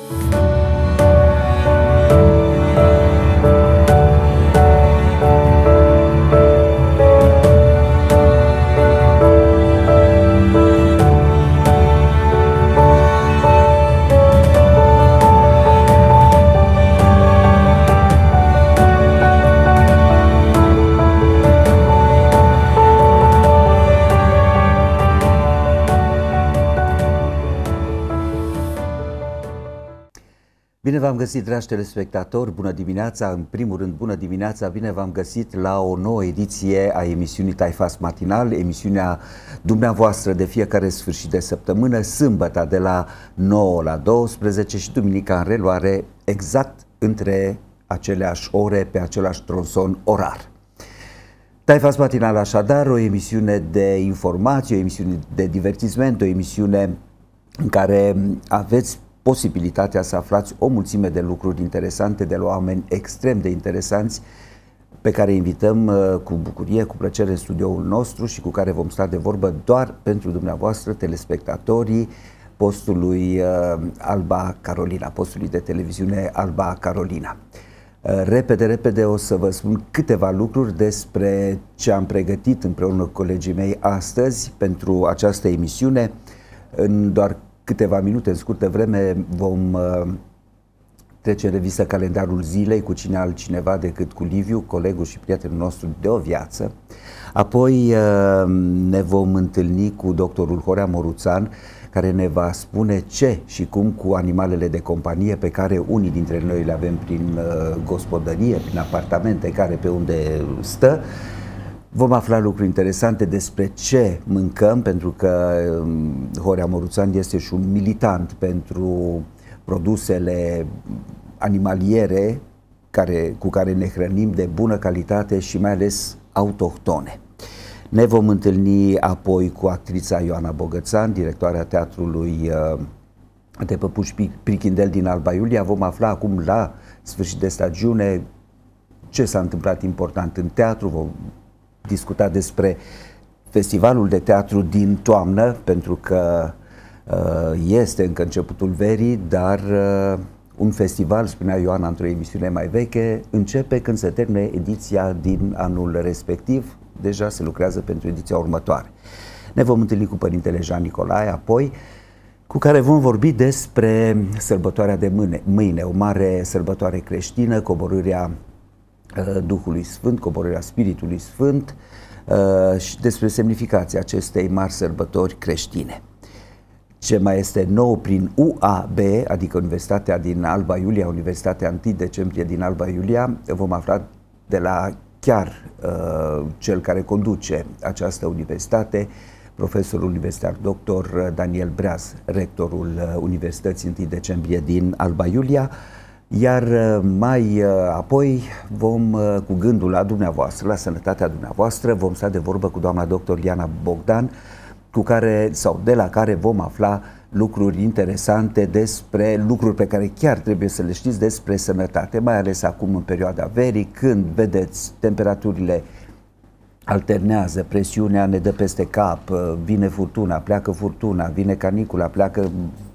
Bine v-am găsit, dragi telespectatori, bună dimineața, în primul rând bună dimineața, bine v-am găsit la o nouă ediție a emisiunii Taifas Matinal, emisiunea dumneavoastră de fiecare sfârșit de săptămână, sâmbătă de la 9 la 12 și duminica în reluare, exact între aceleași ore, pe același tronson orar. Taifas Matinal, așadar, o emisiune de informație, o emisiune de divertisment, o emisiune în care aveți posibilitatea să aflați o mulțime de lucruri interesante de la oameni extrem de interesanți pe care invităm cu bucurie, cu plăcere în studioul nostru și cu care vom sta de vorbă doar pentru dumneavoastră, telespectatorii postului Alba Carolina, postului de televiziune Alba Carolina. Repede o să vă spun câteva lucruri despre ce am pregătit împreună cu colegii mei astăzi pentru această emisiune. În doar câteva minute, în scurtă vreme, vom trece în revistă calendarul zilei cu cine altcineva decât cu Liviu, colegul și prietenul nostru de o viață. Apoi ne vom întâlni cu doctorul Horea Moruțan, care ne va spune ce și cum cu animalele de companie pe care unii dintre noi le avem prin gospodărie, prin apartamente, care pe unde stă. Vom afla lucruri interesante despre ce mâncăm, pentru că Horea Moruțan este și un militant pentru produsele animaliere cu care ne hrănim, de bună calitate și mai ales autohtone. Ne vom întâlni apoi cu actrița Ioana Bogățan, directoarea teatrului de Păpuși Prichindel din Alba Iulia. Vom afla acum, la sfârșit de stagiune, ce s-a întâmplat important în teatru. Vom discuta despre festivalul de teatru din toamnă, pentru că este încă începutul verii, dar un festival, spunea Ioana într-o emisiune mai veche, începe când se termine ediția din anul respectiv. Deja se lucrează pentru ediția următoare. Ne vom întâlni cu Părintele Jean Nicolae, apoi, cu care vom vorbi despre sărbătoarea de mâine, o mare sărbătoare creștină, coborârea Duhului Sfânt, coborârea Spiritului Sfânt și despre semnificația acestei mari sărbători creștine. Ce mai este nou prin UAB, adică Universitatea din Alba Iulia, Universitatea 1 decembrie din Alba Iulia, vom afla de la chiar cel care conduce această universitate, profesorul universitar dr. Daniel Breaz, rectorul Universității 1 decembrie din Alba Iulia. Iar mai apoi vom, cu gândul la dumneavoastră, la sănătatea dumneavoastră, vom sta de vorbă cu doamna dr. Liana Bogdan, de la care vom afla lucruri interesante despre lucruri pe care chiar trebuie să le știți despre sănătate, mai ales acum în perioada verii, când vedeți temperaturile alternează, presiunea ne dă peste cap, vine furtuna, pleacă furtuna, vine canicula, pleacă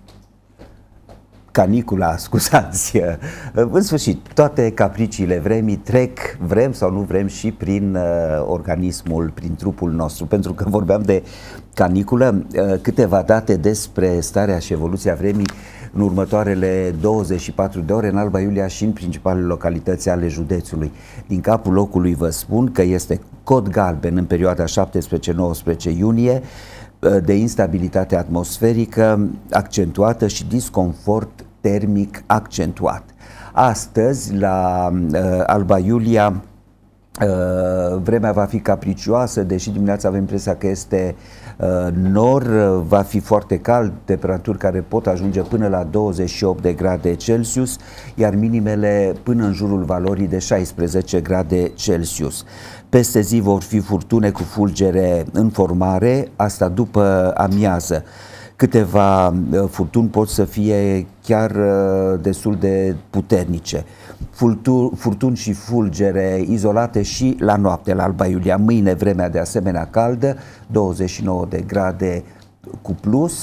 canicula, scuzați. În sfârșit, toate capriciile vremii trec, vrem sau nu vrem, și prin organismul, prin trupul nostru. Pentru că vorbeam de caniculă, câteva date despre starea și evoluția vremii în următoarele 24 de ore în Alba Iulia și în principalele localități ale județului. Din capul locului vă spun că este cod galben în perioada 17-19 iunie, de instabilitate atmosferică accentuată și disconfort termic accentuat. Astăzi, la Alba Iulia, vremea va fi capricioasă, deși dimineața avem impresia că este nor, va fi foarte cald, temperaturi care pot ajunge până la 28 de grade Celsius, iar minimele până în jurul valorii de 16 grade Celsius. Peste zi vor fi furtune cu fulgere în formare, asta după amiază. Câteva furtuni pot să fie chiar destul de puternice. Furtuni și fulgere izolate și la noapte la Alba Iulia. Mâine vremea de asemenea caldă, 29 de grade cu plus,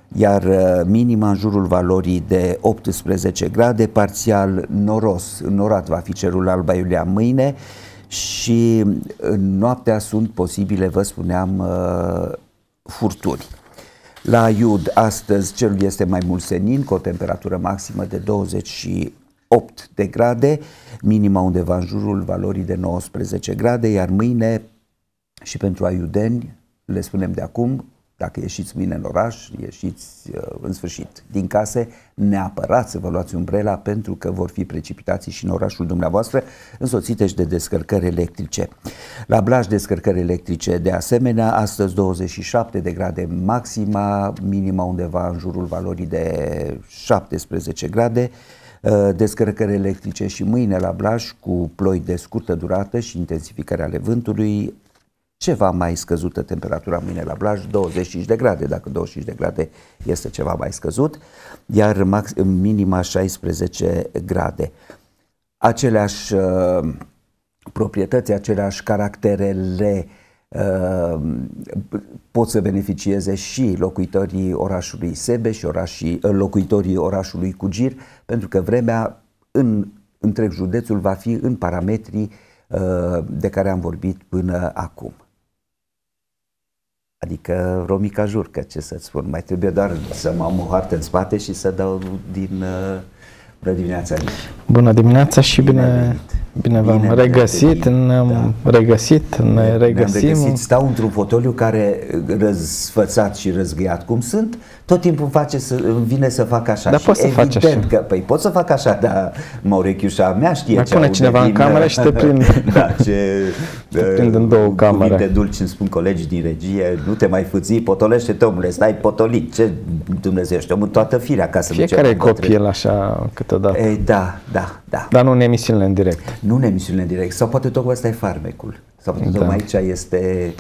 iar minima în jurul valorii de 18 grade, parțial norat va fi cerul Alba Iulia mâine și noaptea sunt posibile, vă spuneam, furtuni. La Iud astăzi cerul este mai mult senin, cu o temperatură maximă de 28 de grade, minima undeva în jurul valorii de 19 grade, iar mâine și pentru aiudeni, le spunem de acum, dacă ieșiți mâine în oraș, ieșiți în sfârșit din case, neapărat să vă luați umbrela, pentru că vor fi precipitații și în orașul dumneavoastră, însoțite și de descărcări electrice. La Blaj, descărcări electrice de asemenea, astăzi 27 de grade maxima, minima undeva în jurul valorii de 17 grade, descărcări electrice și mâine la Blaj, cu ploi de scurtă durată și intensificarea ale vântului, ceva mai scăzută temperatura mâine la Blaj, 25 de grade, dacă 25 de grade este ceva mai scăzut, iar minima 16 grade. Aceleași proprietăți, aceleași caracterele pot să beneficieze și locuitorii orașului Sebe și locuitorii orașului Cugir, pentru că vremea în întreg județul va fi în parametrii de care am vorbit până acum. Adică Romica Jurcă, ce să-ți spun, mai trebuie doar să mă am o hartă în spate și să dau din bună dimineața. Bună dimineața și bine v-am regăsit, ne-am regăsit, ne regăsim. Stau într-un fotoliu care, răsfățat și răzgâiat cum sunt, tot timpul îmi vine să fac așa. Dar poți să faci așa. Că, păi pot să fac așa, dar maurechiușa mea știe mai ce pune cineva în cameră și te prinde. Da, te prind în două camere. Cuvinte dulci îmi spun colegi din regie, nu te mai fâții, potolește-te, omule, stai potolit, ce Dumnezeu, ești om în toată firea ca să fiecare copil el așa câteodată. Ei, da. Dar nu în emisiunile în direct. Nu în emisiunile în direct, sau poate tocmai ăsta e farmecul, sau poate tocmai aici este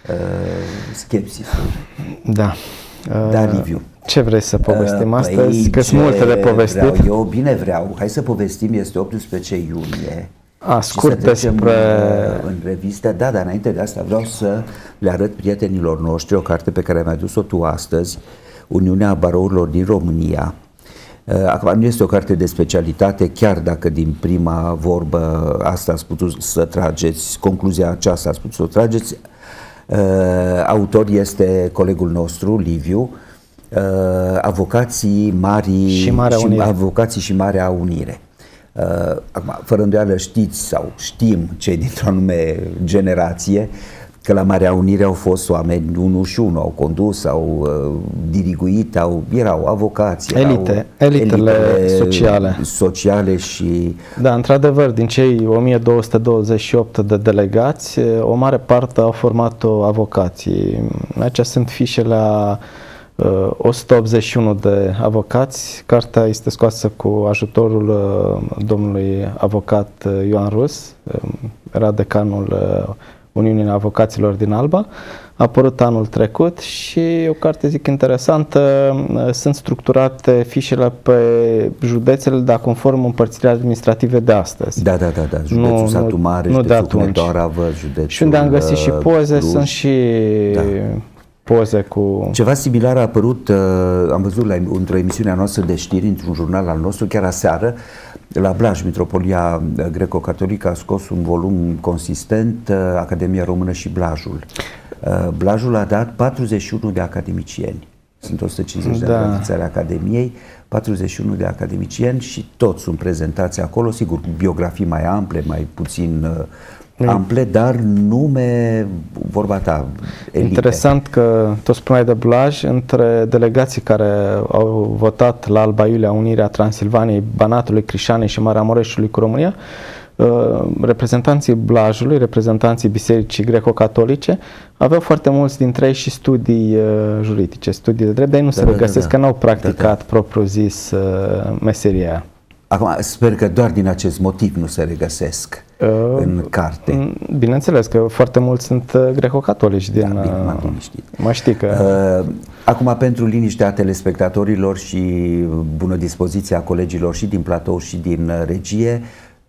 skepsisul. Da. Da, Liviu. Ce vrei să povestim astăzi? Că sunt multe de povestit. Eu vreau. Hai să povestim, este 18 iunie. Scurt despre... în revistă. Da, dar înainte de asta vreau să le arăt prietenilor noștri o carte pe care mi-ai adus-o tu astăzi, Uniunea Barourilor din România. Acum nu este o carte de specialitate, chiar dacă din prima vorbă asta ați putut să trageți, concluzia aceasta ați putut să o trageți. Autor este colegul nostru, Liviu, Avocații Marii și Marea Unire. Acum, fără îndoială știți sau știm cei dintr-o anume generație că la Marea Unire au fost oameni, unul și unul, au condus, au diriguit, erau avocați, elitele sociale și... Da, într-adevăr, din cei 1228 de delegați, o mare parte au format-o avocații. Aici sunt fișele a 181 de avocați. Cartea este scoasă cu ajutorul domnului avocat Ioan Rus, era decanul Uniunii Avocaților din Alba, a apărut anul trecut și o carte, zic, interesantă. Sunt structurate fișele pe județele, dar conform împărțirii administrative de astăzi. Da. Județul Satu Mare, județul Hunedoara, județul și unde am găsit și poze, sunt și poze cu... Ceva similar a apărut, am văzut într-o emisiune a noastră de știri, într-un jurnal al nostru, chiar aseară, la Blaj, Mitropolia Greco-Catolică a scos un volum consistent, Academia Română și Blajul. Blajul a dat 41 de academicieni. Sunt 150 de academici ale Academiei, 41 de academicieni și toți sunt prezentați acolo, sigur, biografii mai ample, mai puțin ample, dar nume, vorba ta, elite. Interesant că tot spuneai de Blaj, între delegații care au votat la Alba Iulia, Unirea Transilvaniei, Banatului, Crișanei și Maramureșului cu România, reprezentanții Blajului, reprezentanții Bisericii Greco-Catolice, aveau foarte mulți dintre ei și studii juridice, studii de drept, dar ei nu se regăsesc, că n-au practicat propriu-zis meseria. Acum, sper că doar din acest motiv nu se regăsesc în carte. Bineînțeles că foarte mulți sunt greco-catolici. Mă știi că... Acum, pentru liniștea telespectatorilor și bună dispoziție a colegilor și din platou și din regie,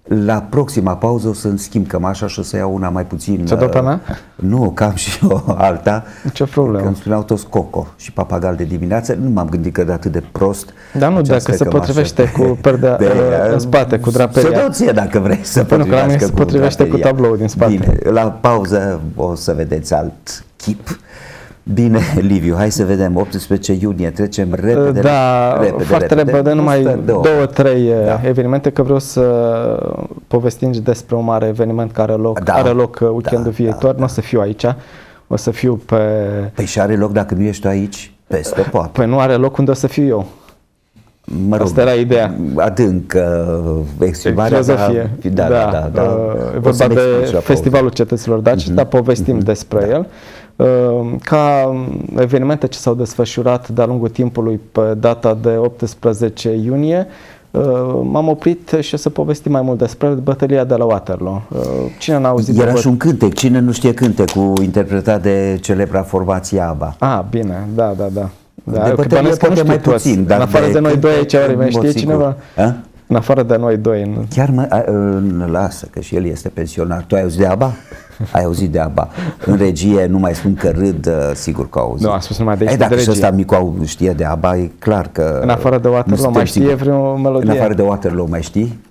La proxima pauză o să-mi schimb cămașa și o să iau una mai puțin... Ți-o dă pe mea? Nu, cam și eu alta. Ce problemă? Că îmi spuneau toți Coco și papagal de dimineață. Nu m-am gândit că de atât de prost. Dar nu, dacă se potrivește cu perdea în spate, cu draperia. Să dau ție dacă vrei să potrivească cu se potrivește cu tabloul din spate. Bine, la pauză o să vedeți alt chip. Bine, Liviu, hai să vedem, 18 iunie, trecem repede. Da, foarte repede, numai 2-3 evenimente, că vreau să povestim despre un mare eveniment care are loc weekendul viitor. Nu o să fiu aici, o să fiu pe... Păi și are loc dacă nu ești aici? Peste poate. Păi nu are loc unde o să fiu eu. Mă rog, asta era ideea. Adâncă exprimarea. Filozofie. Da. E vorba de Festivalul Cetăților Daci, dar povestim despre el. Ca evenimente ce s-au desfășurat de-a lungul timpului pe data de 18 iunie, m-am oprit și o să povestim mai mult despre bătălia de la Waterloo. Cine n-a auzit? Era și un cântec, cine nu știe cântecul interpretat de celebra formație ABBA. Ah, bine, da. De bătălie poate mai puțin. În afară de noi doi aici, mai știe cineva? În afară de noi doi. Chiar lasă, că și el este pensionar. Tu ai auzit de ABBA? Ai auzit de ABBA. În regie nu mai spun că râd, sigur că au auzit. Nu, am spus numai de aici. Dacă și ăsta micu știe de ABBA, e clar că... În afară de Waterloo mai știe vreo melodie? În afară de Waterloo mai știi?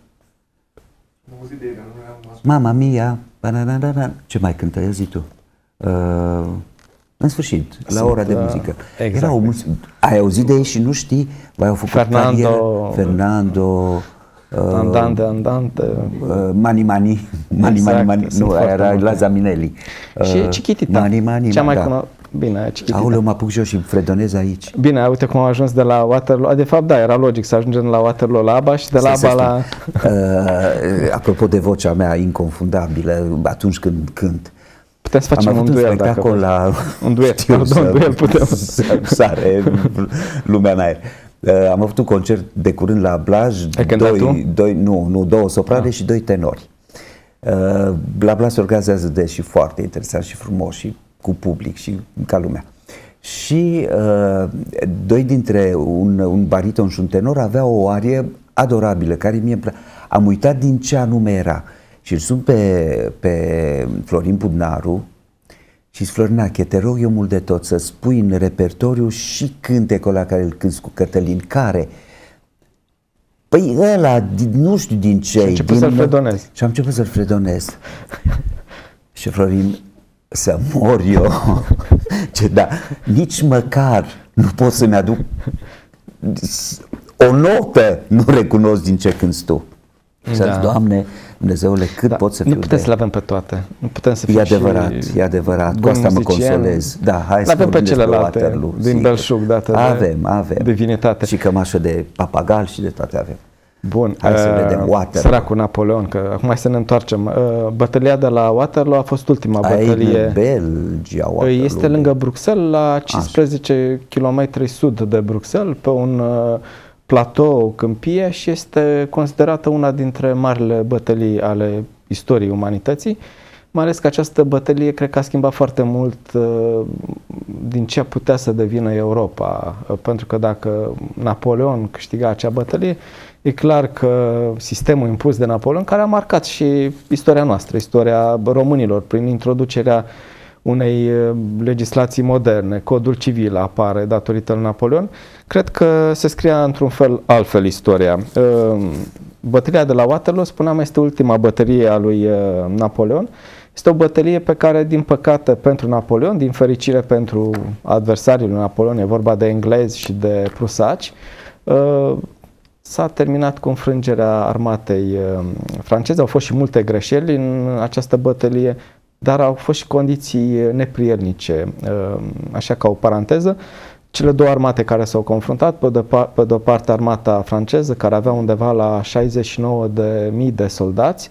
Mama mia, ce mai cântă? Ia zi tu. În sfârșit, la ora de muzică. Exact. Ai auzit de ei și nu știi? V-ai făcut Fernando... Andante. Mani. Nu, era Laza Minelli. Și Chiquitita. Mani. Cea mai Bine, Chiquitita. Aoleu, mă apuc și eu și fredonez aici. Bine, uite cum am ajuns de la Waterloo. De fapt, da, era logic să ajungem la Waterloo la ABBA și de la ABBA la... Apropo de vocea mea inconfundabilă, atunci când cânt, putem să facem un duel, dacă un duel putem. Sare lumea în aer. Am avut un concert de curând la Blaj, două soprane și 2 tenori. La Blaj se organizează și foarte interesant și frumos și cu public și ca lumea. Și 2 dintre un bariton și un tenor aveau o arie adorabilă, care mie am uitat din ce anume era. Și îl sun pe Florin Budnaru și Florinache, te rog eu mult de tot să spui în repertoriu și cântecul ăla care îl cânti cu Cătălin, care? Păi ăla, nu știu din ce. Și am început să-l fredonez. Și am început să-l fredonez. Și Florin, să mor eu. Da, nici măcar nu pot să-mi aduc o notă, nu recunosc din ce cânti tu. Și am zis, Doamne, Dumnezeule, cât pot să fiu. Nu putem să le avem pe toate. Nu putem să fim e adevărat. Cu asta mă consolez. Da, hai să vorbim pe celelalte din belșug, dată avem. de divinitate. Și cămașă de papagal și de toate avem. Bun. Hai să vedem Waterloo. Săracul Napoleon, că acum hai să ne întoarcem. Bătălia de la Waterloo a fost ultima bătălie. În Belgia, Waterloo. Este lângă Bruxelles, la 15 km sud de Bruxelles, pe un platou, câmpie, și este considerată una dintre marile bătălii ale istoriei umanității, mai ales că această bătălie cred că a schimbat foarte mult din ce putea să devină Europa, pentru că dacă Napoleon câștiga acea bătălie, e clar că sistemul impus de Napoleon, care a marcat și istoria noastră, istoria românilor, prin introducerea unei legislații moderne, codul civil apare datorită lui Napoleon, cred că se scria într-un fel altfel istoria. Bătălia de la Waterloo, spuneam, este ultima bătălie a lui Napoleon. Este o bătălie pe care, din păcate pentru Napoleon, din fericire pentru adversarii lui Napoleon, e vorba de englezi și de prusaci, s-a terminat cu înfrângerea armatei franceze. Au fost și multe greșeli în această bătălie, dar au fost și condiții neprielnice. Așa, ca o paranteză, cele două armate care s-au confruntat, pe de o parte armata franceză, care avea undeva la 69.000 de soldați,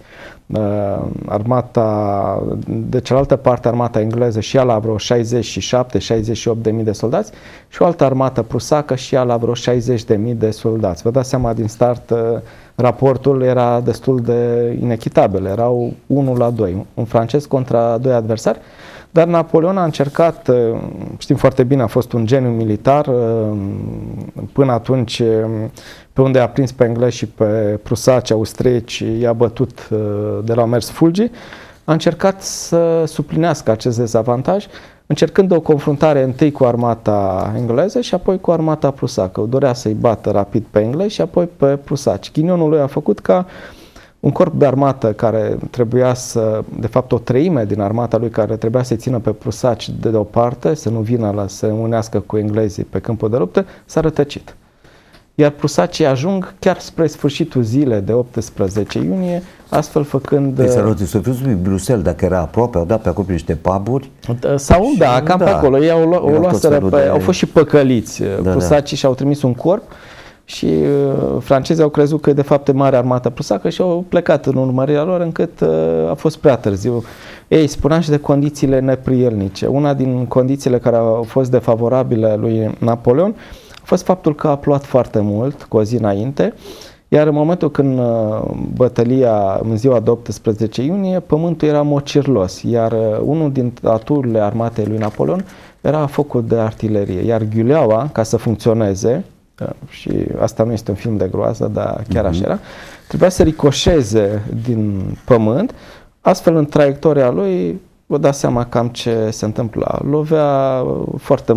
de cealaltă parte armata engleză și ea la vreo 67-68.000 de soldați, și o altă armată prusacă și ea la vreo 60.000 de soldați. Vă dați seama, din start raportul era destul de inechitabil, erau 1 la 2, un francez contra 2 adversari, Dar Napoleon a încercat, știm foarte bine, a fost un geniu militar, până atunci pe unde a prins pe englezi și pe prusaci, austrieci, i-a bătut de la mers fulgi, a încercat să suplinească acest dezavantaj, încercând o confruntare întâi cu armata engleză și apoi cu armata prusacă. Dorea să-i bată rapid pe englezi și apoi pe prusaci. Ghinionul lui a făcut ca un corp de armată care trebuia să, de fapt o treime din armata lui care trebuia să-i țină pe prusaci de o parte, să nu vină să unească cu englezii pe câmpul de luptă, s-a rătăcit. Iar prusacii ajung chiar spre sfârșitul zilei de 18 iunie, astfel făcând... Deci să fiu Bruxelles, dacă era aproape, au dat pe acolo niște puburi. Sau da, cam pe acolo. Ei au fost și păcăliți. Prusacii și-au trimis un corp și francezii au crezut că de fapt e mare armată prusacă și au plecat în urmărirea lor, încât a fost prea târziu. Ei, spuneam și de condițiile neprielnice. Una din condițiile care au fost defavorabile lui Napoleon a fost faptul că a plouat foarte mult cu o zi înainte, iar în momentul când bătălia, în ziua de 18 iunie, pământul era mocirlos, iar unul din aturile armatei lui Napoleon era focul de artilerie, iar ghiuleaua, ca să funcționeze, și asta nu este un film de groază, dar chiar așa era, trebuia să ricoșeze din pământ, astfel în traiectoria lui vă dați seama cam ce se întâmpla. Lovea foarte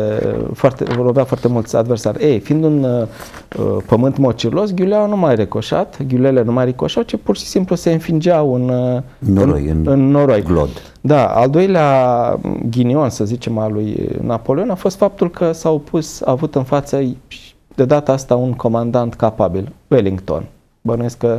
mulți adversari. Ei, fiind un pământ mocirlos, ghiuleaua nu mai ricoșat, ghiulele nu mai ricoșau, ci pur și simplu se înfingeau în noroi. Glod. Da, al doilea ghinion, să zicem, al lui Napoleon a fost faptul că a avut în față de data asta un comandant capabil, Wellington. Bănuiesc că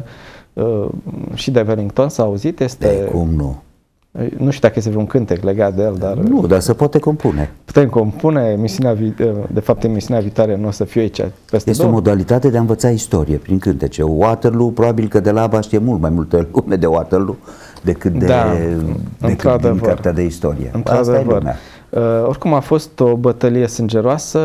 și de Wellington s-a auzit. Este... Cum nu? Nu știu dacă este vreun cântec legat de el, dar... Nu, dar se poate compune. Putem compune, de fapt emisiunea viitoare nu o să fie aici peste Este o modalitate de a învăța istorie prin cântece. Waterloo, probabil că de la Aba știe mult mai multe lume de Waterloo decât din cartea de istorie. Asta e lumea. Oricum a fost o bătălie sângeroasă,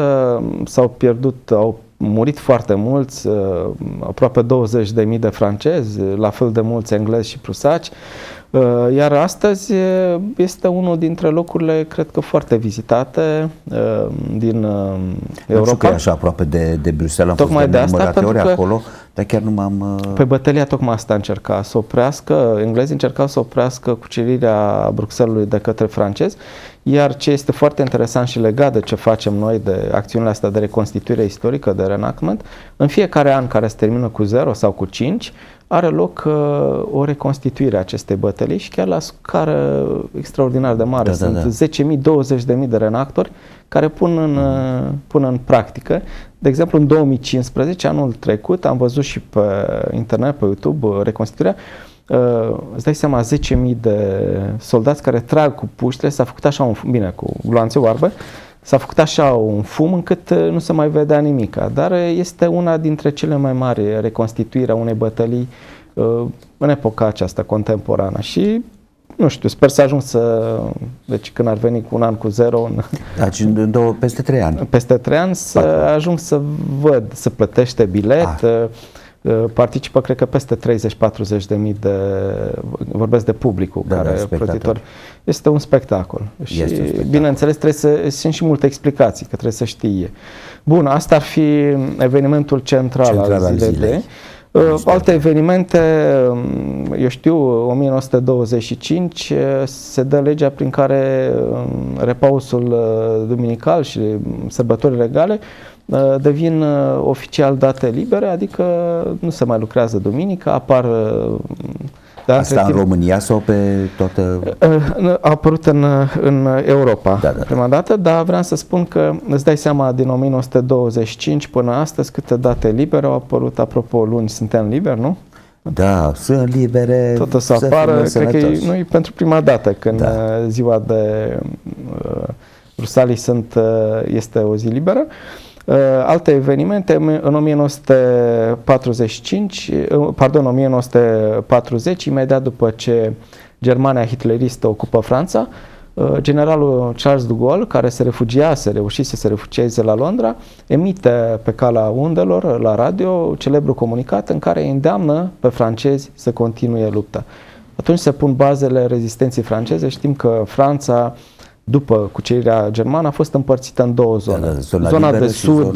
au murit foarte mulți, aproape 20.000 de francezi, la fel de mulți englezi și prusaci. Iar astăzi este unul dintre locurile, cred că, foarte vizitate din Europa. Nu știu că e așa aproape de Bruxelles, am tocmai fost de asta, pentru că acolo, dar chiar nu m-am... Pe bătălia tocmai asta încerca să oprească, englezii încercau să oprească cucerirea Bruxellesului de către francezi, iar ce este foarte interesant și legat de ce facem noi, de acțiunile astea de reconstituire istorică, de reenactment, în fiecare an care se termină cu 0 sau cu 5, are loc o reconstituire a acestei bătălii și chiar la scară extraordinar de mare. Sunt 10.000, 20.000 de reenactori care pun în practică. De exemplu, în 2015, anul trecut, am văzut și pe internet, pe YouTube, reconstituirea. Îți dai seama, 10.000 de soldați care trag cu puștile, s-a făcut așa cu gloanțe oarbe, s-a făcut așa un fum încât nu se mai vedea nimica, dar este una dintre cele mai mari reconstituiri a unei bătălii în epoca aceasta contemporană și nu știu, sper să ajung deci când ar veni cu un an cu 0 peste 3 ani. Peste 3 ani să ajung să văd, să plătește bilet, participă cred că peste 30-40 de mii de, vorbesc de publicul care plătitor. Este un spectacol și bineînțeles sunt și multe explicații, că trebuie să știe. Bun, asta ar fi evenimentul central al zilei. Alte evenimente, eu știu, 1925 se dă legea prin care repausul duminical și sărbătorile regale devin oficial date libere, adică nu se mai lucrează duminică, apar... Asta în România sau pe toată... A apărut în Europa prima dată, dar vreau să spun că îți dai seama din 1925 până astăzi câte date libere au apărut, apropo, luni suntem liberi, nu? Da, sunt libere. Tot o să apară, cred că nu e pentru prima dată când ziua de Rusalii este o zi liberă. Alte evenimente, în 1940, imediat după ce Germania hitleristă ocupă Franța, generalul Charles de Gaulle, care reușise să se refugieze la Londra, emite pe calea undelor la radio celebrul comunicat în care îndeamnă pe francezi să continue lupta. atunci se pun bazele rezistenței franceze. Știm că Franța, după cucerirea germană, a fost împărțită în două zone. Zona de sud,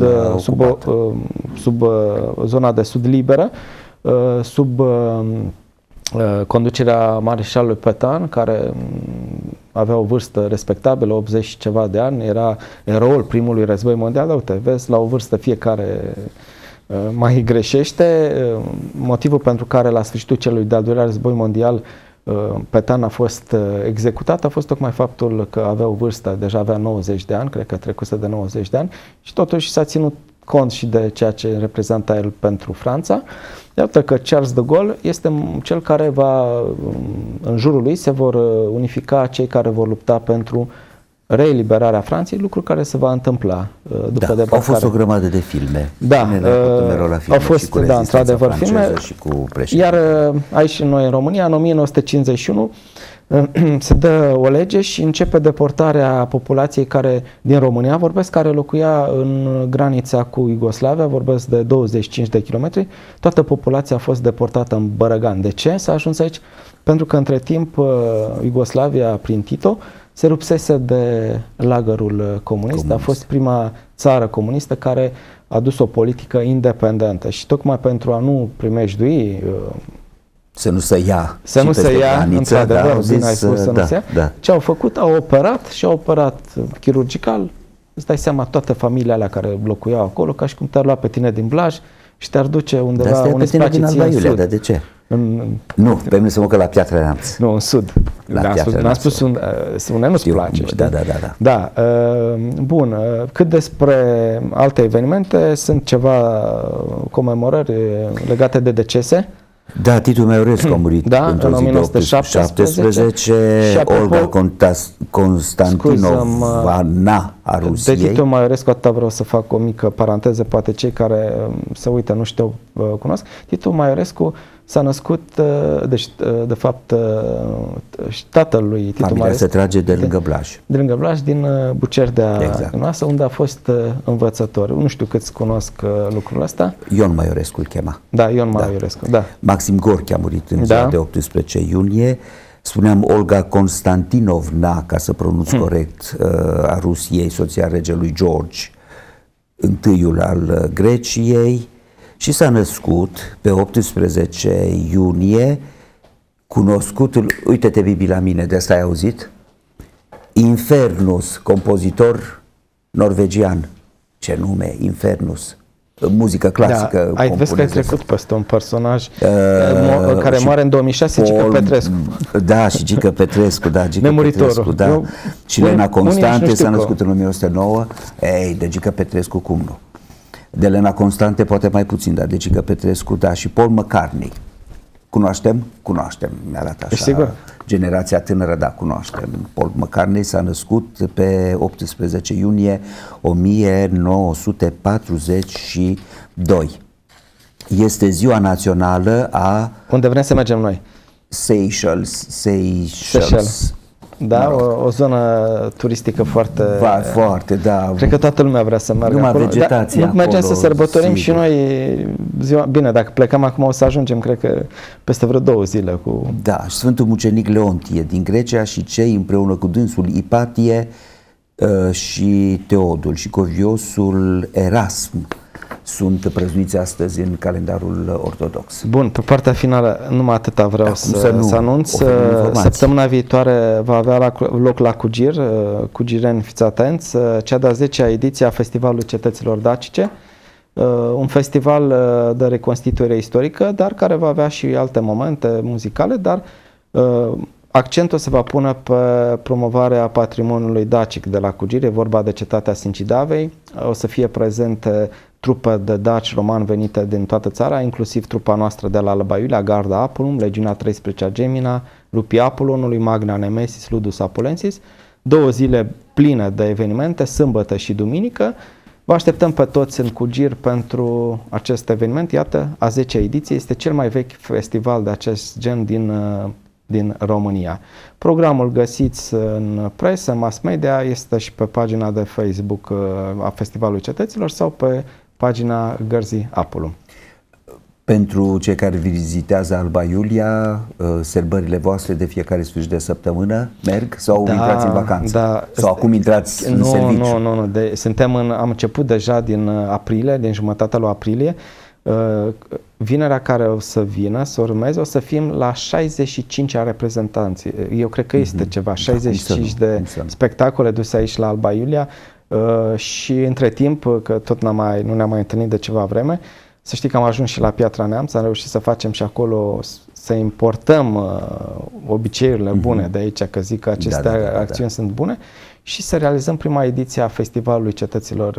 zona de sud liberă, sub conducerea mareșalului Pétain, care avea o vârstă respectabilă, 80 și ceva de ani, era eroul primului război mondial. Dar uite, vezi, la o vârstă fiecare mai greșește. Motivul pentru care la sfârșitul celui de-al doilea război mondial Pétain a fost executat a fost tocmai faptul că avea o vârstă, deja avea 90 de ani, cred că trecuse de 90 de ani, și totuși s-a ținut cont și de ceea ce reprezenta el pentru Franța. Iată că Charles de Gaulle este cel care în jurul lui se vor unifica cei care vor lupta pentru reeliberarea Franței, lucru care se va întâmpla după debarcare. Au fost o grămadă de filme. Da, au fost, da, într-adevăr, filme. Și cu iar aici noi în România, în 1951, se dă o lege și începe deportarea populației din România, care locuia în granița cu Iugoslavia, vorbesc de 25 de kilometri. Toată populația a fost deportată în Bărăgan. De ce s-a ajuns aici? Pentru că între timp Iugoslavia, prin Tito, se rupsese de lagărul comunist. A fost prima țară comunistă care a dus o politică independentă și tocmai pentru a nu primejdui, să nu se ia, într-adevăr, bine ai spus, să nu se ia. Ce au făcut? Au operat și au operat chirurgical. Îți dai seama, toate familiile alea care locuiau acolo, ca și cum te-ar lua pe tine din Blaj și te-ar duce undeva unde îți place ție în sud. Dar de ce? Nu, pe mine se mă că la Piatra Neamț. Nu, în sud. N-am spus unde nu-ți place. Da. Bun. Cât despre alte evenimente, sunt ceva comemorări legate de decese. Da, Titu Maiorescu a murit în 1917. Olga Constantinovna a Rusiei. De Titu Maiorescu, atâta vreau să fac o mică paranteză, poate cei care se uită nu știu, cunosc. Titu Maiorescu s-a născut, deci, de fapt, tatăl lui Titu Maiorescu. Familia se trage de lângă Blaj. De lângă Blaj, din Bucerdea, noastră, unde a fost învățător. Nu știu câți cunosc lucrul ăsta. Ion Maiorescu îl chema. Da, Ion Maiorescu, da. Maxim Gorki a murit în ziua de 18 iunie. Spuneam Olga Constantinovna, ca să pronunț corect, a Rusiei, soția regelui George, întâiul al Greciei, și s-a născut pe 18 iunie cunoscutul, uite-te Bibi la mine, de asta ai auzit? Infernus, compozitor norvegian. Ce nume, Infernus. Muzică clasică. Da, vezi că ai trecut peste un personaj care moare în 2006, Gică Petrescu. Da, și Gică Petrescu, da, Gică Petrescu, da. Și Lena Constante s-a născut în 1909. Ei, de Gică Petrescu cum nu? De Lena Constante poate mai puțin, dar de Gică Petrescu, da, și Paul McCartney. Cunoaștem? Cunoaștem, mi-arată așa. Sigur. Generația tânără, da, cunoaștem. Paul McCartney s-a născut pe 18 iunie 1942. Este ziua națională a... Unde vrem să mergem noi? Seychelles. Da, o zonă turistică foarte... Foarte, da. Cred că toată lumea vrea să meargă acolo. Vegetație acolo. Mergem să sărbătorim, sigur. Și noi ziua... Bine, dacă plecăm acum o să ajungem, cred că peste vreo 2 zile cu... Da, și Sfântul Mucenic Leontie din Grecia și cei împreună cu dânsul Ipatie și Teodul și coviosul Erasm sunt prăznuiți astăzi în calendarul ortodox. Bun, pe partea finală numai atâta vreau să anunț. Săptămâna viitoare va avea loc la Cugir, Cugireni, fiți atenți, cea de-a 10-a ediție a Festivalului Cetăților Dacice, un festival de reconstituire istorică, dar care va avea și alte momente muzicale, dar accentul se va pune pe promovarea patrimoniului dacic de la Cugir, e vorba de cetatea Sincidavei, o să fie prezente trupe de daci romani venite din toată țara, inclusiv trupa noastră de la Alba Iulia, Garda Apulum, Legiunea 13-a Gemina, Rupii Apulonului, Magna Nemesis, Ludus Apulensis, 2 zile pline de evenimente, sâmbătă și duminică. Vă așteptăm pe toți în Cugir pentru acest eveniment. Iată, a 10-a ediție, este cel mai vechi festival de acest gen din România. Programul găsiți în presă, mass media, este și pe pagina de Facebook a Festivalului Cetăților sau pe pagina Gărzii Apulum. Pentru cei care vizitează Alba Iulia, sărbările voastre de fiecare sfârșit de săptămână merg sau intrați în vacanță? Da. Sau acum intrați în serviciu? Nu. Am început deja din aprilie, din jumătatea lui aprilie. Vinerea care o să vină, să urmeze, o să fim la 65 reprezentanți. Eu cred că este ceva, 65 de spectacole duse aici la Alba Iulia și între timp, că tot nu ne-am mai întâlnit de ceva vreme, să știi că am ajuns și la Piatra Neamț, am reușit să facem și acolo, să importăm obiceiurile bune de aici, că zic că aceste acțiuni sunt bune, și să realizăm prima ediție a Festivalului Cetăților,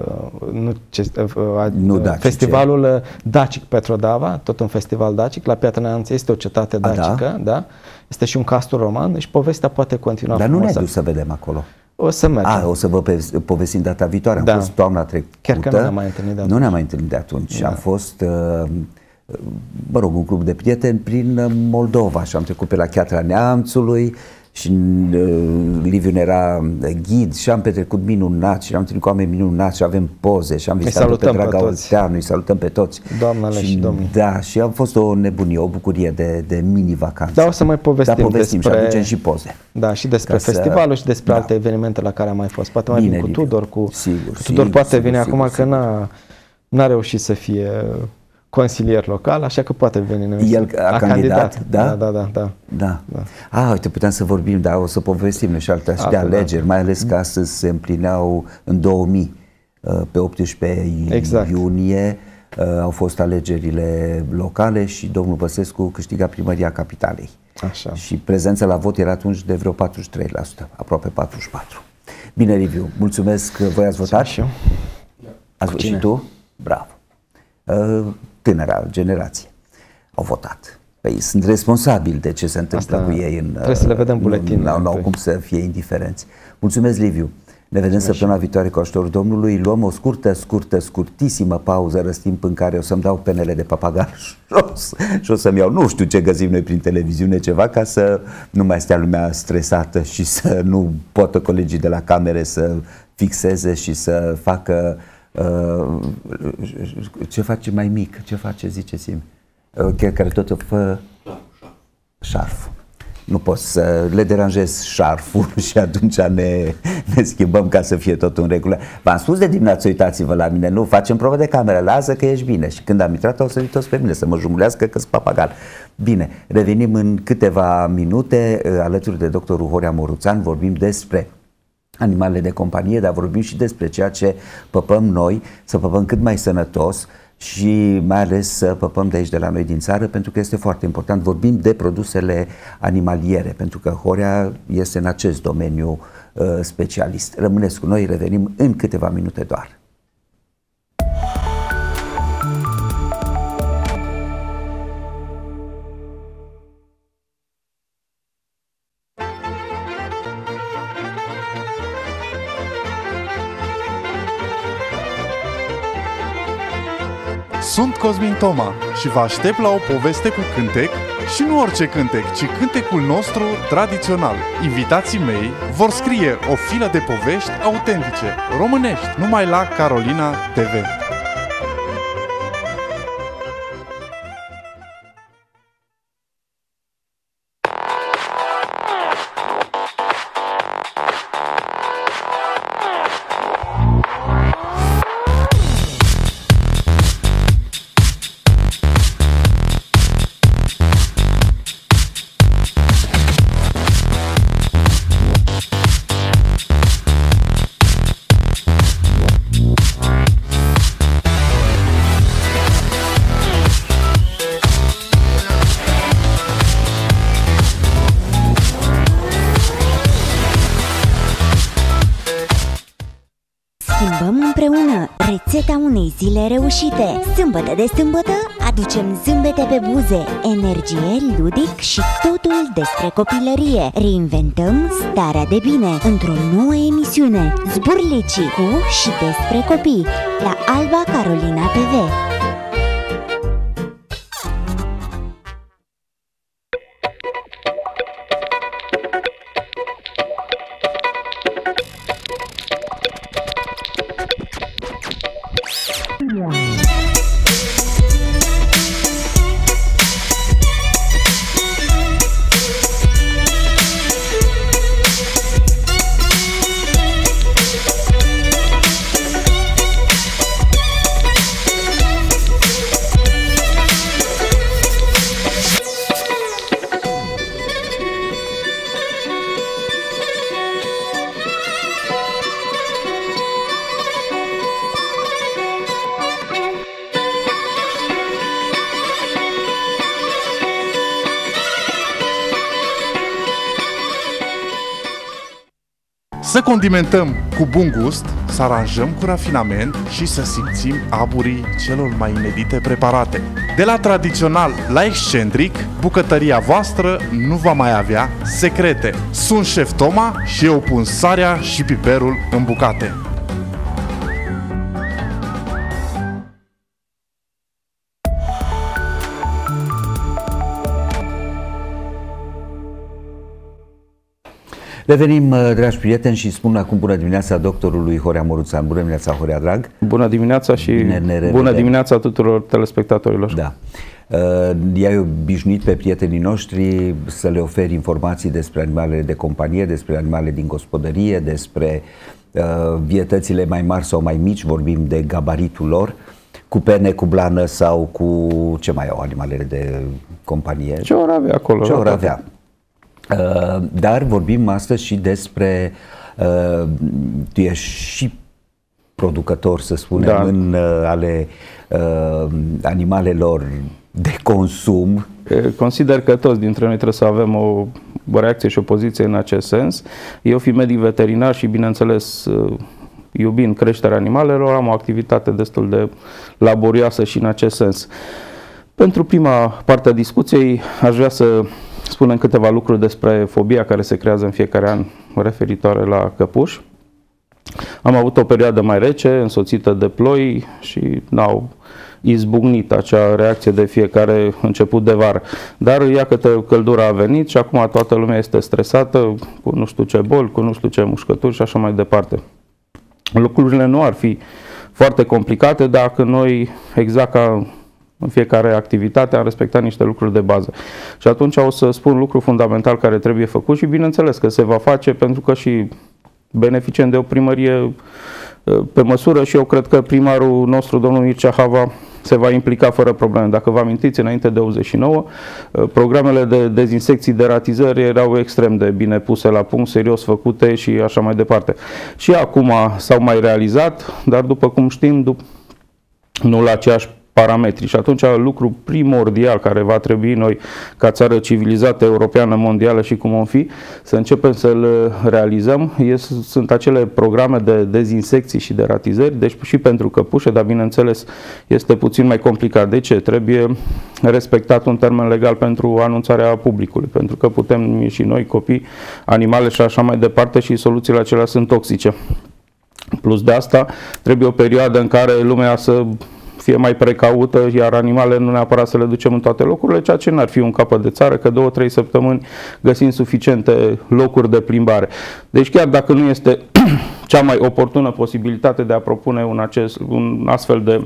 Festivalul Dacic Petrodava, tot un festival dacic. La Piatra Neamț este o cetate dacică, da? Este și un castul roman, deci povestea poate continua. Dar nu ne-ai dus să vedem acolo. O să mergem. O să vă povestim data viitoare. Am fost toamna trecută. Chiar că nu ne-am mai întâlnit de atunci. Nu ne-am mai întâlnit de atunci. Am fost, un grup de prieteni prin Moldova și am trecut pe la Piatra Neamțului și Liviu ne era ghid și am petrecut minunat și am întâlnit cu oameni minunați și avem poze și am vizitat pe Draga Olteanu, îi salutăm pe toți. Doamnele și domnii. Da, și a fost o nebunie, o bucurie de mini-vacanță. Da, o să mai povestim despre... și aducem și poze. Da, și despre festivalul și despre alte evenimente la care am mai fost. Poate mai vin cu Tudor, Tudor poate vine acum că n-a reușit să fie consilier local, așa că poate veni. El a candidat, da? Da. Uite, puteam să vorbim, dar o să povestim și alte de alegeri, mai ales că astăzi se împlineau în 2000, pe 18 iunie, au fost alegerile locale și domnul Băsescu câștiga primăria capitalei. Așa. Și prezența la vot era atunci de vreo 43%, aproape 44%. Bine, Liviu, mulțumesc, voi ați votat? Și eu. Ați votat și tu? Bravo. Tânăra generație au votat. Păi sunt responsabili de ce se întâmplă cu ei. Trebuie să le vedem buletinul. Nu au cum să fie indiferenți. Mulțumesc, Liviu. Ne vedem săptămâna viitoare cu ajutorul Domnului. Luăm o scurtísimă pauză, răstimp în care o să-mi dau penele de papagal și o să-mi iau, nu știu ce găsim noi prin televiziune, ceva, ca să nu mai stea lumea stresată și să nu poată colegii de la camere să fixeze și să facă ce face mai mic, ce face, ziceți-mi, care tot fă șarf. Nu pot să le deranjez șarful și atunci ne schimbăm ca să fie tot în regulă. V-am spus de dimineață, uitați-vă la mine, nu facem probă de cameră, lasă că ești bine. Și când am intrat au sărit toți pe mine să mă jumulească că-s papagal. Bine, revenim în câteva minute alături de doctorul Horea Moruțan, vorbim despre animalele de companie, dar vorbim și despre ceea ce păpăm noi, să păpăm cât mai sănătos și mai ales să păpăm de aici, de la noi din țară, pentru că este foarte important. Vorbim de produsele animaliere, pentru că Horea este în acest domeniu specialist. Rămâneți cu noi, revenim în câteva minute doar. Sunt Cosmin Toma și vă aștept la o poveste cu cântec și nu orice cântec, ci cântecul nostru tradițional. Invitații mei vor scrie o filă de povești autentice, românești, numai la Carolina TV. Rețeta unei zile reușite. Sâmbătă de sâmbătă aducem zâmbete pe buze, energie, ludic și totul despre copilărie. Reinventăm starea de bine într-o nouă emisiune, Zburlicii, cu și despre copii, la Alba Carolina TV. Să condimentăm cu bun gust, să aranjăm cu rafinament și să simțim aburii celor mai inedite preparate. De la tradițional la excentric, bucătăria voastră nu va mai avea secrete. Sunt șef Toma și eu pun sarea și piperul în bucate. Revenim, dragi prieteni, și spun acum bună dimineața doctorului Horea Moruțan. Bună dimineața, Horea, drag! Bună dimineața și bună dimineața tuturor telespectatorilor! Da. I-ai obișnuit pe prietenii noștri să le oferi informații despre animalele de companie, despre animale din gospodărie, despre vietățile mai mari sau mai mici, vorbim de gabaritul lor, cu pene, cu blană sau cu ce mai au animalele de companie? Ce ori avea acolo? Ce ori avea. Dar vorbim astăzi și despre, tu ești și producător, să spunem, ale animalelor de consum. Consider că toți dintre noi trebuie să avem o reacție și o poziție în acest sens. Eu, fiind medic veterinar și, bineînțeles, iubind creșterea animalelor, am o activitate destul de laborioasă și în acest sens. Pentru prima parte a discuției aș vrea să spunem câteva lucruri despre fobia care se creează în fiecare an referitoare la căpuși. Am avut o perioadă mai rece, însoțită de ploi și n-au izbucnit acea reacție de fiecare început de vară. Dar iată că căldura a venit și acum toată lumea este stresată cu nu știu ce boli, cu nu știu ce mușcături și așa mai departe. Lucrurile nu ar fi foarte complicate dacă noi, exact ca în fiecare activitate, am respectat niște lucruri de bază. Și atunci o să spun lucru fundamental care trebuie făcut și bineînțeles că se va face pentru că și beneficiem de o primărie pe măsură și eu cred că primarul nostru, domnul Mircea Hava, se va implica fără probleme. Dacă vă amintiți, înainte de 89, programele de dezinsecții, deratizări erau extrem de bine puse la punct, serios făcute și așa mai departe. Și acum s-au mai realizat, dar după cum știm, nu la aceeași parametri. Și atunci lucru primordial care va trebui noi ca țară civilizată, europeană, mondială și cum o fi, să începem să-l realizăm, sunt acele programe de dezinsecții și deratizări, deci și pentru căpușe, dar bineînțeles este puțin mai complicat. De ce? Trebuie respectat un termen legal pentru anunțarea publicului, pentru că putem și noi, copii, animale și așa mai departe și soluțiile acelea sunt toxice. Plus de asta, trebuie o perioadă în care lumea să fie mai precaută, iar animalele nu neapărat să le ducem în toate locurile, ceea ce n-ar fi un capăt de țară, că 2-3 săptămâni găsim suficiente locuri de plimbare. Deci chiar dacă nu este cea mai oportună posibilitate de a propune un astfel de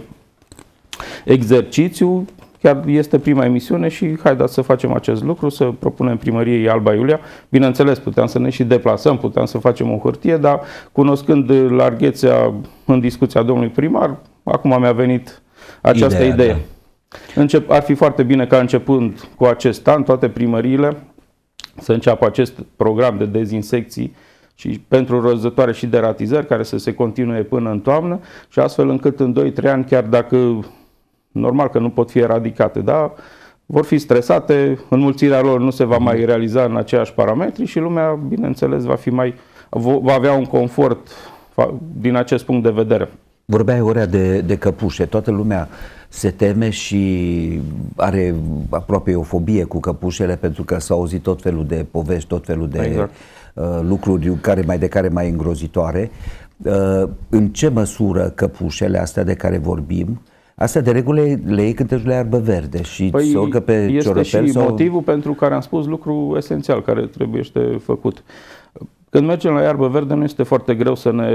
exercițiu, chiar este prima emisiune și haideți să facem acest lucru, să propunem primăriei Alba Iulia. Bineînțeles, puteam să ne și deplasăm, puteam să facem o hârtie, dar cunoscând larghețea în discuția domnului primar, acum mi-a venit această idee. Da. Ar fi foarte bine ca începând cu acest an, toate primăriile să înceapă acest program de dezinsecții și pentru rozătoare și deratizări, care să se continue până în toamnă și astfel încât în 2-3 ani, chiar dacă normal că nu pot fi eradicate, dar vor fi stresate, înmulțirea lor nu se va mai realiza în aceiași parametri și lumea, bineînțeles, va avea un confort din acest punct de vedere. Vorbeai ora de căpușe, toată lumea se teme și are aproape o fobie cu căpușele pentru că s-au auzit tot felul de povești, tot felul de lucruri de care mai îngrozitoare. În ce măsură căpușele astea de care vorbim, astea de regulă le iei când te duci la iarbă verde și se urcă pe ciorăpel? Este și motivul pentru care am spus lucru esențial care trebuie făcut. Când mergem la iarbă verde nu este foarte greu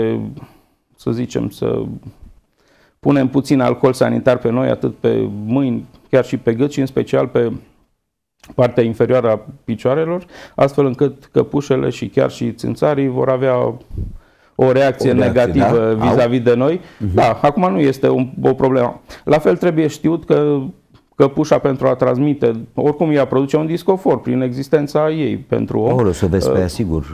să zicem, să punem puțin alcool sanitar pe noi, atât pe mâini, chiar și pe gât și în special pe partea inferioară a picioarelor, astfel încât căpușele și chiar și țânțarii vor avea o reacție negativă vis-a-vis de noi. Da, acum nu este o problemă. La fel trebuie știut că căpușa pentru a transmite, oricum ea produce un disconfort prin existența ei pentru om. O să vezi pe ea, sigur.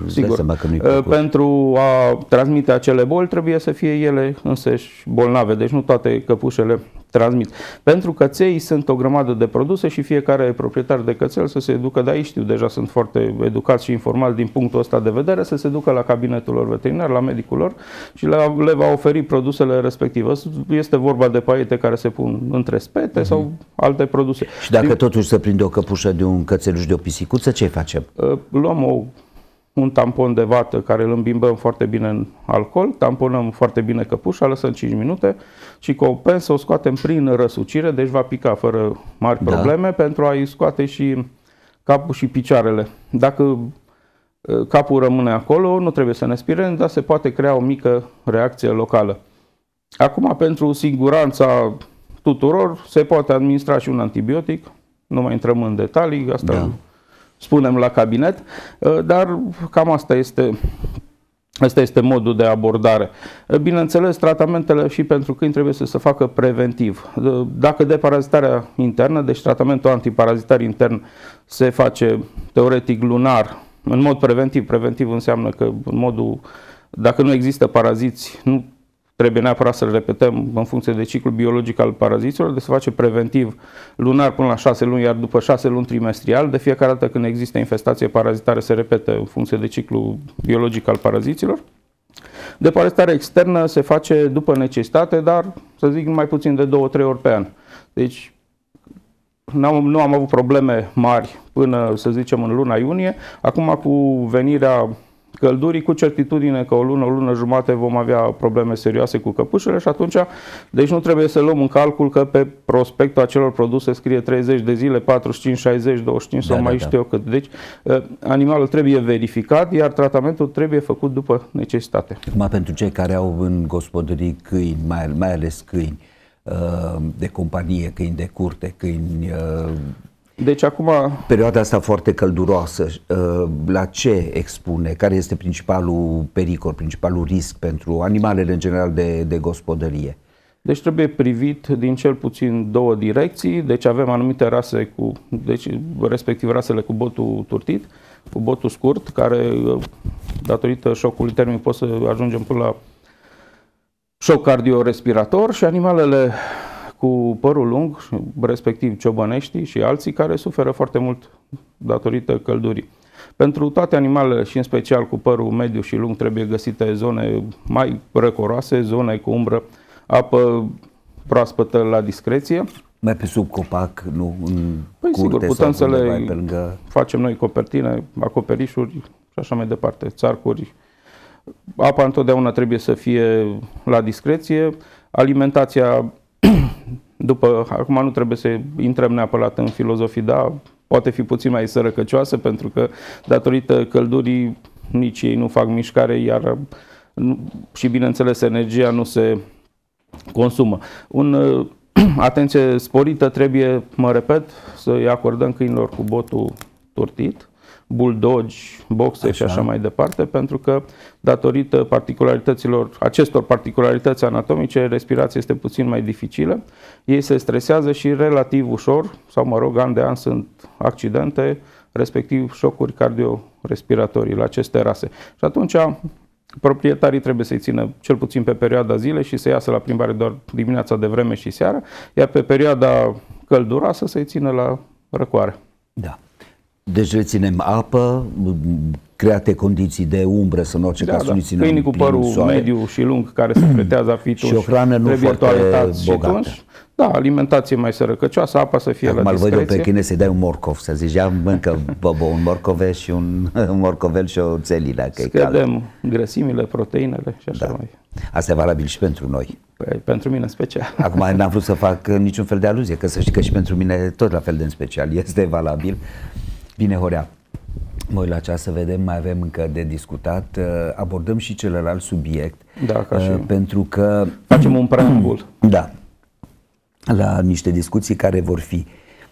Pentru a transmite acele boli trebuie să fie ele însăși bolnave, deci nu toate căpușele transmiți. Pentru căței sunt o grămadă de produse și fiecare proprietar de cățel să se ducă, de aici știu, deja sunt foarte educați și informați din punctul ăsta de vedere, să se ducă la cabinetul lor veterinar, la medicul lor și le va oferi produsele respective. Este vorba de paiete care se pun între spete sau alte produse. Și dacă totuși se prinde o căpușă de un cățeluș, de o pisicuță, ce facem? Luăm un tampon de vată care îl îmbimbăm foarte bine în alcool, tamponăm foarte bine căpușa, lăsăm 5 minute și cu o pensă o scoatem prin răsucire, deci va pica fără mari probleme pentru a-i scoate și capul și picioarele. Dacă capul rămâne acolo, nu trebuie să ne spirăm, dar se poate crea o mică reacție locală. Acum, pentru siguranța tuturor, se poate administra și un antibiotic, nu mai intrăm în detalii, asta spunem la cabinet, dar cam asta este modul de abordare. Bineînțeles, tratamentele și pentru câini trebuie să se facă preventiv. Dacă deparazitarea internă, deci tratamentul antiparazitar intern se face teoretic lunar, în mod preventiv. Preventiv înseamnă că dacă nu există paraziți, nu trebuie neapărat să-l repetăm în funcție de ciclul biologic al paraziților, deci se face preventiv lunar până la 6 luni, iar după 6 luni trimestrial. De fiecare dată când există infestație parazitară se repete în funcție de ciclul biologic al paraziților. Deparazitarea externă se face după necesitate, dar să zic mai puțin de 2-3 ori pe an. Deci nu am avut probleme mari până, să zicem, în luna iunie. Acum, cu venirea căldurii, cu certitudine că o lună jumate vom avea probleme serioase cu căpușele și atunci, deci nu trebuie să luăm în calcul că pe prospectul acelor produse scrie 30 de zile, 45, 60, 25 sau mai știu eu cât. Deci animalul trebuie verificat, iar tratamentul trebuie făcut după necesitate. Acum, pentru cei care au în gospodării câini, mai ales câini de companie, câini de curte, câini... Deci acum... Perioada asta foarte călduroasă, la ce expune? Care este principalul pericol, principalul risc pentru animalele în general de gospodărie? Deci trebuie privit din cel puțin 2 direcții. Deci avem anumite rase, respectiv rasele cu botul turtit, cu botul scurt, care datorită șocului termic pot să ajungem până la șoc cardiorespirator, și animalele cu părul lung, respectiv ciobăneștii și alții, care suferă foarte mult datorită căldurii. Pentru toate animalele și în special cu părul mediu și lung trebuie găsite zone mai răcoroase, zone cu umbră, apă proaspătă la discreție. Mai pe sub copac, nu în curte, sigur, putem să le pe lângă... facem noi copertine, acoperișuri și așa mai departe, țarcuri. Apa întotdeauna trebuie să fie la discreție. Alimentația, acum nu trebuie să intrăm neapărat în filozofii, dar poate fi puțin mai sărăcăcioasă, pentru că datorită căldurii nici ei nu fac mișcare, iar și bineînțeles energia nu se consumă. Atenție sporită trebuie, mă repet, să-i acordăm câinilor cu botul turtit, bulldogi, boxe și așa mai departe, pentru că datorită acestor particularități anatomice, respirația este puțin mai dificilă. Ei se stresează și relativ ușor, sau mă rog, an de an sunt accidente, respectiv șocuri cardiorespiratorii la aceste rase. Și atunci proprietarii trebuie să-i țină cel puțin pe perioada zilei și să iasă la plimbare doar dimineața de vreme și seara, iar pe perioada călduroasă să-i țină la răcoare. Da. Deci reținem apă, create condiții de umbră, să în orice caz nu ținem câinii cu părul mediu și lung care se pretează a fi tunși, și o hrană nu foarte bogată. Da, alimentație mai sărăcăcioasă, apa să fie la discreție. Acum îl văd eu pe câine să-i dai un morcov, să zici, ia mâncă un morcove și un morcovel și o țelină. Scădem grăsimile, proteinele și așa mai. Asta e valabil și pentru noi. Pentru mine în special. Acum n-am vrut să fac niciun fel de aluzie, că să știi că și pentru mine tot la fel de în special este valabil. Bine, Horea, mă uit la ceas să vedem, mai avem încă de discutat. Abordăm și celălalt subiect. Da, pentru că facem un preambul. Da, la niște discuții care vor fi.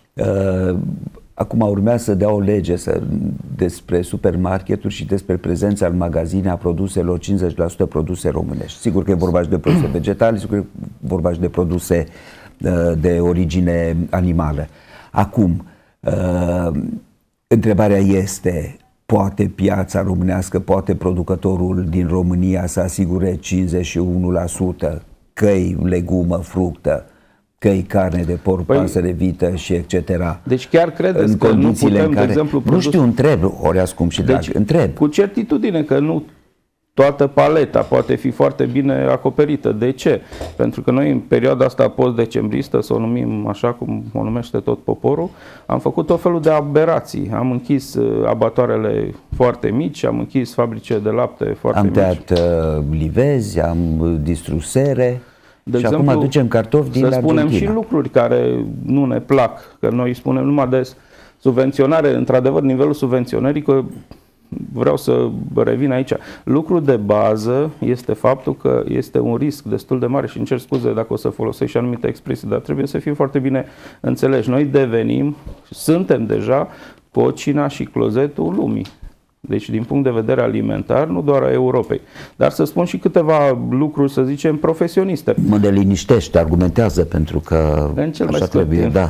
Acum urmează să dea o lege despre supermarketuri și despre prezența în magazine a produselor 50% produse românești. Sigur că e vorba și de produse vegetale, sigur că e vorba și de produse de origine animală. Acum, întrebarea este, poate piața românească, poate producătorul din România să asigure 51% căi, legumă, fructă Căi, carne de porc, pasăre, vită și etc. Deci chiar credeți că nu putem, de exemplu, nu știu, întreb, ori scump și drag, întreb. Cu certitudine că nu toată paleta poate fi foarte bine acoperită. De ce? Pentru că noi în perioada asta post-decembristă, să o numim așa cum o numește tot poporul, am făcut tot felul de aberații. Am închis abatoarele foarte mici, am închis fabrice de lapte foarte mici. Am tăiat livezi, am distrus sere. De și exemplu, acum aducem cartofi din Argentina. Să spunem și lucruri care nu ne plac, că noi spunem numai de subvenționare, într-adevăr nivelul subvenționării, că vreau să revin aici. Lucrul de bază este faptul că este un risc destul de mare și îmi cer scuze dacă o să folosesc și anumite expresii, dar trebuie să fim foarte bine înțeleși. Noi devenim, suntem deja cocina și clozetul lumii. Deci din punct de vedere alimentar, nu doar a Europei. Dar să spun și câteva lucruri, să zicem, profesioniste. Mă deliniștește, argumentează, pentru că în cel așa trebuie, da.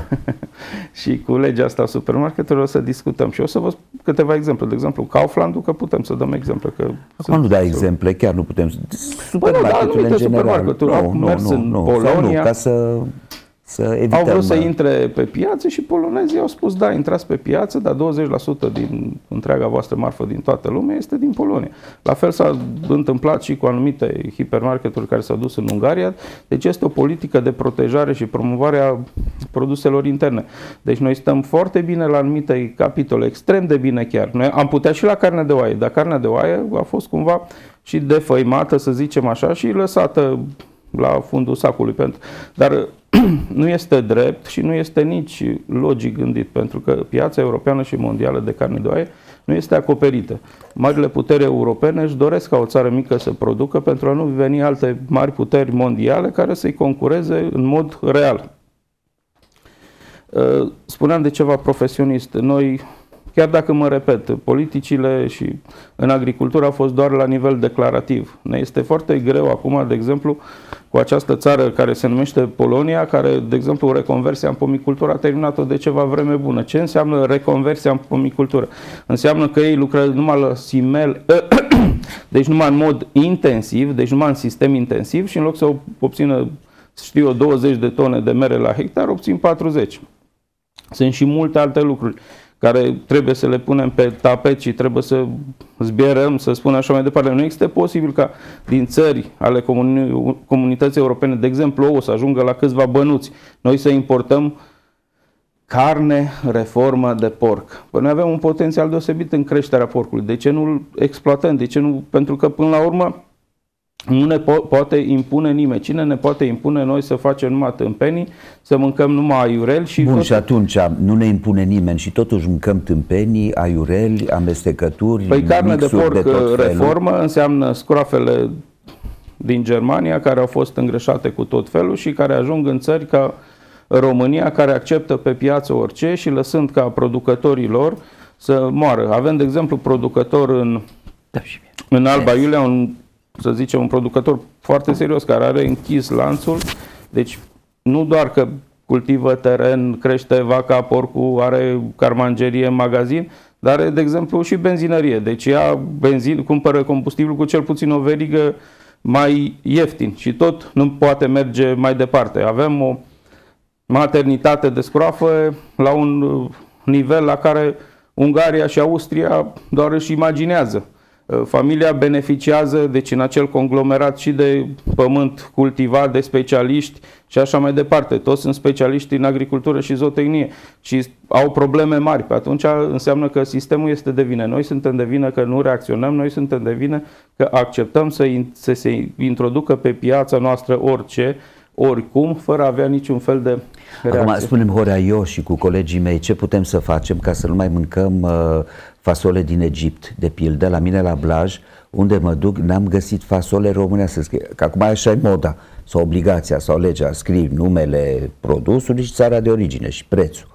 Și cu legea asta a supermarketelor o să discutăm. Și o să vă spun câteva exemple. De exemplu, Kauflandul, că putem să dăm exemple. Că acum nu dai exemple, chiar nu putem. Supermarketurile în general. Au mers în Polonia. Ca să evităm. Au vrut să intre pe piață și polonezii au spus, da, intrați pe piață, dar 20% din întreaga voastră marfă din toată lumea este din Polonia. La fel s-a întâmplat și cu anumite hipermarketuri care s-au dus în Ungaria. Deci este o politică de protejare și promovare a produselor interne. Deci noi stăm foarte bine la anumite capitole, extrem de bine chiar. Noi am putea și la carne de oaie, dar carnea de oaie a fost cumva și defăimată, să zicem așa, și lăsată la fundul sacului. Dar nu este drept și nu este nici logic gândit, pentru că piața europeană și mondială de carne de oaie nu este acoperită. Marile puteri europene își doresc ca o țară mică să producă pentru a nu veni alte mari puteri mondiale care să-i concureze în mod real. Spuneam de ceva profesionist. Noi, chiar dacă mă repet, politicile și în agricultură au fost doar la nivel declarativ. Ne este foarte greu acum, de exemplu, cu această țară care se numește Polonia, care, de exemplu, reconversia în pomicultură a terminat-o de ceva vreme bună. Ce înseamnă reconversia în pomicultură? Înseamnă că ei lucrează numai la simel, deci numai în mod intensiv, deci numai în sistem intensiv și în loc să obțină, știu eu, 20 de tone de mere la hectar, obțin 40. Sunt și multe alte lucruri care trebuie să le punem pe tapet și trebuie să zbierăm, să spunem așa mai departe. Nu este posibil ca din țări ale comunității europene, de exemplu, ouă să ajungă la câțiva bănuți, noi să importăm carne, reformă de porc. Păi noi avem un potențial deosebit în creșterea porcului. De ce nu-l exploatăm? De ce nu? Pentru că, până la urmă, nu ne poate impune nimeni. Cine ne poate impune noi să facem numai tâmpenii, să mâncăm numai aiureli și... Bun, și atunci nu ne impune nimeni și totuși mâncăm tâmpenii, aiureli, amestecături, păi carne de porc de reformă înseamnă scroafele din Germania care au fost îngreșate cu tot felul și care ajung în țări ca România, care acceptă pe piață orice și lăsând ca producătorii lor să moară. Avem, de exemplu, producător în Alba Iulia, să zicem, un producător foarte serios care are închis lanțul, deci nu doar că cultivă teren, crește vaca, porcul, are carmangerie în magazin, dar are, de exemplu, și benzinărie. Deci ia cumpără combustibil cu cel puțin o verigă mai ieftin și tot nu poate merge mai departe. Avem o maternitate de scroafă la un nivel la care Ungaria și Austria doar își imaginează. Familia beneficiază, deci în acel conglomerat, și de pământ cultivat, de specialiști și așa mai departe. Toți sunt specialiști în agricultură și zootehnie și au probleme mari. Pe atunci înseamnă că sistemul este de vină. Noi suntem de vină că nu reacționăm, noi suntem de vină că acceptăm să se introducă pe piața noastră orice, oricum, fără a avea niciun fel de reacție. Acum, spunem, Horea, eu și cu colegii mei, ce putem să facem ca să nu mai mâncăm fasole din Egipt, de pildă? La mine la Blaj, unde mă duc, n-am găsit fasole românească. Că acum așa e moda, sau obligația, sau legea, scrii numele produsului și țara de origine și prețul.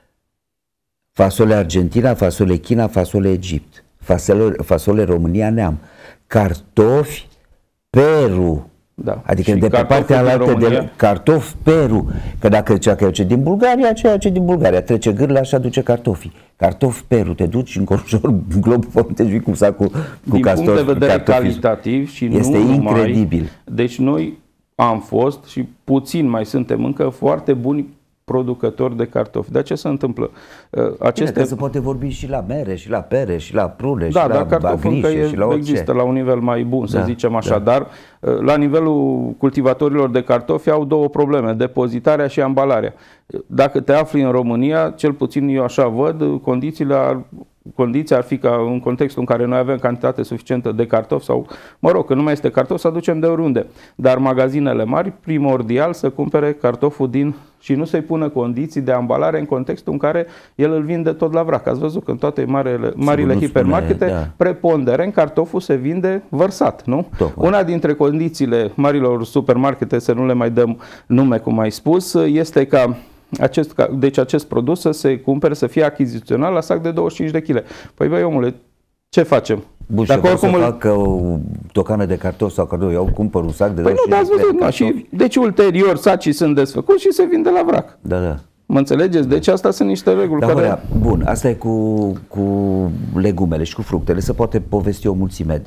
Fasole Argentina, fasole China, fasole Egipt, fasole România neam, cartofi Peru. Da. Adică de pe partea alaltă de cartofi Peru, că dacă zicea că e din Bulgaria, ceea ce din Bulgaria trece gârla și aduce cartofii. Cartofi Peru, te duci în corușor glob, te duci cum sa cu din castor, punct de vedere cartofii. calitativ și este nu incredibil. Numai, deci noi am fost și puțin mai suntem încă foarte buni producători de cartofi. Dar ce se întâmplă? Bine, că se poate vorbi și la mere, și la pere, și la prune, da, și la agrișe, și la orice. Există la un nivel mai bun, să zicem așa, da. dar la nivelul cultivatorilor de cartofi au două probleme, depozitarea și ambalarea. Dacă te afli în România, cel puțin eu așa văd, condiția ar fi ca în contextul în care noi avem cantitate suficientă de cartofi sau, mă rog, că nu mai este cartof, să aducem de oriunde. Dar magazinele mari, primordial să cumpere cartoful și nu să-i pună condiții de ambalare în contextul în care el îl vinde tot la vrac. Ați văzut că în toate marile hipermarkete, preponderent, cartoful se vinde vărsat, nu? Una dintre condițiile marilor supermarkete, să nu le mai dăm nume, cum ai spus, este ca acest produs să se cumpere, să fie achiziționat la sac de 25 de kg. Păi băi, omule, ce facem? Bun, și oricum să fac o tocană de cartofi sau cartofi, eu cumpăr un sac de 25 de kg. Nu, și deci ulterior sacii sunt desfăcuți și se vinde la vrac. Da. Mă înțelegeți? Deci asta sunt niște reguli care... Bun, asta e cu legumele și cu fructele. Se poate povesti o mulțime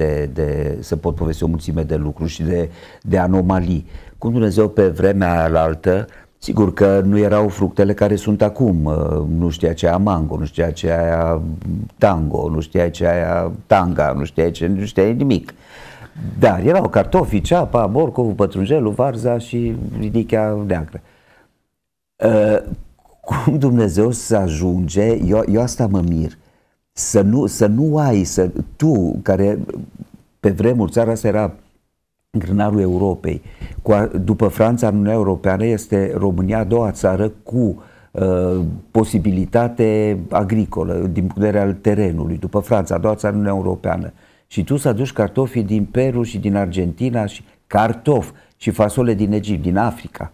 de lucruri și de anomalii. Cum Dumnezeu pe vremea alaltă, sigur că nu erau fructele care sunt acum, nu știa ce aia mango, nu știa ce aia tango, nu știa ce aia tanga, nu știa nimic. Dar erau cartofii, ceapa, borcovul, pătrunjelul, varza și ridichea neagră. Cum Dumnezeu să ajunge, eu asta mă mir, să nu ai, tu care pe vremuri țara asta era grânarul Europei, după Franța în Uniunea Europeană este România a doua țară cu posibilitate agricolă din punct de vedere al terenului, după Franța a doua țară în Uniunea Europeană, și tu să aduci cartofii din Peru și din Argentina și cartofi și fasole din Egipt, din Africa.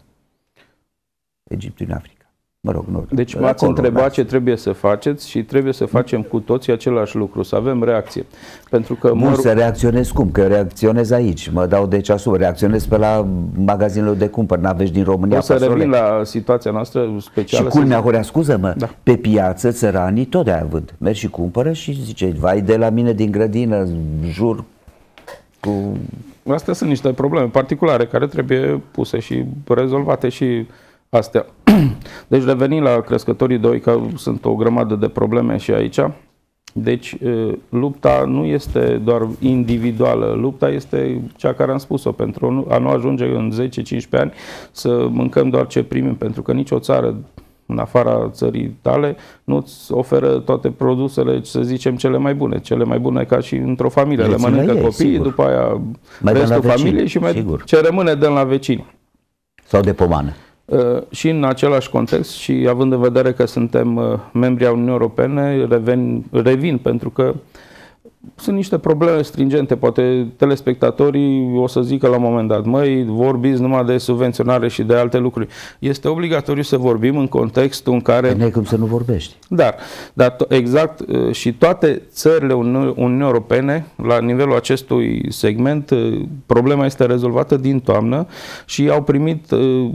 Egiptul din Africa. Mă rog, nu. Deci m-ați întrebat ce trebuie să faceți și trebuie să facem cu toții același lucru, să avem reacție. Pentru că să reacționez cum? Că eu reacționez aici, mă dau de ceasul, reacționez pe la magazinele de cumpăr, n-aveți din România. O să revin la situația noastră specială. Și culmea, scuză-mă, pe piață țăranii tot de-aia vând. Mergi și cumpără și zice, vai de la mine din grădină, jur cu... Astea sunt niște probleme particulare care trebuie puse și rezolvate și astea. Deci revenim la crescătorii de oi, că sunt o grămadă de probleme și aici. Deci lupta nu este doar individuală, lupta este cea care am spus-o, pentru a nu ajunge în 10-15 ani să mâncăm doar ce primim, pentru că nicio țară în afara țării tale nu-ți oferă toate produsele, să zicem, cele mai bune ca și într-o familie. Le mănâncă copiii, sigur. După aia restul familiei și ce rămâne dăm la vecini. Sau de pomană. Și în același context și având în vedere că suntem membri ai Uniunii Europene, revin pentru că sunt niște probleme stringente. Poate telespectatorii o să zică la un moment dat, măi, vorbiți numai de subvenționare și de alte lucruri. Este obligatoriu să vorbim în contextul în care... Nu ai cum să nu vorbești. Dar exact, și toate țările Uniunii Europene, la nivelul acestui segment, problema este rezolvată din toamnă și au primit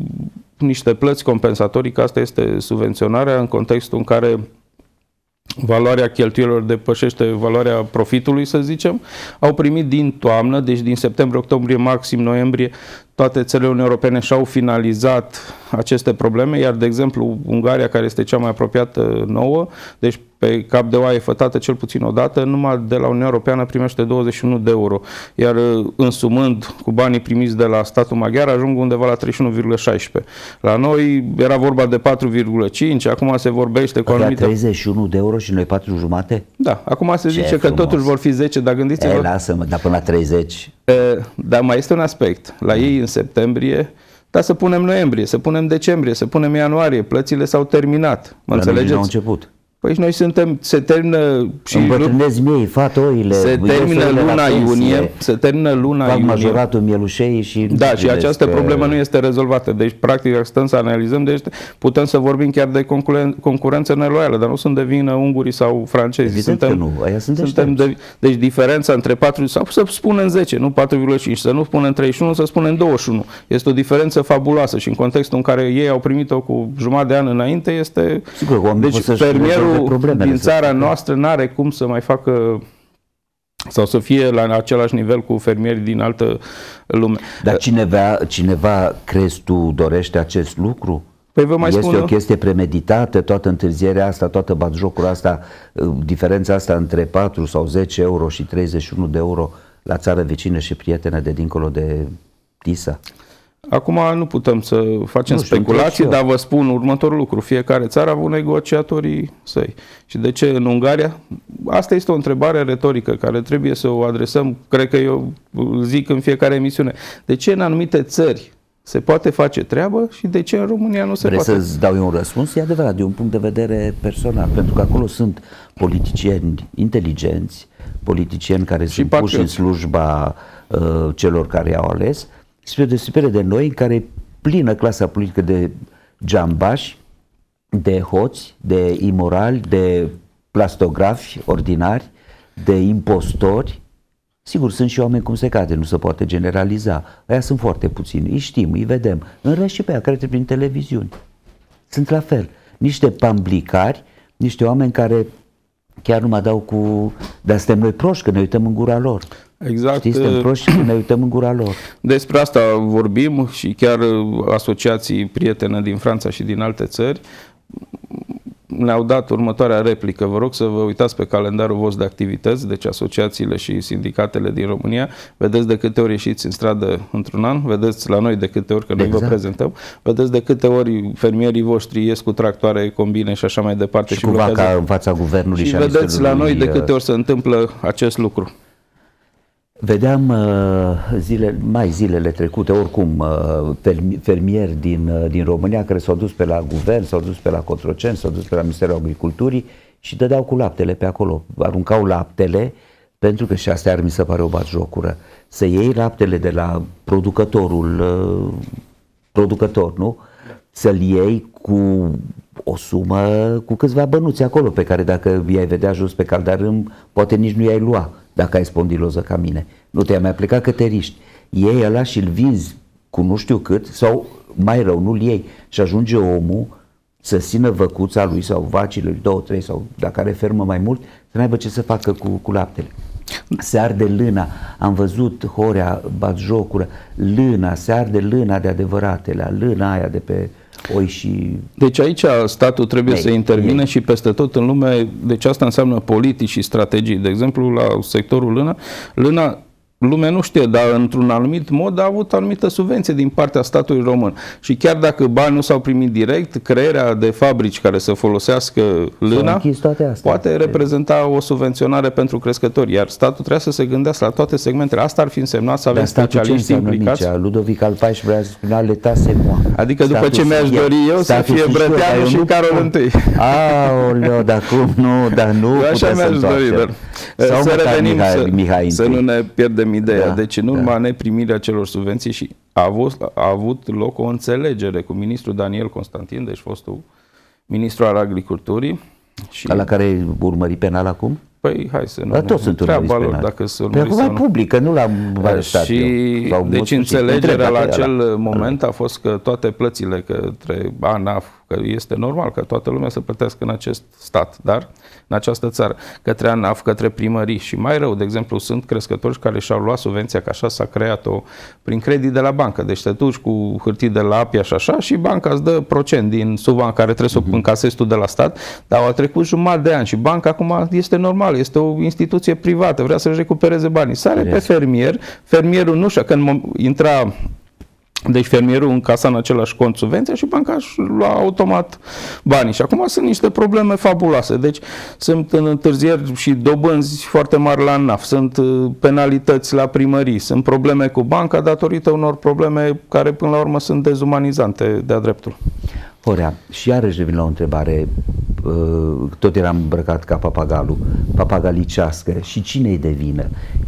niște plăți compensatorii, că asta este subvenționarea, în contextul în care valoarea cheltuielor depășește valoarea profitului, să zicem. Au primit din toamnă, deci din septembrie, octombrie, maxim noiembrie, toate țările Uniunii Europene și-au finalizat aceste probleme, iar, de exemplu, Ungaria, care este cea mai apropiată nouă, deci pe cap de oaie fătată cel puțin o dată, numai de la Uniunea Europeană primește 21 de euro, iar însumând cu banii primiți de la statul maghiar, ajung undeva la 31,16. La noi era vorba de 4,5, acum se vorbește cu anumite... 31 de euro și noi 4,5? Da, acum se zice că totuși vor fi 10, dar gândiți-vă... Lasă-mă, dar până la 30... Dar mai este un aspect. La ei în septembrie, dar să punem noiembrie, să punem decembrie, să punem ianuarie, plățile s-au terminat. Mă înțelegeți? Au început. Păi noi se termină și îmbătrânesc miei, fată oile. Se termină luna iunie, fac majoratul mielușei și... Da, și această problemă nu este rezolvată. Deci, practic, stăm să analizăm, deci putem să vorbim chiar de concurență neloială, dar nu sunt de vină ungurii sau francezi. Deci diferența între 4, sau să spunem 10, nu 4,5, să nu spunem 31, să spunem 21. Este o diferență fabuloasă și în contextul în care ei au primit-o cu jumătate de an înainte, este... Sigur, deci fermierul din țara noastră n-are cum să mai facă sau să fie la același nivel cu fermieri din altă lume. Dar cineva, crezi tu, dorește acest lucru? Păi vă mai este spun o chestie premeditată, toată întârzierea asta, toată batjocura asta, diferența asta între 4 sau 10 euro și 31 de euro la țară vecină și prietenă de dincolo de Tisa? Acum nu putem să facem speculații, dar vă spun următorul lucru. Fiecare țară a avut negociatorii săi. Și de ce în Ungaria? Asta este o întrebare retorică care trebuie să o adresăm, cred că eu zic în fiecare emisiune. De ce în anumite țări se poate face treabă și de ce în România nu se poate? Vrei să-ți dau eu un răspuns? E adevărat, de un punct de vedere personal, pentru că acolo sunt politicieni inteligenți, politicieni care sunt puși în slujba celor care i-au ales, spre deosebire de noi, în care e plină clasa politică de jambași, de hoți, de imorali, de plastografi ordinari, de impostori. Sigur, sunt și oameni cum se cade, nu se poate generaliza. Aia sunt foarte puțini, îi știm, îi vedem. În rest și pe aia care trec prin televiziuni. Sunt la fel. Niște pamblicari, niște oameni care chiar nu mă dau cu... Dar suntem noi proști când ne uităm în gura lor. Exact. Știi, suntem proști când ne uităm în gura lor. Despre asta vorbim și chiar asociații prietene din Franța și din alte țări ne-au dat următoarea replică. Vă rog să vă uitați pe calendarul vostru de activități, deci asociațiile și sindicatele din România, vedeți de câte ori ieșiți în stradă într-un an, vedeți la noi de câte ori, că noi vă prezentăm, vedeți de câte ori fermierii voștri ies cu tractoare, combine și așa mai departe. Și cu vaca în fața guvernului și vedeți la noi de câte ori se întâmplă acest lucru. Vedeam zilele trecute, oricum, fermieri din România care s-au dus pe la guvern, s-au dus pe la Cotroceni, s-au dus pe la Ministerul Agriculturii și dădeau cu laptele pe acolo. Aruncau laptele, pentru că și asta mi se pare o batjocură. Să iei laptele de la producător, nu? Să-l iei cu o sumă, cu câțiva bănuți acolo, pe care dacă i-ai vedea jos pe caldarâm, poate nici nu i-ai lua. Dacă ai spondiloză ca mine. Nu te-ai mai plecat că te riști. Iei ăla și îl vinzi cu nu știu cât, sau mai rău, nu-l iei. Și ajunge omul să țină văcuța lui sau vacile lui, 2, 3 sau dacă are fermă mai mult, să n-aibă ce să facă cu laptele. Se arde lâna. Am văzut Horea, batjocură, lâna, se arde lâna de adevăratele, lâna aia de pe oi și... Deci aici statul trebuie să intervină și peste tot în lume, deci asta înseamnă politici și strategii. De exemplu, la sectorul lâna, lumea nu știe, dar într-un anumit mod a avut anumită subvenție din partea statului român. Și chiar dacă bani nu s-au primit direct, crearea de fabrici care să folosească lâna poate reprezenta o subvenționare pentru crescători. Iar statul trebuie să se gândească la toate segmentele. Asta ar fi însemnat să avem specialiști implicați. Ludovic al XIV-lea spunea l'État c'est moi. Adică după ce mi-aș dori eu să fie Brăteanu și Carol I. Aoleu, dar cum nu, dar nu așa mi-aș dori, dar să revenim, să nu ne pierdem ideea. Deci în urma neprimirii acelor subvenții și a avut loc o înțelegere cu ministrul Daniel Constantin, deci fostul ministru al agriculturii. Și... La care urmări penal acum? Păi hai să nu toți sunt treaba lor dacă se urmări sau nu. Publică, nu l-am arestat eu. Deci înțelegerea la acel moment a fost că toate plățile către ANAF, că este normal că toată lumea să plătească în acest stat, dar în această țară, către ANAF, către primării și mai rău, de exemplu, sunt crescători care și-au luat subvenția, că așa s-a creat-o prin credit de la bancă. Deci te duci cu hârtii de la APIA și așa și banca îți dă procent din suma în care trebuie să o încasezi tu de la stat, dar au trecut jumătate de ani și banca acum este normal, este o instituție privată, vrea să-și recupereze banii. Sare pe fermier, fermierul nu știu, când intra... Deci fermierul încasa în același cont subvenția și banca își lua automat banii. Și acum sunt niște probleme fabuloase. Deci sunt în întârzieri și dobânzi foarte mari la ANAF, sunt penalități la primării, sunt probleme cu banca datorită unor probleme care până la urmă sunt dezumanizante de-a dreptul. Horea, și iarăși revin la o întrebare, tot eram îmbrăcat ca papagalul, papagalicească, și cine-i de vină?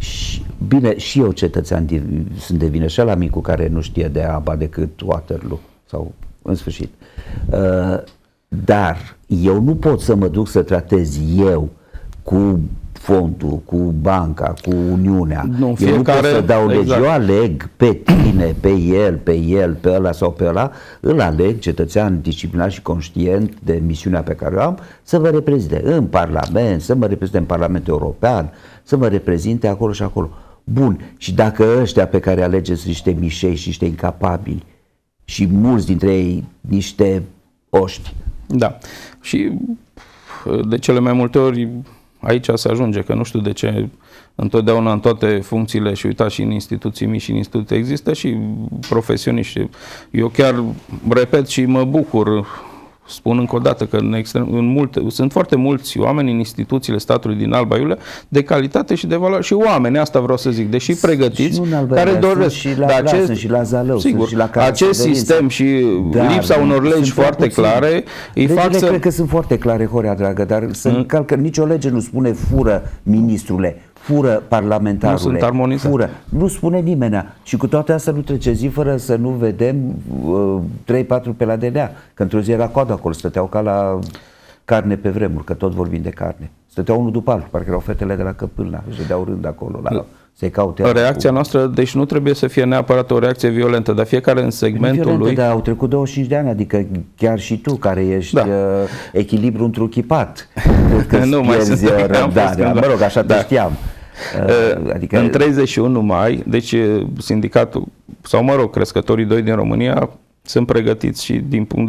Bine, și eu cetățean sunt de vină, și ăla micu care nu știe de apa decât Waterloo, sau în sfârșit. Dar eu nu pot să mă duc să tratez eu cu fondul, cu banca, cu Uniunea. Nu, eu nu pot să dau legi, eu aleg pe tine, pe el, pe ăla sau pe ăla, îl aleg, cetățean disciplinat și conștient de misiunea pe care o am, să mă reprezinte în Parlament, să mă reprezinte în Parlamentul European, să mă reprezinte acolo și acolo. Bun, și dacă ăștia pe care alegeți sunt niște mișei și niște incapabili și mulți dintre ei niște oști. Da, și de cele mai multe ori aici se ajunge, că nu știu de ce întotdeauna în toate funcțiile, și uitați și în instituții mici și în instituții există și profesioniști. Eu chiar repet și mă bucur, spun încă o dată că sunt foarte mulți oameni în instituțiile statului din Alba Iulia de calitate și de valoare și oameni, asta vreau să zic, deși pregătiți, care doresc. Și la Blas, și la Zalău, sigur, și la acest sistem și lipsa unor legi foarte clare îi fac să... Cred că sunt foarte clare, Horea dragă, dar să încalcă, nicio lege nu spune fură ministrule, fură parlamentarule, nu sunt armonizate. Fură. Nu spune nimenea. Și cu toate astea nu trece zi fără să nu vedem 3-4 pe la DNA. Că într-o zi era coadă acolo, stăteau ca la carne pe vremuri, că tot vorbim de carne. Stăteau unul după altul, parcă erau fetele de la Căpâlna, își dădeau rând acolo, se caute. Reacția noastră, deci nu trebuie să fie neapărat o reacție violentă, dar fiecare în segmentul lui... Dar au trecut 25 de ani, adică chiar și tu, care ești echilibru întruchipat, nu mai sunt răbdarea. Mă rog, așa te știam. Adică... În 31 mai, deci sindicatul, sau mă rog, crescătorii 2 din România sunt pregătiți și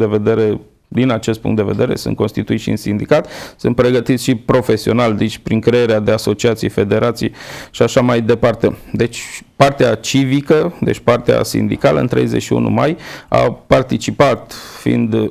din acest punct de vedere sunt constituiți și în sindicat, sunt pregătiți și profesional, deci prin crearea de asociații, federații și așa mai departe. Deci partea civică, deci partea sindicală în 31 mai a participat fiind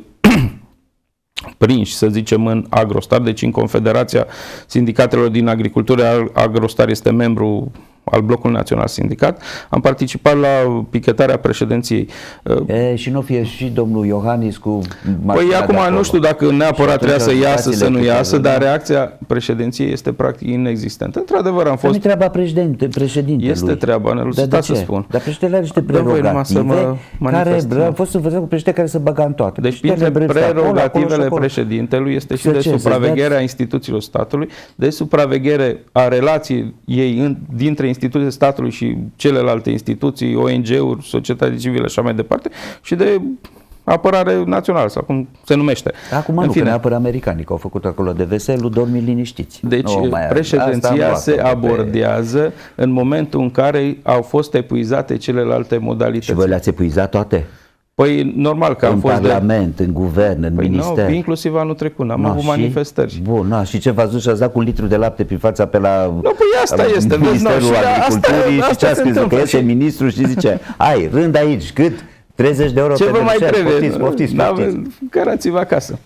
prinși, să zicem, în Agrostar, deci în Confederația Sindicatelor din Agricultură. Agrostar este membru al Blocului Național Sindicat. Am participat la pichetarea președinției. Și nu fie și domnul Iohannis cu... Păi acum nu știu dacă neapărat trebuia să iasă, să nu iasă, dar reacția președinției este practic inexistentă. Într-adevăr am fost... Nu-i treaba președintelui. Este treaba, ne-l să spun. Dar președintele are niște prerogative care au fost învățate cu președinte care se băga în toate. Deci printre prerogativele președintelui este și de supraveghere a instituțiilor statului, de supraveghere a relației ei dintre instituțiile statului și celelalte instituții, ONG-uri, societate civilă și așa mai departe, și de apărare națională, sau cum se numește. Acum nu, că neapără americanii, că au făcut acolo de veselu, dormi liniștiți. Deci președinția se abordează în momentul în care au fost epuizate celelalte modalități. Și voi le-ați epuizat toate? Păi normal că am fost în Parlament, în guvern, în minister. Inclusiv anul trecut, am avut manifestări. Bun, și ce v-ați dus și ați dat cu un litru de lapte prin fața pe la păi asta este Ministerul Agriculturii și ce a scris, că este ministru și zice, ai, rând aici, cât? 30 de euro ce pentru vă mai trebuie? Poftiți. Cărați-vă acasă.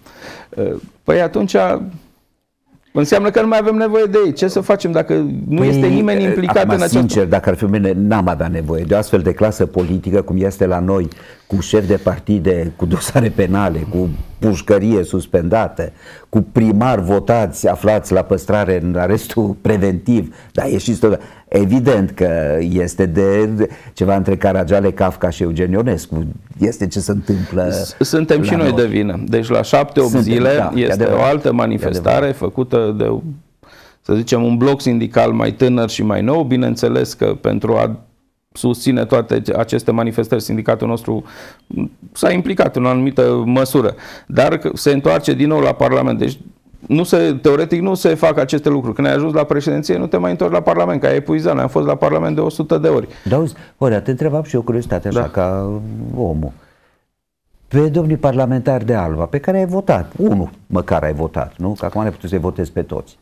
Păi atunci... înseamnă că nu mai avem nevoie de ei. Ce să facem dacă nu este nimeni implicat în aceasta? Sincer, dacă ar fi mine, n-am avea nevoie de o astfel de clasă politică cum este la noi, cu șefi de partide, cu dosare penale, cu pușcărie suspendată, cu primari votați aflați la păstrare în arestul preventiv. Dar ieșiți tot. Evident că este de ceva între Caragiale, Kafka și Eugen Ionescu. Este ce se întâmplă. Suntem și noi de vină. Deci la 7-8 zile este o altă manifestare făcută de, să zicem, un bloc sindical mai tânăr și mai nou. Bineînțeles că pentru a susține toate aceste manifestări, sindicatul nostru s-a implicat în o anumită măsură, dar se întoarce din nou la Parlament. Deci teoretic nu se fac aceste lucruri. Când ai ajuns la președinție, nu te mai întorci la Parlament, că ai epuizat. Noi am fost la Parlament de 100 de ori. Da, auzi, Horea, te întrebam și eu curiozitate, așa, ca omul. Pe domnii parlamentari de Alba, pe care ai votat, unul măcar ai votat, nu? Că acum ne puteți să-i votezi pe toți.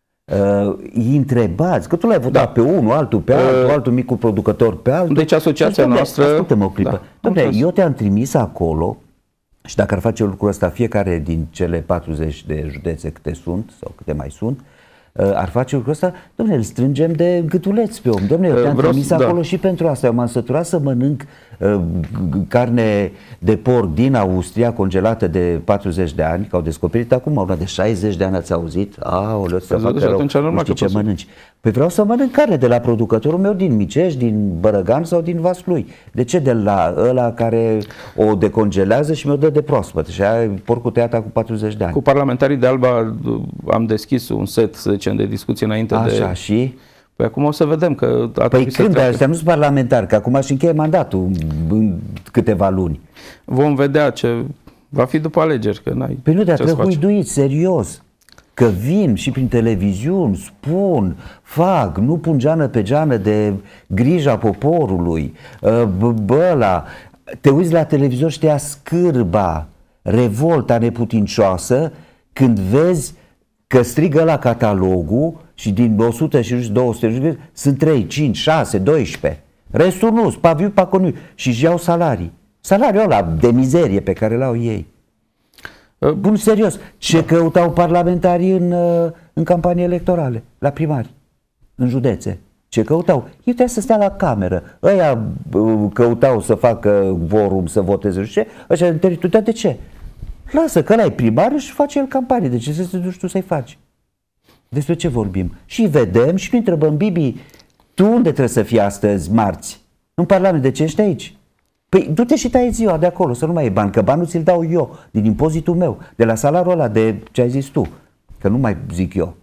Îi întrebați, că tu l-ai votat pe unul, altul pe altul, altul micul producător pe altul. Deci asociația noastră... Ascultă-mă o clipă. Dom'le, eu te-am trimis acolo și dacă ar face lucrul ăsta fiecare din cele 40 de județe câte sunt, sau câte mai sunt, ar face lucrul ăsta, dom'le, îl strângem de gâtuleț pe om. Dom'le, eu te-am trimis acolo și pentru asta. Eu m-am săturat să mănânc carne de porc din Austria, congelată de 40 de ani, că au descoperit acum, una de 60 de ani, ați auzit? Aoleu, să facă rău, nu știi ce mănânci. Păi vreau să mănânc carne de la producătorul meu din Micești, din Bărăgan sau din Vaslui. De ce de la ăla care o decongelează și mi-o dă de proaspăt? Și aia porcul tăiat cu 40 de ani. Cu parlamentarii de Alba am deschis un set, să zicem, de discuții înainte de... Așa, și? Păi acum o să vedem că... Păi când? Ăștia nu sunt parlamentari, că acum își încheie mandatul în câteva luni. Vom vedea ce... Va fi după alegeri, că n-ai... Păi nu, dar trebuie huiduit, serios. Că vin și prin televiziuni, spun, fac, nu pun geană pe geană de grija poporului, ăla. Te uiți la televizor și te ia scârba, revolta neputincioasă când vezi că strigă la catalogul și din 100 și 200 sunt 3, 5, 6, 12. Restul nu, spaviu, paconiu și își iau salarii. Salariul ăla de mizerie pe care l-au ei. Bun, serios, ce căutau parlamentarii în campanii electorale, la primari, în județe? Ce căutau? Ei trebuia să stea la cameră. Ăia căutau să facă vorum, să voteze, și ce? Ăștia în teritoriu, de ce? Lasă că ăla-i primar și face el campanie. De ce să te duci tu să-i faci? Despre ce vorbim? Și vedem și nu întrebăm, Bibi, tu unde trebuie să fii astăzi, marți? În Parlament, de ce ești aici? Păi du-te și tai ziua de acolo, să nu mai ai bani, că banul ți-l dau eu, din impozitul meu, de la salariul ăla de ce ai zis tu, că nu mai zic eu.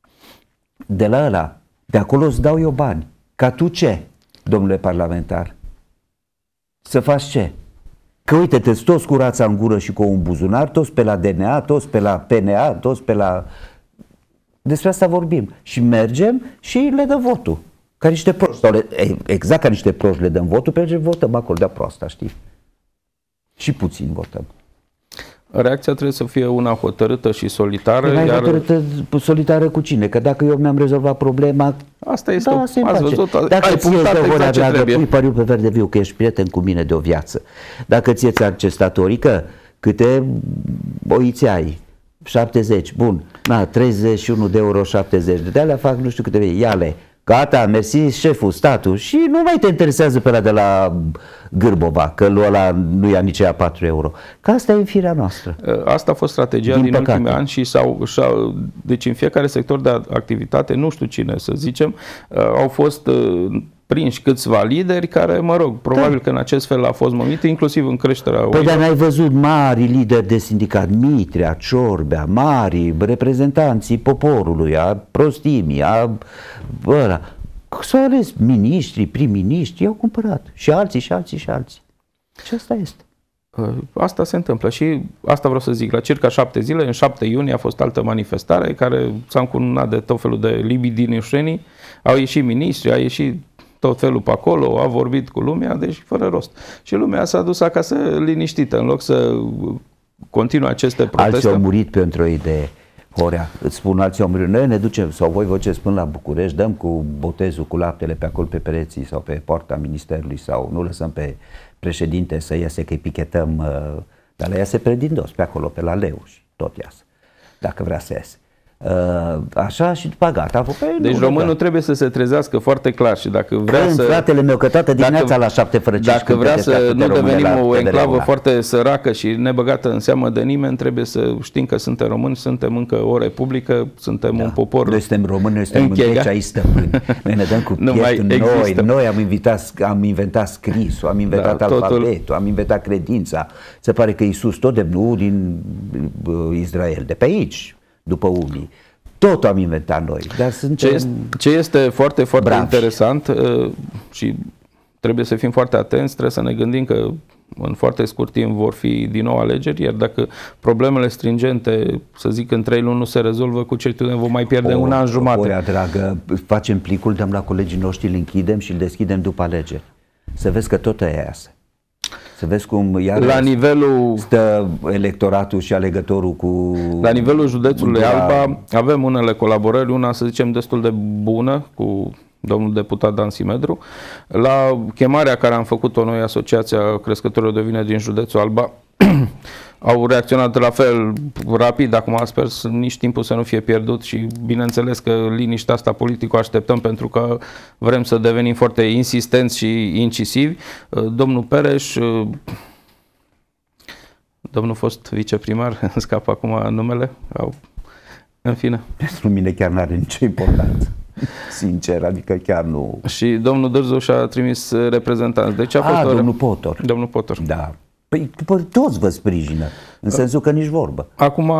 De la ăla, de acolo îți dau eu bani. Ca tu ce, domnule parlamentar? Să faci ce? Că uite-te, toți cu rața în gură și cu un buzunar, toți pe la DNA, toți pe la PNA, toți pe la... Despre asta vorbim. Și mergem și le dă votul. Ca niște proști. Sau exact ca niște proști le dăm votul, pe ce votăm acolo de-a proasta, știi? Și puțin votăm. Reacția trebuie să fie una hotărâtă și solitară. Mai hotărâtă, solitară cu cine? Că dacă eu mi-am rezolvat problema... Asta este, da, ați văzut, dacă ai punctat exact ce trebuie. Pui pariu pe verde viu că ești prieten cu mine de o viață. Dacă ție-ți accestatorică, câte oiți ai? 70, bun. Na, 31 de euro 70. De alea fac nu știu câte, ia-le. Gata, mersi șeful, statul, și nu mai te interesează pe ăla de la Gârbova, că ăla nu ia nici aia 4 euro. Că asta e firea noastră. Asta a fost strategia din ultimii ani și deci în fiecare sector de activitate, nu știu cine să zicem, au fost prinși câțiva lideri care, mă rog, probabil că în acest fel a fost mămit, inclusiv în creșterea... Păi dar n-ai văzut mari lideri de sindicat, Mitrea, Ciorbea, mari reprezentanții poporului, a prostimii, a ăla. S-au ales miniștri, prim-miniștri, i-au cumpărat. Și alții, și alții, și alții. Și asta este. Asta se întâmplă și asta vreau să zic, la circa 7 zile, în 7 iunie a fost altă manifestare care s-a încununat de tot felul de libidiniușenii, au ieșit miniștri, a ieșit tot felul pe acolo, a vorbit cu lumea, deci fără rost. Și lumea s-a dus acasă liniștită, în loc să continue aceste proteste. Alții au murit pentru o idee. Horea, îți spun, alții au murit. Noi ne ducem, sau voi ce spun la București, dăm cu botezul, cu laptele pe acolo, pe pereții sau pe poarta ministerului, sau nu lăsăm pe președinte să iese, că îi pichetăm, dar le iese pe din dos, pe acolo, pe la leu și tot iasă, dacă vrea să iese. Așa și după gata. Deci românul trebuie să se trezească foarte clar și dacă vrea când, să... fratele meu, că toată dimineața la 7 fără 5 dacă vrea să nu devenim o enclavă foarte săracă și nebăgată în seamă de nimeni, trebuie să știm că suntem români, suntem încă o republică, suntem un popor. Noi suntem români, noi suntem mândreți aici stăpâni. Noi ne dăm cu pietul noi am inventat scrisul, am inventat alfabetul, am inventat credința. Se pare că Iisus tot din Israel, de pe aici, după unii. Tot am inventat noi. Dar ce este foarte, foarte interesant și trebuie să fim foarte atenți, trebuie să ne gândim că în foarte scurt timp vor fi din nou alegeri, iar dacă problemele stringente, să zic, în 3 luni nu se rezolvă, cu certitudine vom mai pierde un an jumate. Orea, dragă, facem plicul, dăm la colegii noștri, îl închidem și îl deschidem după alegeri. Să vezi că tot aia iasă. Să vezi cum iar la nivelul stă electoratul și alegătorul cu... La nivelul județului Alba avem unele colaborări, una să zicem destul de bună cu domnul deputat Dan Simedru. La chemarea care am făcut-o noi, Asociația Crescătorilor de Ovine din județul Alba, au reacționat la fel rapid. Acum sper nici timpul să nu fie pierdut și bineînțeles că liniștea asta politică o așteptăm pentru că vrem să devenim foarte insistenți și incisivi. Domnul Pereș, domnul fost viceprimar, îmi scapă acum numele, în fine. Pentru mine chiar nu are nicio importanță. Sincer, adică chiar nu... Și domnul Dârzu și-a trimis reprezentanți. Deci a fost domnul Potor. Domnul Potor. Da. Păi toți vă sprijină, în sensul că nici vorbă. Acum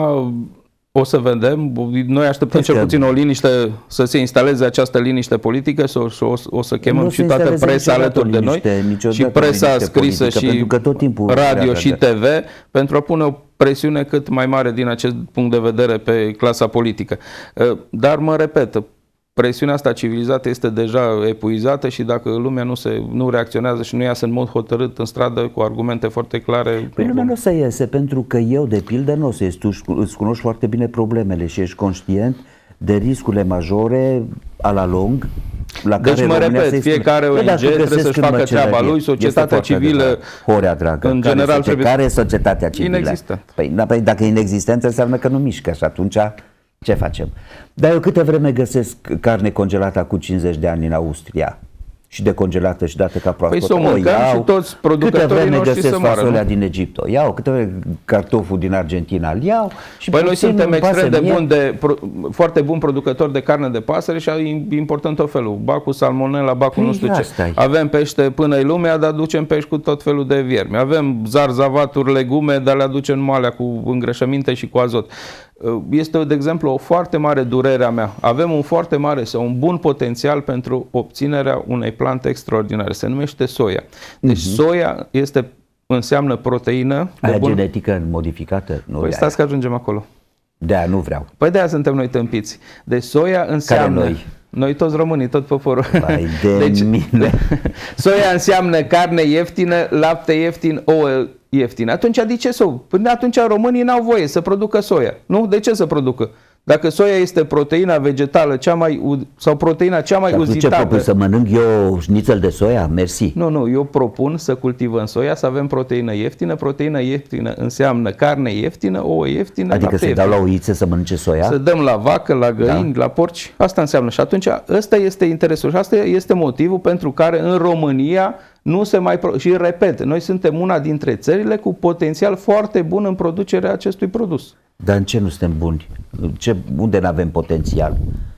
o să vedem. Noi așteptăm cel puțin o liniște, să se instaleze această liniște politică, o să chemăm și toată presa alături de noi, și presa scrisă politică, și radio și TV, pentru a pune o presiune cât mai mare din acest punct de vedere pe clasa politică. Dar mă repet, presiunea asta civilizată este deja epuizată și dacă lumea nu reacționează și nu iasă în mod hotărât în stradă cu argumente foarte clare... Păi lumea nu o să iese, pentru că eu, de pildă, nu o să ies. Tu îți cunoști foarte bine problemele și ești conștient de riscurile majore a la lung, la deci, care mă repet, fiecare ONG trebuie să-și facă treaba lui, societatea civilă, Horea dragă, în general, care e societatea civilă? Inexistent. Păi dacă e inexistență, înseamnă că nu mișcă și atunci ce facem? Dar eu câte vreme găsesc carne congelată cu 50 de ani în Austria și decongelată și dată ca proaspăt, păi o iau, și toți producătorii noștri să moară, fasolea din Egipt o iau, câte vreme cartoful din Argentina îl iau. Și păi noi suntem extrem de buni, foarte buni producători de carne de pasăre și importăm tot felul. Ba cu salmonella, ba cu nu știu ce. Avem pește până-i lumea, dar ducem pești cu tot felul de viermi. Avem zarzavaturi, legume, dar le aducem numai alea cu îngrășăminte și cu azot. Este, de exemplu, o foarte mare durere a mea. Avem un foarte mare sau un bun potențial pentru obținerea unei plante extraordinare. Se numește soia. Deci soia înseamnă proteină. Aia genetică modificată? Nu, păi stați că ajungem acolo. De-aia nu vreau. Păi de-aia suntem noi tâmpiți. Deci soia înseamnă... Care noi? Noi toți românii, tot poporul. Deci, mine. Soia înseamnă carne ieftină, lapte ieftin, ouă ieftine. Atunci de ce până atunci românii n-au voie să producă soia. Nu? De ce să producă? Dacă soia este proteina vegetală sau proteina cea mai uzitată. Ce propun, să mănânc eu șnițel de soia? Mersi. Nu, eu propun să cultivăm soia, să avem proteină ieftină. Proteina ieftină înseamnă carne ieftină, ouă ieftină, adică să dau la oițe să mănânce soia? Să dăm la vacă, la găini, la porci. Asta înseamnă. Și atunci ăsta este interesul și asta este motivul pentru care în România nu se mai... Și repet, noi suntem una dintre țările cu potențial foarte bun în producerea acestui produs. Dar în ce nu suntem buni? Unde nu avem potențial?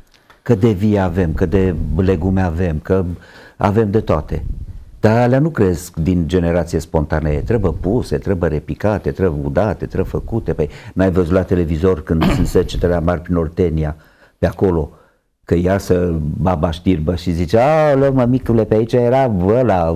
Că de vie avem, că de legume avem, că avem de toate. Dar alea nu cresc din generație spontanee. Trebuie puse, trebuie repicate, trebuie udate, trebuie făcute. Păi n-ai văzut la televizor când sunt secetele mari prin Ortenia, pe acolo, că iasă baba știrbă și zice, aoleu, mămicule, pe aici era ăla,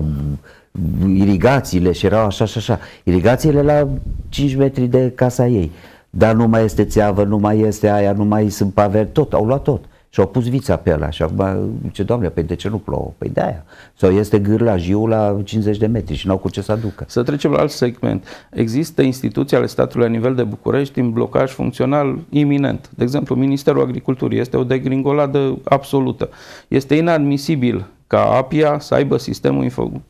irigațiile și erau așa și așa. Irigațiile la 5 metri de casa ei. Dar nu mai este țeavă, nu mai este aia, nu mai sunt paveri, tot, au luat tot. Și au pus vița pe ăla și acum zice, Doamne, păi de ce nu plouă? Păi de aia. Sau este gârlajiu la 50 de metri și n-au cu ce să aducă. Să trecem la alt segment. Există instituții ale statului la nivel de București în blocaj funcțional iminent. De exemplu, Ministerul Agriculturii este o degringoladă absolută. Este inadmisibil ca APIA să aibă sistemul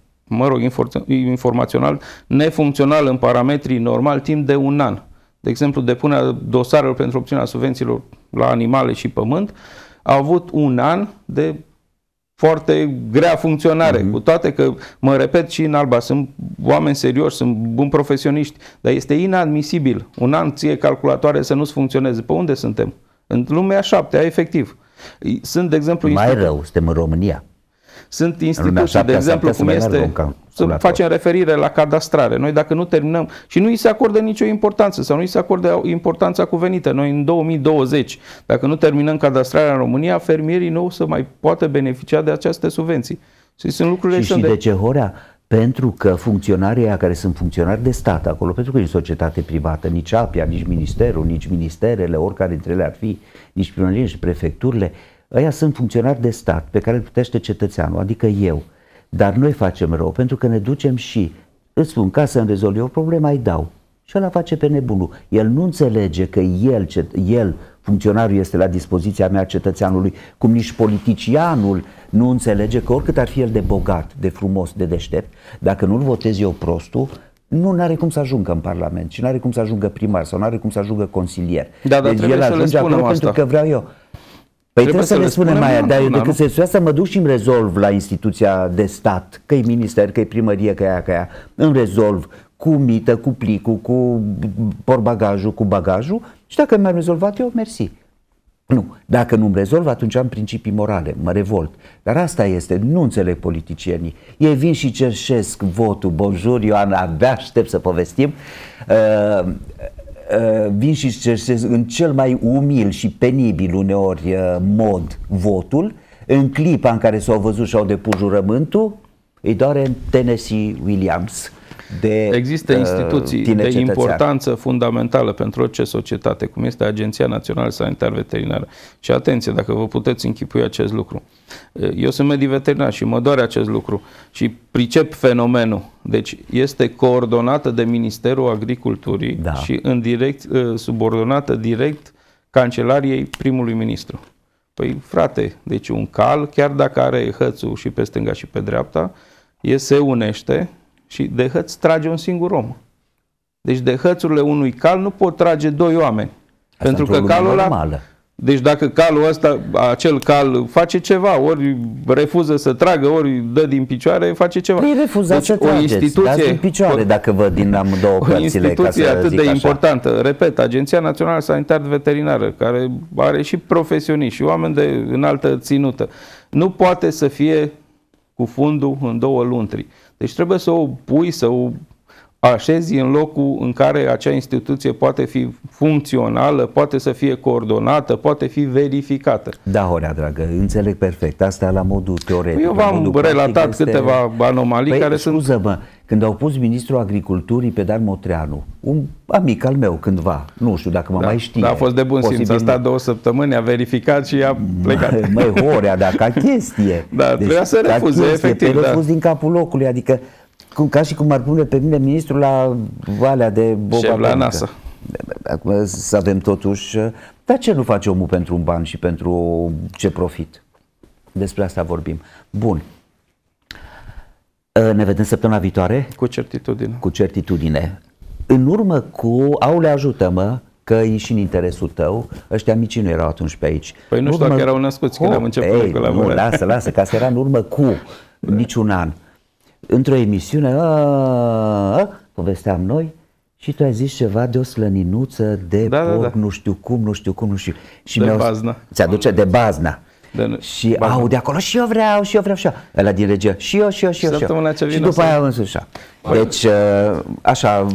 informațional nefuncțional în parametrii normal timp de un an. De exemplu, depunerea dosarelor pentru obținerea subvențiilor la animale și pământ a avut un an de foarte grea funcționare, cu toate că, mă repet și în Alba, sunt oameni serioși, sunt buni profesioniști, dar este inadmisibil un an ție calculatoare să nu-ți funcționeze. Pe unde suntem? În lumea 7-a, efectiv. Sunt, de exemplu... Mai rău, suntem în România. Sunt instituții, de exemplu, cum este, să facem referire la cadastrare. Noi dacă nu terminăm, și nu îi se acordă nicio importanță, sau nu îi se acordă importanța cuvenită. Noi în 2020, dacă nu terminăm cadastrarea în România, fermierii nu o să mai poată beneficia de aceste subvenții. Și sunt lucrurile și de ce, Horea? Pentru că funcționarii care sunt funcționari de stat acolo, pentru că e societate privată, nici APIA, nici ministerul, nici ministerele, oricare dintre ele ar fi, nici primărie, nici prefecturile, ăia sunt funcționari de stat pe care îl plătește cetățeanul, adică eu. Dar noi facem rău pentru că ne ducem și îți spun, ca să-mi rezolvi o problemă, îi dau. Și ăla face pe nebunul. El nu înțelege că el, funcționarul, este la dispoziția mea, cetățeanului, cum nici politicianul nu înțelege că oricât ar fi el de bogat, de frumos, de deștept, dacă nu-l votez eu prostul, nu are cum să ajungă în Parlament și nu are cum să ajungă primar sau nu are cum să ajungă consilier. Da, dar deci trebuie să le spunem asta. Pentru că vreau eu. Păi trebuie să le spunem aia, dar eu decât să mă duc și îmi rezolv la instituția de stat, că e minister, că e primărie, că e aia, îmi rezolv cu mită, cu plicul, cu portbagajul, cu bagajul și dacă mi-am rezolvat eu, mersi. Nu, dacă nu-mi rezolv, atunci am principii morale, mă revolt. Dar asta este, nu înțeleg politicienii. Ei vin și cerșesc votul. Bonjour, Ioana, abia aștept să povestim. Vin și cerșesc în cel mai umil și penibil uneori mod votul. În clipa în care s-au văzut și au depus jurământul, îi doare în Tennessee Williams. Există instituții de importanță fundamentală pentru orice societate, cum este Agenția Națională Sanitar Veterinară. Și atenție, dacă vă puteți închipui acest lucru. Eu sunt medic veterinar și mă doare acest lucru și pricep fenomenul. Deci este coordonată de Ministerul Agriculturii și subordonată direct Cancelariei primului ministru. Păi frate, deci un cal, chiar dacă are hățul și pe stânga și pe dreapta, se unește și de hăț trage un singur om. Deci de hățurile unui cal nu pot trage doi oameni. Asta pentru că calul ăla... Deci dacă calul ăsta, acel cal face ceva, ori refuză să tragă, ori dă din picioare, face ceva. Păi refuzați să trageți, dați din picioare dacă vă din amândouă părțile. O instituție atât de importantă, repet, Agenția Națională Sanitar Veterinară, care are și profesioniști și oameni de înaltă ținută, nu poate să fie cu fundul în două luntri. Deci trebuie să o pui, să o așezi în locul în care acea instituție poate fi funcțională, poate să fie coordonată, poate fi verificată. Da, Horea dragă, înțeleg perfect. Asta la modul teoretic. Eu v-am relatat câteva anomalii care sunt... Scuză-mă, când au pus ministrul agriculturii pe Dan Motreanu, un amic al meu cândva, nu știu dacă mă mai știe. Da, a fost de bun simț, a stat 2 săptămâni, a verificat și a plecat. Măi, Horea, dar ca chestie. Da, deci, trebuia să refuze, efectiv. Refuz din capul locului, adică ca și cum ar pune pe mine ministrul la Valea de Boba. La NASA. Acum să avem totuși... Dar ce nu face omul pentru un ban și pentru ce profit? Despre asta vorbim. Bun. Ne vedem săptămâna viitoare? Cu certitudine. Cu certitudine. În urmă cu... Aule, ajută-mă, că e și în interesul tău. Ăștia mici nu erau atunci pe aici. Păi nu știu dacă erau născuți când am început colaborarea. Nu, lasă, ca să era în urmă cu niciun an. Într-o emisiune, povesteam noi și tu ai zis ceva de o slăninuță de porc, nu știu cum. Și de bazna. Ți-aduce de bazna. Și aude acolo și eu vreau. Ăla din regia, și eu. Săptămâna ce vine. Și după aia însuși. Deci, așa...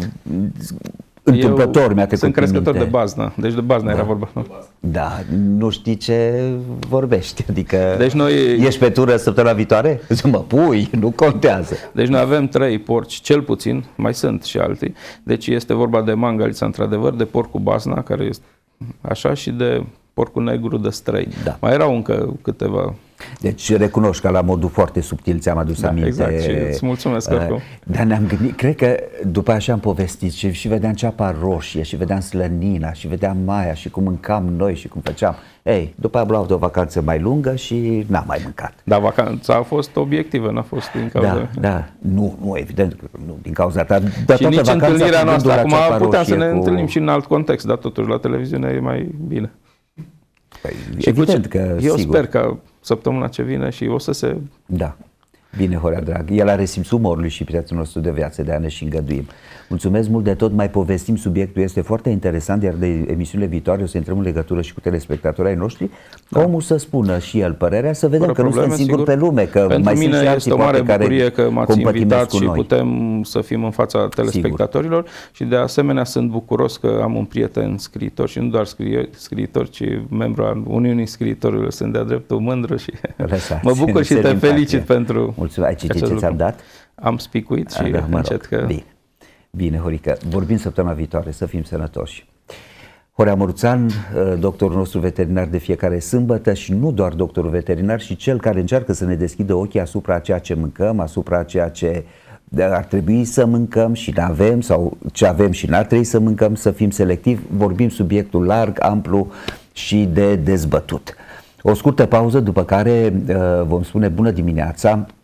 Întâmplător mi-a trecut. Sunt crescător de baznă, deci de baznă era vorba. Da, nu știi ce vorbești, adică deci noi... ești pe tură săptămâna viitoare? Mă pui, nu contează. Deci noi avem 3 porci, cel puțin, mai sunt și alții, deci este vorba de mangalița într-adevăr, de porcul bazna, care este așa, și de porcul negru de străi. Da. Mai erau încă câteva... Deci recunosc că la modul foarte subtil ți-am adus aminte. Exact, și îți mulțumesc. Dar ne-am gândit, cred că după așa am povestit și vedeam ceapa roșie și vedeam slănina și vedeam maia și cum mâncam noi și cum făceam. Ei, după aia am luat o vacanță mai lungă și n-am mai mâncat. Dar vacanța a fost obiectivă, n-a fost din cauza... Da, nu, evident, nu din cauza ta. Dar și nici întâlnirea noastră, acum puteam să ne întâlnim și în alt context, dar totuși la televiziune e mai bine. Păi, evident că, eu sper că săptămâna ce vine și o să se... Da. Bine, Horea drag. El are simțul umorului și prietenul nostru de viață, de a ne și îngăduim. Mulțumesc mult de tot, mai povestim, subiectul este foarte interesant, iar de emisiunile viitoare o să intrăm în legătură și cu telespectatorii noștri, omul să spună și el părerea, să vedem că nu suntem singuri pe lume, că pentru mai mine sunt și este o mare bucurie că m-ați invitat și noi. Putem să fim în fața telespectatorilor. Sigur. Și de asemenea sunt bucuros că am un prieten scriitor și nu doar scriitor, ci membru al Uniunii Scriitorilor. Sunt de-a dreptul mândru și mă bucur și te felicit pentru... Mulțumesc. Ai citit ce ți-am dat? Am spicuit și încet că... Bine, Horică. Vorbim săptămâna viitoare, să fim sănătoși. Horea Măruțan, doctorul nostru veterinar de fiecare sâmbătă și nu doar doctorul veterinar, și cel care încearcă să ne deschidă ochii asupra ceea ce mâncăm, asupra ceea ce ar trebui să mâncăm și n-avem, sau ce avem și n-ar trebui să mâncăm, să fim selectivi. Vorbim subiectul larg, amplu și de dezbătut. O scurtă pauză, după care vom spune bună dimineața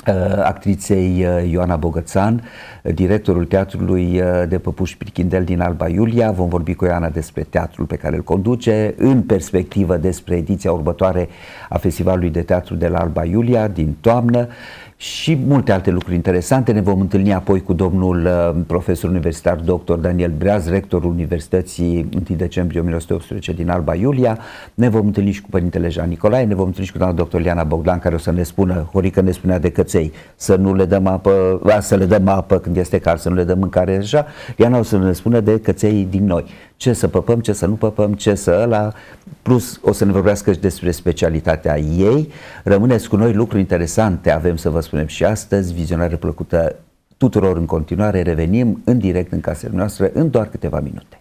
actriței Ioana Bogățan, directorul Teatrului de Păpuși Prichindel din Alba Iulia. Vom vorbi cu Ioana despre teatrul pe care îl conduce, în perspectivă despre ediția următoare a Festivalului de Teatru de la Alba Iulia din toamnă și multe alte lucruri interesante. Ne vom întâlni apoi cu domnul profesor universitar dr. Daniel Breaz, rectorul Universității 1 decembrie 1918 din Alba Iulia. Ne vom întâlni și cu părintele Jean Nicolae, ne vom întâlni și cu doamna dr. Liana Bogdan, care o să ne spună, Horică ne spunea de căței, să nu le dăm apă, să le dăm apă când este cald, să nu le dăm mâncare așa. Liana o să ne spună de căței din noi. Ce să păpăm, ce să nu păpăm, ce să ăla, plus o să ne vorbească și despre specialitatea ei. Rămâneți cu noi, lucruri interesante avem să vă spunem și astăzi, vizionare plăcută tuturor în continuare, revenim în direct în casele noastre în doar câteva minute.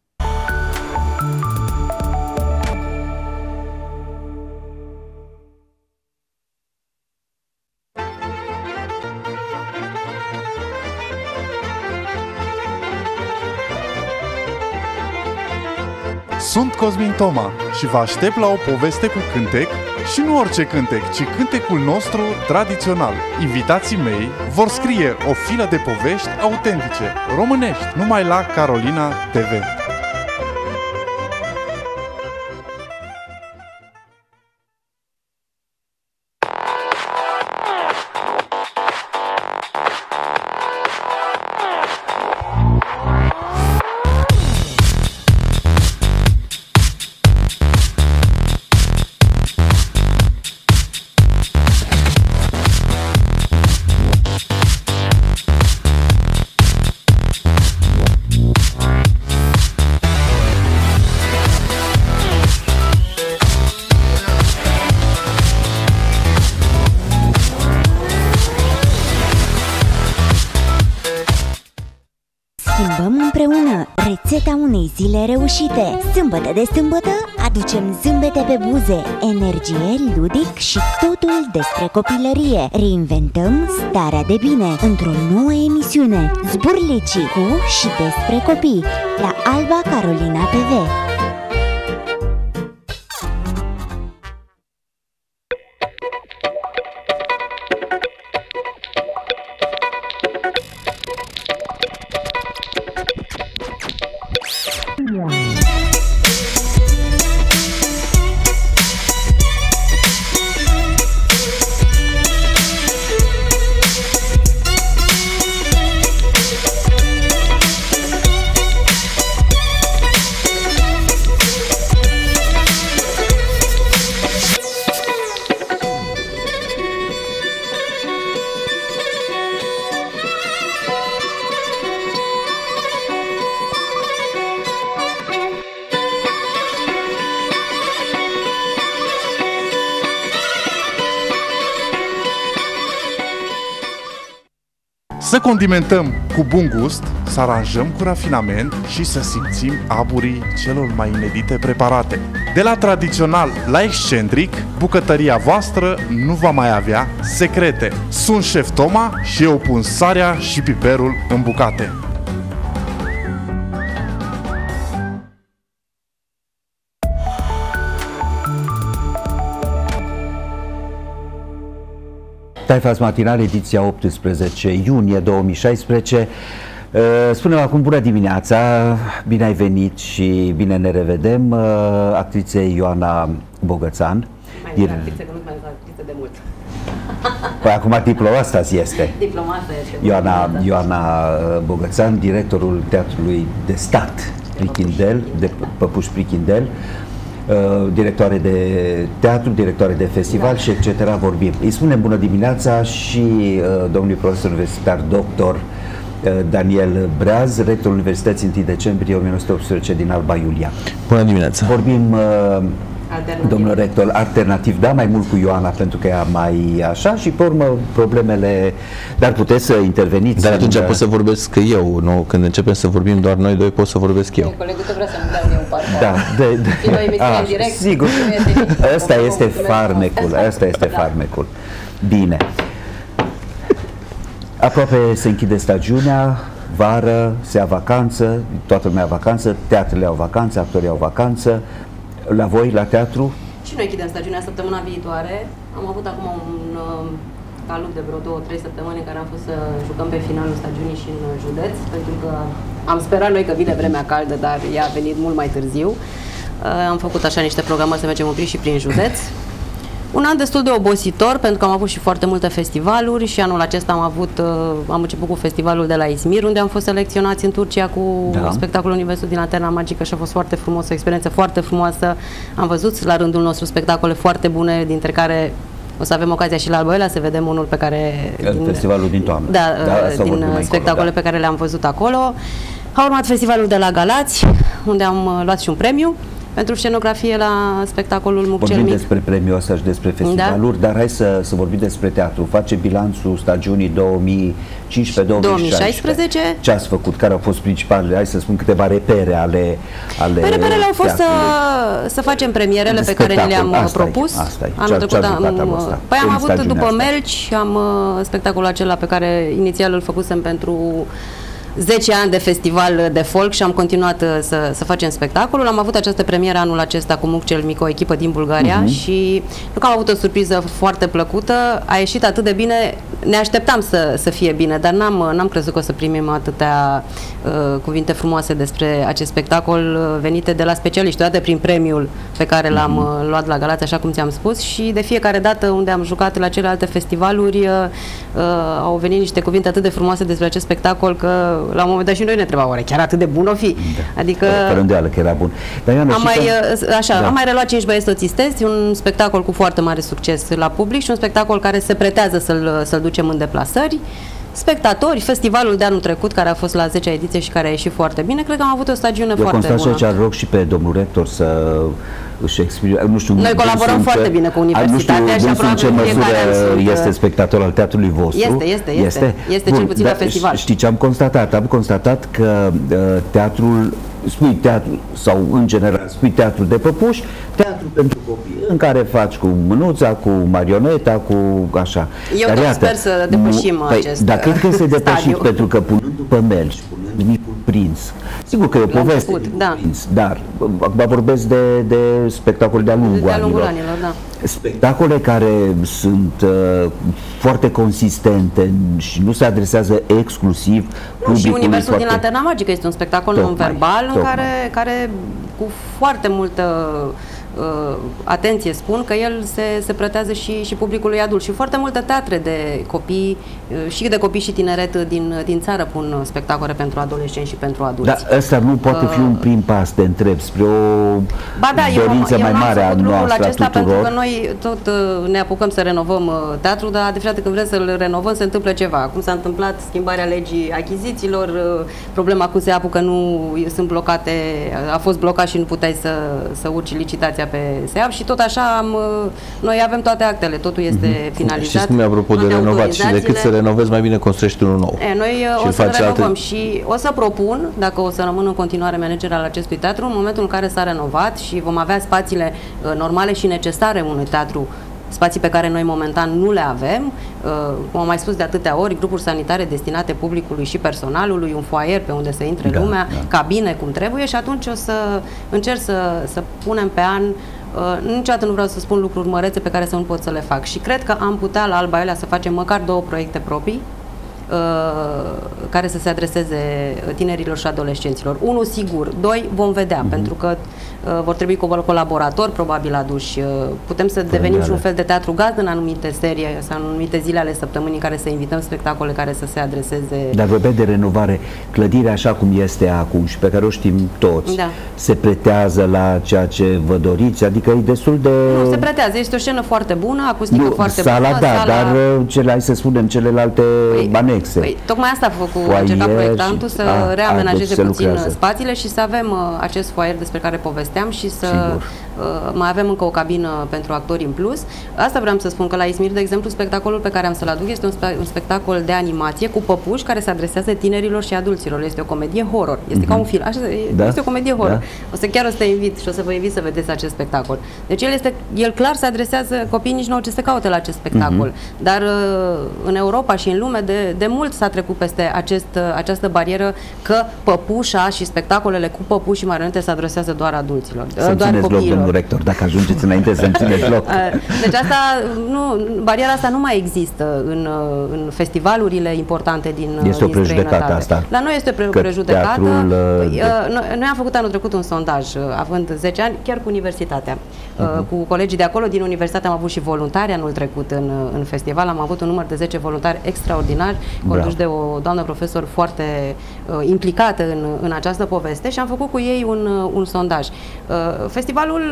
Sunt Cosmin Toma și vă aștept la o poveste cu cântec și nu orice cântec, ci cântecul nostru tradițional. Invitații mei vor scrie o filă de povești autentice, românești, numai la Carolina TV. Schimbăm împreună rețeta unei zile reușite. Sâmbătă de sâmbătă aducem zâmbete pe buze, energie, ludic și totul despre copilărie. Reinventăm starea de bine într-o nouă emisiune, Zburlicii cu și despre copii, la Alba Carolina TV. Să condimentăm cu bun gust, să aranjăm cu rafinament și să simțim aburii celor mai inedite preparate. De la tradițional la excentric, bucătăria voastră nu va mai avea secrete. Sunt șef Toma și eu pun sarea și piperul în bucate. Taifas Matinal, ediția 18 iunie 2016. Spunem acum bună dimineața, bine ai venit și bine ne revedem, actriței Ioana Bogățan. Mai mult actriță, că nu mai actriță de mult. Păi acum diploma asta este. Diplomată este. Ioana Bogățan, directorul Teatrului de Stat Prichindel, de Păpuși Prichindel, directoare de teatru, directoare de festival, da, și etc. vorbim. Îi spunem bună dimineața și domnului profesor universitar dr. Daniel Breaz, rectorul Universității 1 decembrie 1918 din Alba Iulia. Bună dimineața! Vorbim, domnul rector, alternativ, da, mai mult cu Ioana, pentru că ea mai așa și pe urmă problemele, dar puteți să interveniți. Dar atunci pot să vorbesc eu, nu? Când începem să vorbim doar noi doi, pot să vorbesc eu. Colegul tău vrea să-mi dau eu partea. Da, direct, sigur. Ăsta este farmecul, asta este farmecul. Bine. Aproape se închide stagiunea, vară, se ia vacanță, toată lumea a vacanță, teatrele au vacanță, actorii au vacanță. La voi, la teatru? Și noi închidem stagiunea săptămâna viitoare. Am avut acum un calup de vreo 2-3 săptămâni în care am fost să jucăm pe finalul stagiunii și în județ, pentru că am sperat noi că vine vremea caldă, dar ea a venit mult mai târziu. Am făcut așa niște programări să mergem un pic și prin județ. Un an destul de obositor, pentru că am avut și foarte multe festivaluri și anul acesta am început cu festivalul de la Izmir, unde am fost selecționați în Turcia cu spectacolul Universul din Lanterna Magică și a fost foarte frumos, o experiență foarte frumoasă. Am văzut la rândul nostru spectacole foarte bune, dintre care o să avem ocazia și la Alba Iulia să vedem unul pe care... Din festivalul din toamnă. Din spectacole pe care le-am văzut acolo. A urmat festivalul de la Galați, unde am luat și un premiu pentru scenografie la spectacolul Muc cel Mic. Vorbim despre premiul ăsta și despre festivaluri, dar hai să vorbim despre teatru. Face bilanțul stagiunii 2015-2016. Ce ați făcut? Care au fost principalele, hai să spun, câteva repere ale reperele au fost să facem premierele pe care ne le-am propus. Anul trecut am avut după Melci, spectacolul acela pe care inițial îl făcusem pentru 10 ani de festival de folk și am continuat să facem spectacolul. Am avut această premieră anul acesta cu Muc cel Mic, o echipă din Bulgaria și nu că am avut o surpriză foarte plăcută, a ieșit atât de bine, ne așteptam să fie bine, dar n-am crezut că o să primim atâtea cuvinte frumoase despre acest spectacol venite de la specialiști, odată prin premiul pe care l-am luat la Galați, așa cum ți-am spus, și de fiecare dată unde am jucat la celelalte festivaluri au venit niște cuvinte atât de frumoase despre acest spectacol că la un moment dat și noi ne întreba, oare chiar atât de bun o fi? Da. Adică fără îndoială că era bun. Dar Ioana, am mai reluat 5 băieți soțistezi, un spectacol cu foarte mare succes la public și un spectacol care se pretează să-l ducem în deplasări. Spectatori, festivalul de anul trecut, care a fost la 10-a ediție și care a ieșit foarte bine, cred că am avut o stagiune foarte bună. Eu rog și pe domnul rector să își exprime, nu știu... Noi colaborăm foarte bine cu universitatea și aproape ce măsură este spectator al teatrului vostru. Este cel puțin la festival. Știi ce am constatat? Am constatat că teatrul, spui teatru, sau în general spui teatru de păpuși, teatru pentru copii, în care faci cu mânuța, cu marioneta, cu așa. Eu tot sper să depășim acest dar cred că este depășit, pentru că punând după Melci, punând Micul Prinț, sigur că e o poveste, Prinț, dar vorbesc de spectacole de-a lungul anilor. Spectacole care sunt foarte consistente și nu se adresează exclusiv publicului. Și Universul din Lanterna Magică este un spectacol non-verbal în care cu foarte multă atenție spun că el se pretează și publicului adult și foarte multe teatre de copii și de copii și tineret din țară pun spectacole pentru adolescenți și pentru adulți. Dar ăsta nu poate fi un prim pas, te întreb, spre o dorință mai mare a noastră, a tuturor. Pentru că noi tot ne apucăm să renovăm teatrul, dar de fiecare dată când vrem să-l renovăm se întâmplă ceva. Cum s-a întâmplat schimbarea legii achizițiilor, problema cu SEAP-ul că nu sunt blocate, a fost blocat și nu puteai să urci licitația pe SEAP și tot așa noi avem toate actele, totul este finalizat. Știți cum e apropo de renovat și decât să renovezi, mai bine construiești unul nou. Noi o să renovăm și o să propun, dacă o să rămân în continuare manager al acestui teatru, în momentul în care s-a renovat și vom avea spațiile normale și necesare unui teatru, spații pe care noi momentan nu le avem, cum am mai spus de atâtea ori, grupuri sanitare destinate publicului și personalului, un foaier pe unde să intre lumea, cabine cum trebuie și atunci o să încerc să punem pe an. Niciodată nu vreau să spun lucruri mărețe pe care să nu pot să le fac și cred că am putea la Alba Iulia să facem măcar 2 proiecte proprii care să se adreseze tinerilor și adolescenților. 1 sigur, 2 vom vedea, pentru că vor trebui colaboratori probabil aduși. Putem să devenim și un fel de teatru gazd în anumite serii sau în anumite zile ale săptămânii în care să invităm spectacole care să se adreseze. Dar vorbim de renovare. Clădirea așa cum este acum și pe care o știm toți, se pretează la ceea ce vă doriți? Adică e destul de... Nu, se pretează. Este o scenă foarte bună, acustică foarte bună. Sala, dar hai să spunem celelalte anexe. Tocmai asta a făcut, încerca proiectantul să reamenajeze puțin spațiile și să avem acest foaier despre care povesteam și să mai avem încă o cabină pentru actori în plus. Asta vreau să spun, că la Izmir, de exemplu, spectacolul pe care am să-l aduc este un spectacol de animație cu păpuși care se adresează tinerilor și adulților. Este o comedie horror. Este ca un film. Așa, este o comedie horror. O să te invit și o să vă invit să vedeți acest spectacol. Deci el clar se adresează copiii, nici nu au ce să caute la acest spectacol. Dar în Europa și în lume de mult s-a trecut peste această barieră că păpușa și spectacolele cu păpuși și marionete se adresează doar adulților, doar copiilor. domnul rector, dacă ajungeți înainte să-mi țineți loc. Deci bariera asta nu mai există în festivalurile importante din Este o prejudecată asta. La noi este o prejudecată. Noi am făcut anul trecut un sondaj, având 10 ani, chiar cu universitatea. Cu colegii de acolo, din universitate am avut și voluntari anul trecut în festival. Am avut un număr de 10 voluntari extraordinari, conduși de o doamnă profesor foarte implicată în această poveste și am făcut cu ei un sondaj. Festivalul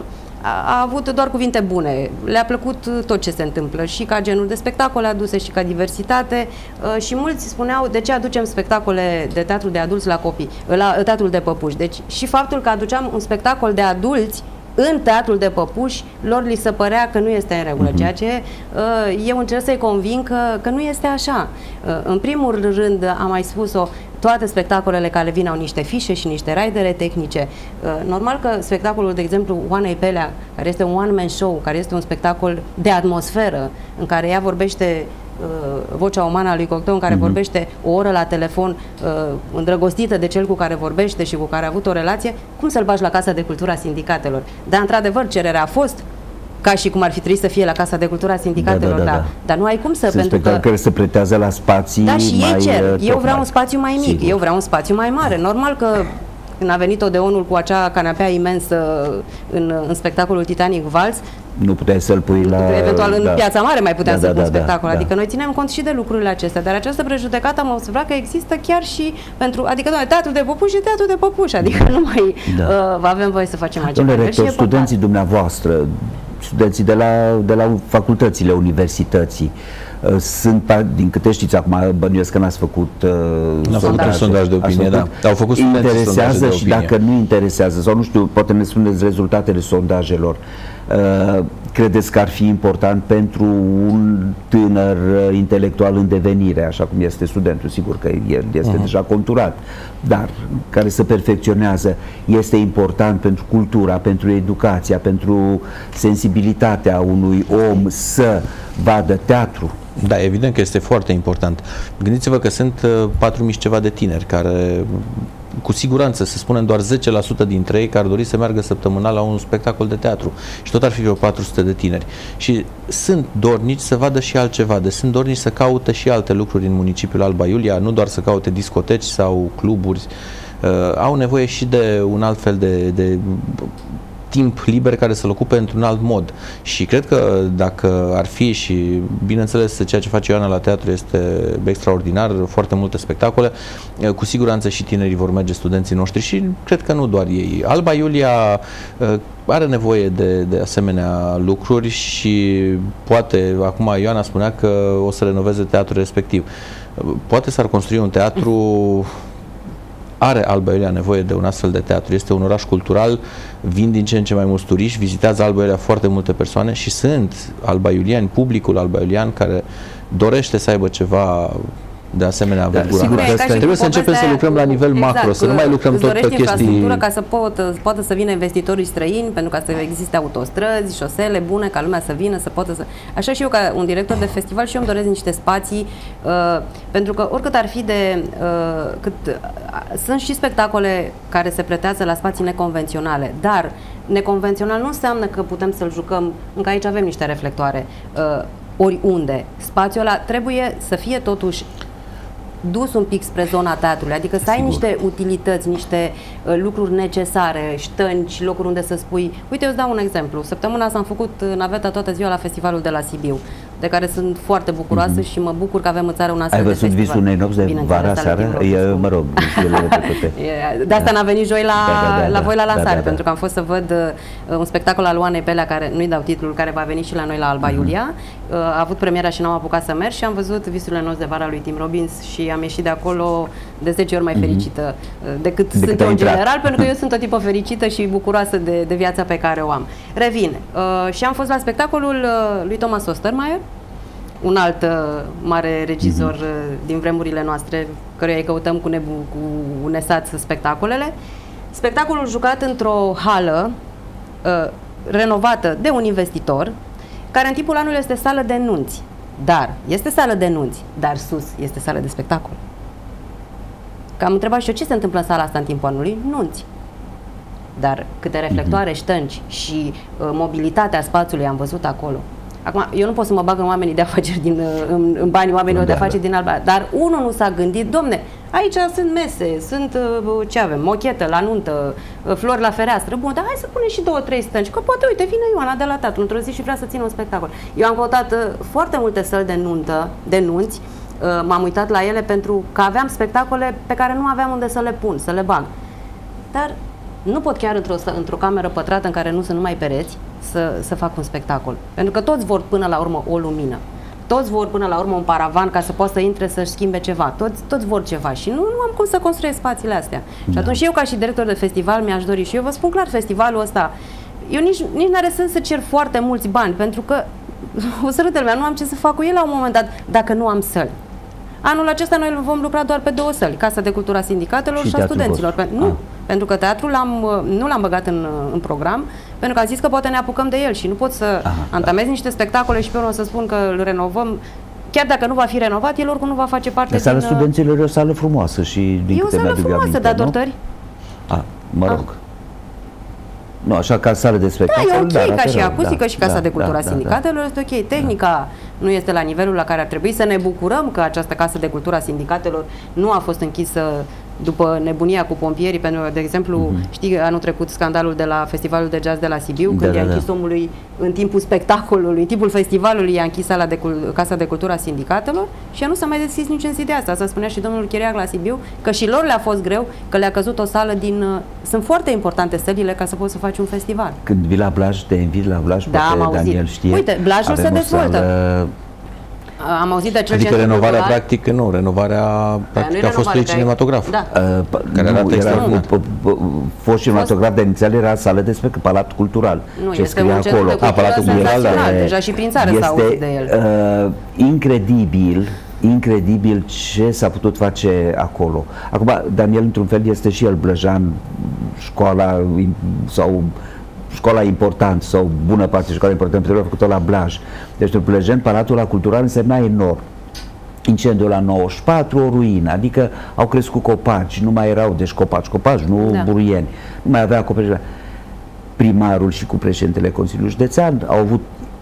a avut doar cuvinte bune, le-a plăcut tot ce se întâmplă, și ca genul de spectacole aduse și ca diversitate, și mulți spuneau de ce aducem spectacole de teatru de adulți la copii, la teatrul de păpuși. Deci și faptul că aduceam un spectacol de adulți în teatrul de păpuși, lor li se părea că nu este în regulă, ceea ce eu încerc să-i convin că nu este așa. În primul rând, am mai spus-o, toate spectacolele care vin au niște fișe și niște raidere tehnice. Normal că spectacolul, de exemplu, Oanei Pelea, care este un one-man show, care este un spectacol de atmosferă, în care ea vorbește vocea umană a lui Cocteau, în care vorbește o oră la telefon, îndrăgostită de cel cu care vorbește și cu care a avut o relație, cum să-l bagi la Casa de Cultură a Sindicatelor? Dar, într-adevăr, cererea a fost ca și cum ar fi trebuit să fie la Casa de Cultură a Sindicatelor, dar nu ai cum să, pentru că care se pretează la spații și mai ei cer. Eu vreau un spațiu mai mic, sigur. Eu vreau un spațiu mai mare. Normal că când a venit Odeonul cu acea canapea imensă în spectacolul Titanic Vals, nu puteai să-l pui la... Eventual în Piața Mare mai puteam să pun spectacol. Adică noi ținem cont și de lucrurile acestea. Dar această prejudecată am observat că există chiar și pentru... Adică, doamne, teatrul de păpuși e teatrul de păpuși. Adică nu mai avem voie să facem acest lucru. Domnule rector, studenții dumneavoastră, studenții de la facultățile universității, sunt, din câte știți acum, bănuiesc că n-ați făcut sondaj de opinie, da. Au făcut interesează și dacă nu interesează, sau nu știu, poate ne spuneți rezultatele sondajelor, credeți că ar fi important pentru un tânăr intelectual în devenire, așa cum este studentul, sigur că el este deja conturat, dar care se perfecționează, este important pentru cultura, pentru educația, pentru sensibilitatea unui om să vadă teatru? Da, evident că este foarte important. Gândiți-vă că sunt 4.000 ceva de tineri care, cu siguranță, să spunem doar 10% dintre ei, care ar dori să meargă săptămânal la un spectacol de teatru. Și tot ar fi vreo 400 de tineri. Și sunt dornici să vadă și altceva, sunt dornici să caute și alte lucruri în municipiul Alba Iulia, nu doar să caute discoteci sau cluburi. Au nevoie și de un alt fel de timp liber care să-l ocupe într-un alt mod. Și cred că dacă ar fi, și bineînțeles ceea ce face Ioana la teatru este extraordinar, foarte multe spectacole, cu siguranță și tinerii vor merge, studenții noștri, și cred că nu doar ei. Alba Iulia are nevoie de asemenea lucruri și poate, acum Ioana spunea că o să renoveze teatrul respectiv. Poate s-ar construi un teatru. Are Alba Iulia nevoie de un astfel de teatru. Este un oraș cultural, vin din ce în ce mai mulți turiști, vizitează Alba Iulia foarte multe persoane și sunt albaiuliani, publicul albaiulian care dorește să aibă ceva de asemenea aventură. Trebuie să începem să lucrăm la nivel macro, să nu mai lucrăm tot pe chestii... ca să poată să vină investitorii străini, pentru ca să existe autostrăzi, șosele bune, ca lumea să vină, să poată să... Așa și eu, ca un director de festival, și eu îmi doresc niște spații, pentru că oricât ar fi de... sunt și spectacole care se pretează la spații neconvenționale, dar neconvențional nu înseamnă că putem să-l jucăm, încă aici avem niște reflectoare, oriunde. Spațiul ăla trebuie să fie totuși dus un pic spre zona teatrului, adică să ai niște utilități, niște lucruri necesare, ștănci, locuri unde să spui. Uite, eu îți dau un exemplu. Săptămâna asta am făcut naveta toată ziua la festivalul de la Sibiu, de care sunt foarte bucuroasă și mă bucur că avem în țară un astfel de festival. Ai văzut Visul unei nopți de vara seară? Mă rog, de asta n-am venit joi la voi la lansare, pentru că am fost să văd un spectacol al Oanei Pelea, care nu-i dau titlul, care va veni și la noi la Alba Iulia. A avut premiera și n-am apucat să merg și am văzut Visurile nopți de vara lui Tim Robbins și am ieșit de acolo de 10 ori mai fericită decât sunt eu în general, pentru că eu sunt o tipă fericită și bucuroasă de viața pe care o am. Revin. Și am fost la spectacolul lui Thomas Ostermeier, un alt mare regizor din vremurile noastre, căruia îi căutăm cu unesat spectacolele. Spectacolul jucat într-o hală renovată de un investitor, care în timpul anului este sală de nunți. Dar este sală de nunți, dar sus este sală de spectacol. Că am întrebat și eu ce se întâmplă în sala asta în timpul anului? Nunți. dar câte reflectoare, ștânci și mobilitatea spațiului am văzut acolo. Acum, eu nu pot să mă bag în oamenii de afaceri în banii oamenilor de afaceri din Alba, dar unul nu s-a gândit, domne, aici sunt mese, sunt, ce avem, mochetă la nuntă, flori la fereastră, bun, dar hai să punem și 2-3 stânci, că poate, uite, vine Ioana de la tatăl într-o zi și vrea să țină un spectacol. Eu am căutat foarte multe săli de nunți, m-am uitat la ele pentru că aveam spectacole pe care nu aveam unde să le pun, să le bag. Dar nu pot chiar într-o cameră pătrată în care nu sunt numai pereți să fac un spectacol. Pentru că toți vor până la urmă o lumină. Toți vor până la urmă un paravan ca să poată să intre să-și schimbe ceva. Toți vor ceva și nu am cum să construiesc spațiile astea. Și atunci eu ca și director de festival mi-aș dori și eu vă spun clar, festivalul ăsta, eu nici n-are sens să cer foarte mulți bani, pentru că o să râdă lumea, nu am ce să fac cu el la un moment dat dacă nu am săli. Anul acesta noi vom lucra doar pe 2 săli, Casa de Cultură a Sindicatelor și a Studenților. Nu, pentru că teatrul nu l-am băgat în program, pentru că am zis că poate ne apucăm de el și nu pot să antamez niște spectacole și pe urmă să spun că îl renovăm. Chiar dacă nu va fi renovat, el oricum nu va face parte din... Sala Studenților e o sală frumoasă și din câte mi-aduc aminte. E o sală frumoasă, dar dortări? Mă rog. Nu, așa ca sală de spectacol. Da, e ok, ca și acustică și Casa de Cultură a Sindicatelor este ok. Tehnica nu este la nivelul la care ar trebui să ne bucurăm că această Casă de Cultură a Sindicatelor nu a fost închisă după nebunia cu pompierii, pentru că, de exemplu, știi, anul trecut scandalul de la Festivalul de Jazz de la Sibiu, când i-a închis omului în timpul spectacolului, în timpul festivalului, i-a închis Casa de Cultură a Sindicatelor și nu s-a mai deschis nici în zi de asta. Asta spunea și domnul Chiriac la Sibiu, că și lor le-a fost greu, că le-a căzut o sală din... Sunt foarte importante sălile ca să poți să faci un festival. Când vii la Blaj, te invit la Blaj, poate Daniel știe. Uite, Blajul se dezvoltă. Am auzit de acel adică renovarea practic, nu, renovarea practic a fostului cinematograf. Da. Care arată fost cinematograf de inițial era sală despre Palat Cultural. Nu, ce este scrie un centru acolo. de cultură senzațional, deja și prin țară s-a auzit de el. Incredibil ce s-a putut face acolo. Acum, Daniel, într-un fel, este și el blăjan, școala importantă sau bună parte școala importantă, pentru că a făcut-o la Blaj. Deci, în Blăjen, Palatul la Cultural însemna enorm. Incendiul la 94, o ruină, adică au crescut copaci, nu mai erau, deci copaci, nu buruieni, nu mai avea acoperiș. Primarul și cu președintele Consiliului Județean au avut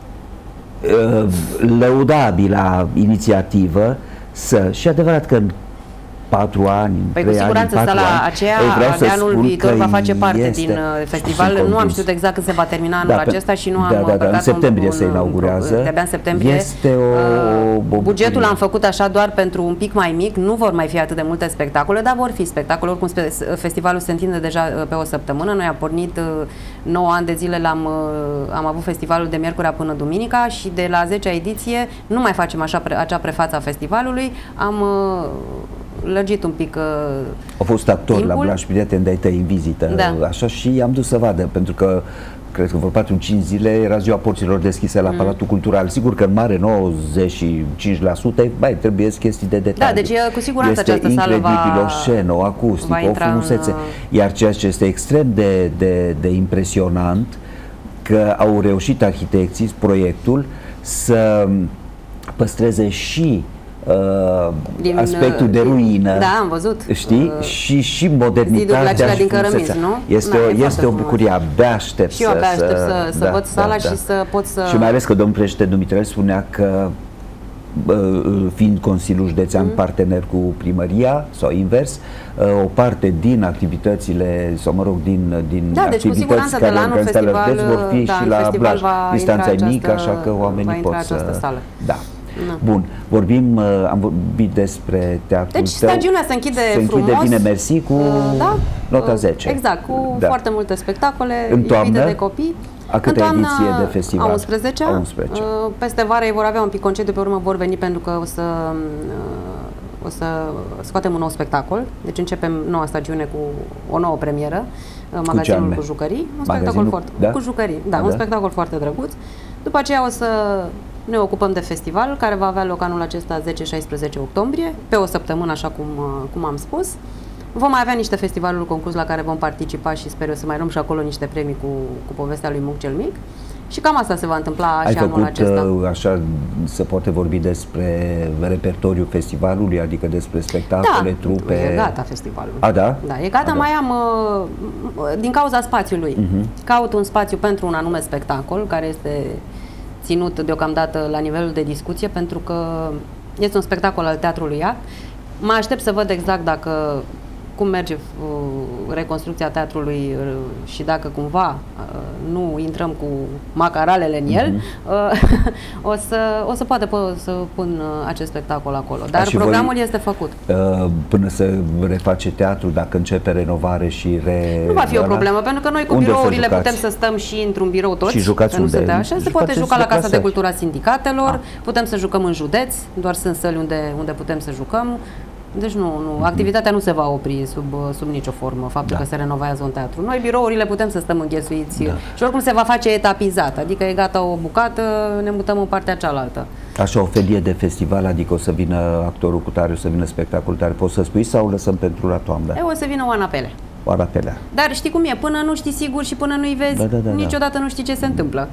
lăudabilă inițiativă și adevărat că în 4 ani, păi cu siguranță sala aceea de anul viitor va face parte din festival. Nu am știut exact când se va termina anul acesta și nu am în septembrie se inaugurează. De-abia în septembrie. Bugetul am făcut așa doar pentru un pic mai mic, nu vor mai fi atât de multe spectacole, dar vor fi spectacole. Oricum festivalul se întinde deja pe o săptămână. Noi am pornit 9 ani de zile, am avut festivalul de miercurea până duminica și de la 10-a ediție nu mai facem acea prefață a festivalului. Am lărgit un pic Au fost actori la Blaj, prieteni de-ai tăi în vizită, așa, și am dus să vadă, pentru că cred că vor 4-5 zile era ziua porților deschise la Palatul Cultural. Sigur că în mare 95% mai trebuie chestii de detalii. Da, deci cu siguranță este această sală incredibil, o scenă, o acustică, o frumusețe. Iar ceea ce este extrem de impresionant, că au reușit arhitecții proiectul să păstreze și aspectul de ruină. Da, am văzut. Știi? Și modernitatea din cărămizi, nu? Este o bucurie. Abia aștept și eu abia aștept să văd sala și să pot să... Și mai ales că domnul președinte Dumitrel spunea că fiind Consiliul Județean partener cu primăria sau invers, o parte din activitățile, sau mă rog, din activități care organizează la județ vor fi și la Blaj. Distanța e mică, așa că oamenii pot să... Da. Bun, am vorbit despre teatrul deci stagiunea se închide frumos. Bine, mersi, cu nota 10. Exact, cu foarte multe spectacole iubite de copii. A câtă ediție de festival? A 11. Peste vară ei vor avea un pic concediu, pe urmă vor veni pentru că o să scoatem un nou spectacol. Deci începem noua stagiune cu o nouă premieră, magazinul cu jucării. Un spectacol cu jucării, un spectacol foarte drăguț. După aceea o să ne ocupăm de festival, care va avea loc anul acesta 10-16 octombrie, pe o săptămână, așa cum am spus. Vom mai avea niște festivaluri concurs la care vom participa și sper eu să mai luăm și acolo niște premii cu povestea lui Muc cel Mic. Și cam asta se va întâmpla Ai și anul făcut, acesta. așa, se poate vorbi despre repertoriul festivalului, adică despre spectacole, trupe? E gata festivalul. A, da? Da, e gata, mai am, din cauza spațiului, caut un spațiu pentru un anume spectacol, care este ținut deocamdată la nivelul de discuție, pentru că este un spectacol al Teatrului Act. Mă aștept să văd exact cum merge reconstrucția teatrului și dacă cumva nu intrăm cu macaralele în el, o să poate să pun acest spectacol acolo. Dar programul este făcut. Până se reface teatru, dacă începe renovare și nu va fi o problemă, pentru că noi cu birourile putem să stăm și într-un birou toți. Și jucați unde? Așa, se poate juca la Casa de Cultură a Sindicatelor, putem să jucăm în județ, doar sunt săli unde putem să jucăm. Deci activitatea nu se va opri sub nicio formă, faptul că se renovează un teatru. Noi birourile putem să stăm înghesuiți și oricum se va face etapizat, adică e gata o bucată, ne mutăm în partea cealaltă. Așa, o felie de festival, adică o să vină actorul cu tare, o să vină spectacolul tare, poți să spui sau lăsăm pentru la toamnă? O să vină Oana Pelea. Dar știi cum e, până nu știi sigur și până nu-i vezi, niciodată nu știi ce se întâmplă.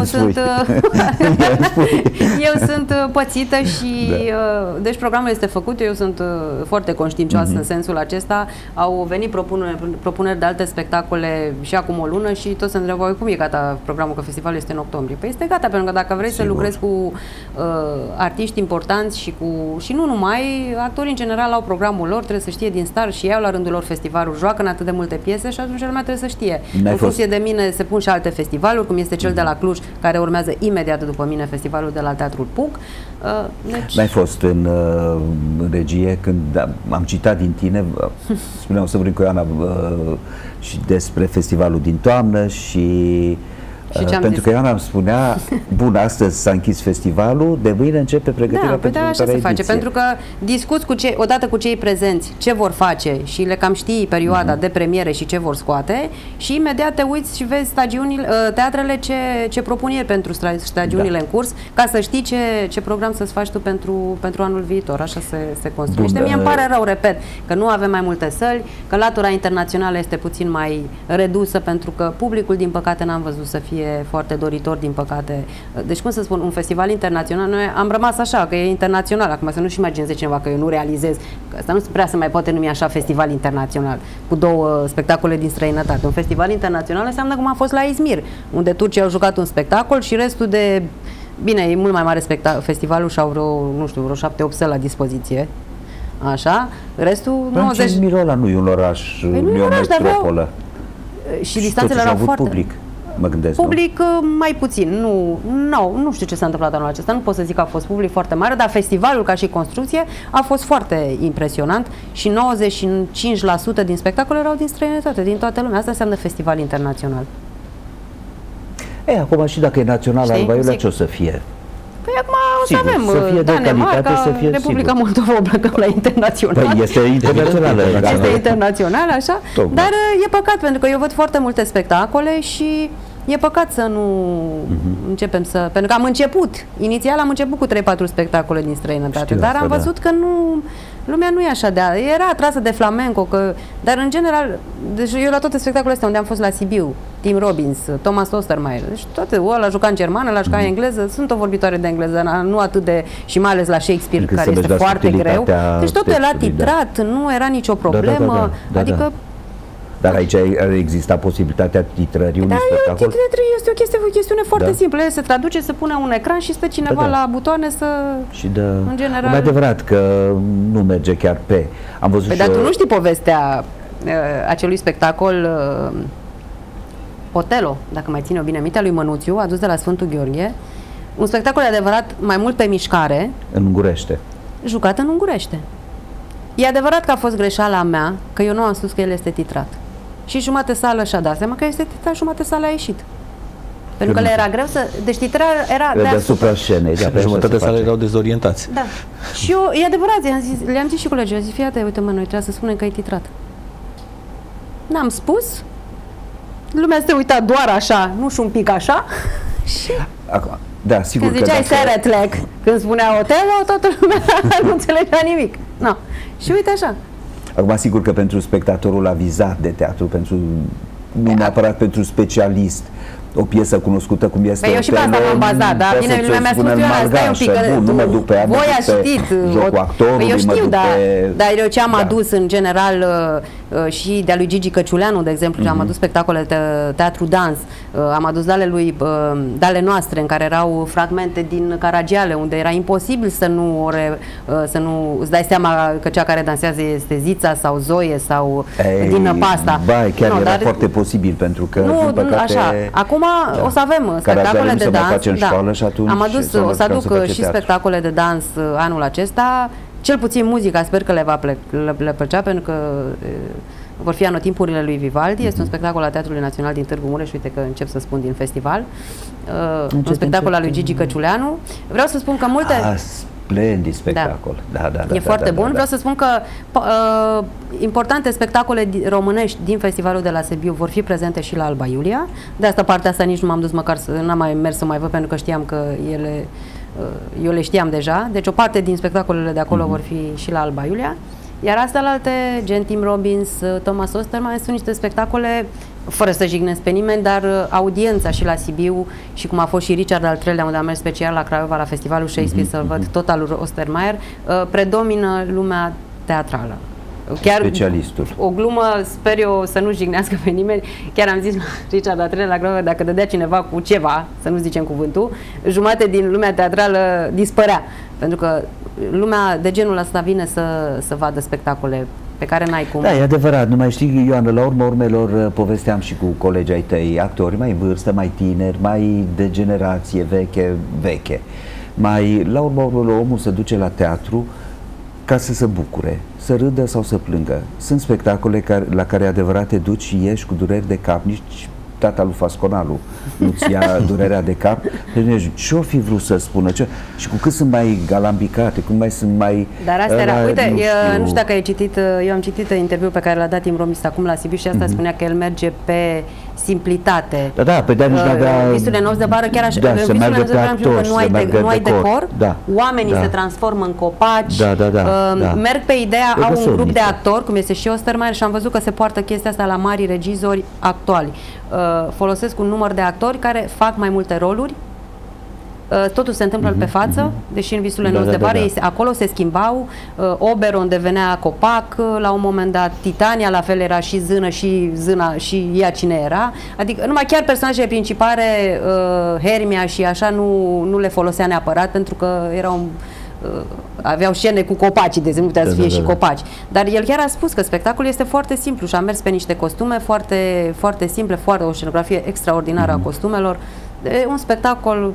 Eu sunt pățită și deci programul este făcut, eu sunt foarte conștiincioasă în sensul acesta. Au venit propuneri de alte spectacole și acum o lună și toți se întrebau cum e gata programul, că festivalul este în octombrie. Păi este gata, pentru că dacă vrei să lucrezi cu artiști importanți și nu numai, actorii în general au programul lor, trebuie să știe din start și ei au la rândul lor festivalul, joacă în atât de multe piese și atunci lumea trebuie să știe. În funcție de mine se pun și alte festivaluri, cum este cel de la Cluj, care urmează imediat după mine, festivalul de la Teatrul Puc. N-ai fost în regie când am citat din tine, spuneam să vorbim cu Ioana și despre festivalul din toamnă și pentru că Ioana îmi spunea, bun, astăzi s-a închis festivalul, de mâine începe pregătirea pentru așa se face, pentru că discuți odată cu cei prezenți ce vor face și le cam știi perioada de premiere și ce vor scoate și imediat te uiți și vezi teatrele ce propun pentru stagiunile în curs, ca să știi ce program să-ți faci tu pentru anul viitor. Așa se construiește. Mie îmi pare rău, repet, că nu avem mai multe săli, că latura internațională este puțin mai redusă, pentru că publicul, din păcate, n-am văzut să fie foarte doritor, din păcate. Deci, cum să spun, un festival internațional, noi am rămas așa, că e internațional, acum să nu-și imagineze cineva că eu nu realizez, că asta nu prea se mai poate numi așa festival internațional, cu 2 spectacole din străinătate. Un festival internațional înseamnă cum a fost la Izmir, unde turcii au jucat un spectacol și restul de... Bine, e mult mai mare festivalul și au vreo 7-8 săli la dispoziție. Așa, restul... Izmirul ăla nu e un oraș, nu e o metropolă. Și distanțele erau foarte... public. Mă gândesc, public mai puțin, nu știu ce s-a întâmplat anul acesta, nu pot să zic că a fost public foarte mare, dar festivalul ca și construcție a fost foarte impresionant și 95% din spectacole erau din străinătate, din toată lumea. Asta înseamnă festival internațional. Acum și dacă e național, Alba Iulia, ce o să fie? Păi acum o să avem Danemarca, Republica Moldova, o plecăm la internațional. Păi este internațională. Este internațional, așa. Dar e păcat, pentru că eu văd foarte multe spectacole și e păcat să nu începem să... Pentru că inițial am început cu 3-4 spectacole din străinătate, dar am văzut că lumea nu e așa era atrasă de flamenco, dar în general, deci eu la toate spectacolele astea unde am fost la Sibiu, Tim Robbins, Thomas Ostermeier, deci toate, ăla juca în germană, ăla juca în engleză, sunt o vorbitoare de engleză, nu atât de, și mai ales la Shakespeare, care este foarte greu, deci totul era titrat, nu era nicio problemă, adică... Dar aici exista posibilitatea titrării unui spectacol? Este o chestiune foarte simplă. Se traduce, se pune un ecran și stă cineva la butoane să... în general... E adevărat că nu merge chiar pe... Am văzut dar tu nu știi povestea acelui spectacol Otelo, dacă mai ține o bine minte, lui Mănuțiu, adus de la Sfântul Gheorghe. Un spectacol adevărat, mai mult pe mișcare. În ungurește. Jucat în ungurește. E adevărat că a fost greșeala mea, că eu nu am spus că el este titrat. Și jumătate sală și-a dat seama că este titrat, jumătate sală a ieșit. Pentru că le era greu să... Deci titrat era deasupra scenei. Jumătate sală erau dezorientați. Da. Și eu, e adevărat, le-am zis și colegii, am zis, fii atent, uite mă, noi trebuie să spunem că e titrat. N-am spus, lumea se uita doar așa, nu și un pic așa. Și... Da, sigur când ziceai Seretlec, când spunea Otelo, toată lumea nu înțelegea nimic. No. Și uite așa. Acum, sigur că pentru spectatorul avizat de teatru, nu neapărat pentru specialist, o piesă cunoscută cum este eu și pe asta m-am bazat, dar bine, lumea mi-a spus, stai un pic, că nu mă duc pe ea, voi ați citit jocul actorului, eu știu, dar eu ce am da. adus în general și de-a lui Gigi Căciuleanu, de exemplu, am adus spectacole teatru dans, am adus Dale noastre, în care erau fragmente din Caragiale, unde era imposibil să nu îți dai seama că cea care dansează este Zița sau Zoe sau din Pasta. Chiar era foarte posibil, pentru că nu, așa. Acum o să avem spectacole de dans. Am adus, o să aduc și spectacole de dans anul acesta, cel puțin muzica, sper că le plăcea, pentru că vor fi anotimpurile lui Vivaldi. Este un spectacol la Teatrului Național din Târgu Mureș, uite că încep să spun din festival. Un spectacol al lui Gigi Căciuleanu. Vreau să spun că multe... Splendid spectacol. E foarte bun. Vreau să spun că importante spectacole românești din festivalul de la Sibiu vor fi prezente și la Alba Iulia. De asta partea asta nici nu m-am dus, măcar n-am mai mers să mai văd, pentru că știam că eu le știam deja. Deci o parte din spectacolele de acolo vor fi și la Alba Iulia. Iar astea la alte, gen Tim Robbins, Thomas Osterman, sunt niște spectacole, fără să jignesc pe nimeni, dar audiența și la Sibiu, și cum a fost și Richard al III-lea, unde am mers special la Craiova, la Festivalul Shakespeare, să văd tot al lui Ostermeyer, predomină lumea teatrală. Chiar specialistul. O glumă, sper eu să nu jignească pe nimeni, chiar am zis la Richard al III-lea la Craiova, dacă dădea cineva cu ceva, să nu zicem cuvântul, jumate din lumea teatrală dispărea, pentru că lumea de genul ăsta vine să vadă spectacole pe care n-ai cum. Da, e adevărat. Nu mai știi, Ioana, la urma urmelor povesteam și cu colegii ai tăi, actori mai în vârstă, mai tineri, mai de generație veche. La urma urmelor, omul se duce la teatru ca să se bucure, să râdă sau să plângă. Sunt spectacole la care adevărat te duci și ieși cu dureri de cap, nici tata lui Fasconalu nu-ți ia durerea de cap. Ce-o fi vrut să spună? Și cu cât sunt mai galambicate, cum mai sunt mai... Dar asta era, uite, nu știu dacă ai citit, eu am citit interviul pe care l-a dat Tim Robbins acum la Sibiu și asta spunea că el merge pe simplitate. Da, pe de-aia nici n-avea... Visurile nopți de bară, chiar așa, se merge pe actor, nu ai decor, oamenii se transformă în copaci, merg pe ideea, au un grup de actori, cum este și Ostermeyer, și am văzut că se poartă chestia asta la mari regizori actuali. Folosesc un număr de actori care fac mai multe roluri. Totul se întâmplă pe față, deși în Visurile nopți de vară acolo se schimbau. Oberon devenea copac la un moment dat, Titania la fel era și zână și zâna și ea cine era. Adică numai chiar personajele principale, Hermia și așa, nu le folosea neapărat, pentru că erau aveau scene cu copaci, de exemplu, putea să fie și copaci. Dar el chiar a spus că spectacolul este foarte simplu și a mers pe niște costume foarte, foarte simple, o scenografie extraordinară a costumelor. Un spectacol,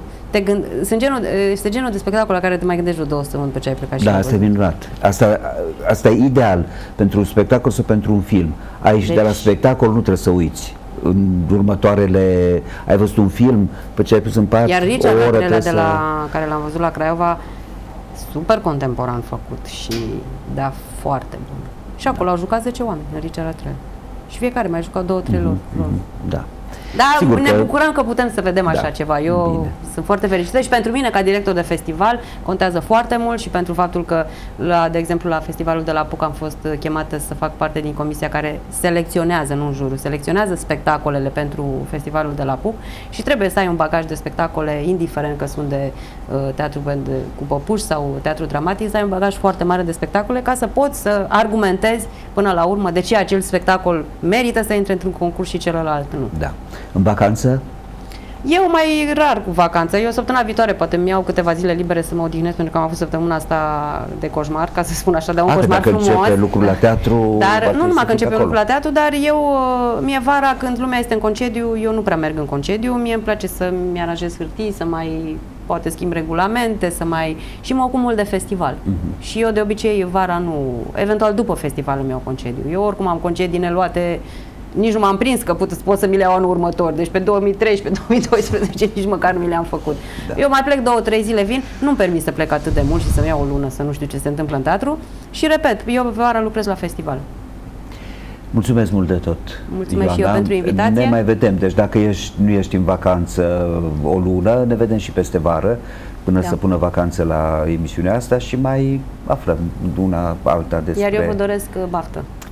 este genul de spectacol la care te mai gândești vreo 2 săptămâni pe ce ai plecat. Da, asta e minunat. Asta e ideal pentru un spectacol sau pentru un film. Aici, de la spectacol, nu trebuie să uiți. În următoarele, ai văzut un film, pe ce ai pus în parte, iar Richard al III-lea care l-am văzut la Craiova, super contemporan făcut și da, foarte bun. Și acolo au jucat 10 oameni în Richard al III-lea. Și fiecare mai jucat 2-3 lor. Da. Dar ne bucurăm că putem să vedem așa ceva. Eu sunt foarte fericită și pentru mine, ca director de festival, contează foarte mult și pentru faptul că, de exemplu, la festivalul de la Puc am fost chemată să fac parte din comisia care selecționează, nu în jurul, selecționează spectacolele pentru festivalul de la Puc și trebuie să ai un bagaj de spectacole, indiferent că sunt de teatru cu păpuși sau teatru dramatic, să ai un bagaj foarte mare de spectacole ca să poți să argumentezi până la urmă de ce acel spectacol merită să intre într-un concurs și celălalt nu. Da. În vacanță? Eu mai rar cu vacanță. Eu săptămâna viitoare poate mi iau câteva zile libere să mă odihnesc, pentru că am avut săptămâna asta de coșmar, ca să spun așa, de un coșmar frumos. Dacă începe lucrul la teatru... Dar nu numai că începe lucrul la teatru, dar mie vara, când lumea este în concediu, eu nu prea merg în concediu. Mie îmi place să-mi aranjez hârtii, să mai poate schimb regulamente, și mă ocup mult de festival. Și eu de obicei vara nu... Eventual după festival îmi iau concediu. Eu oricum am concedii neluate. Nici nu m-am prins că pot să mi le iau anul următor. Deci pe 2013-2012 nici măcar nu mi le-am făcut. Da. Eu mai plec 2-3 zile, vin, nu-mi permit să plec atât de mult și să-mi iau o lună, să nu știu ce se întâmplă în teatru. Și repet, eu pe vara lucrez la festival. Mulțumesc mult de tot. Mulțumesc și eu pentru invitație. Ne mai vedem. Deci dacă nu ești în vacanță o lună, ne vedem și peste vară, până să pună vacanță la emisiunea asta și mai aflăm una alta despre... Iar eu vă doresc baftă.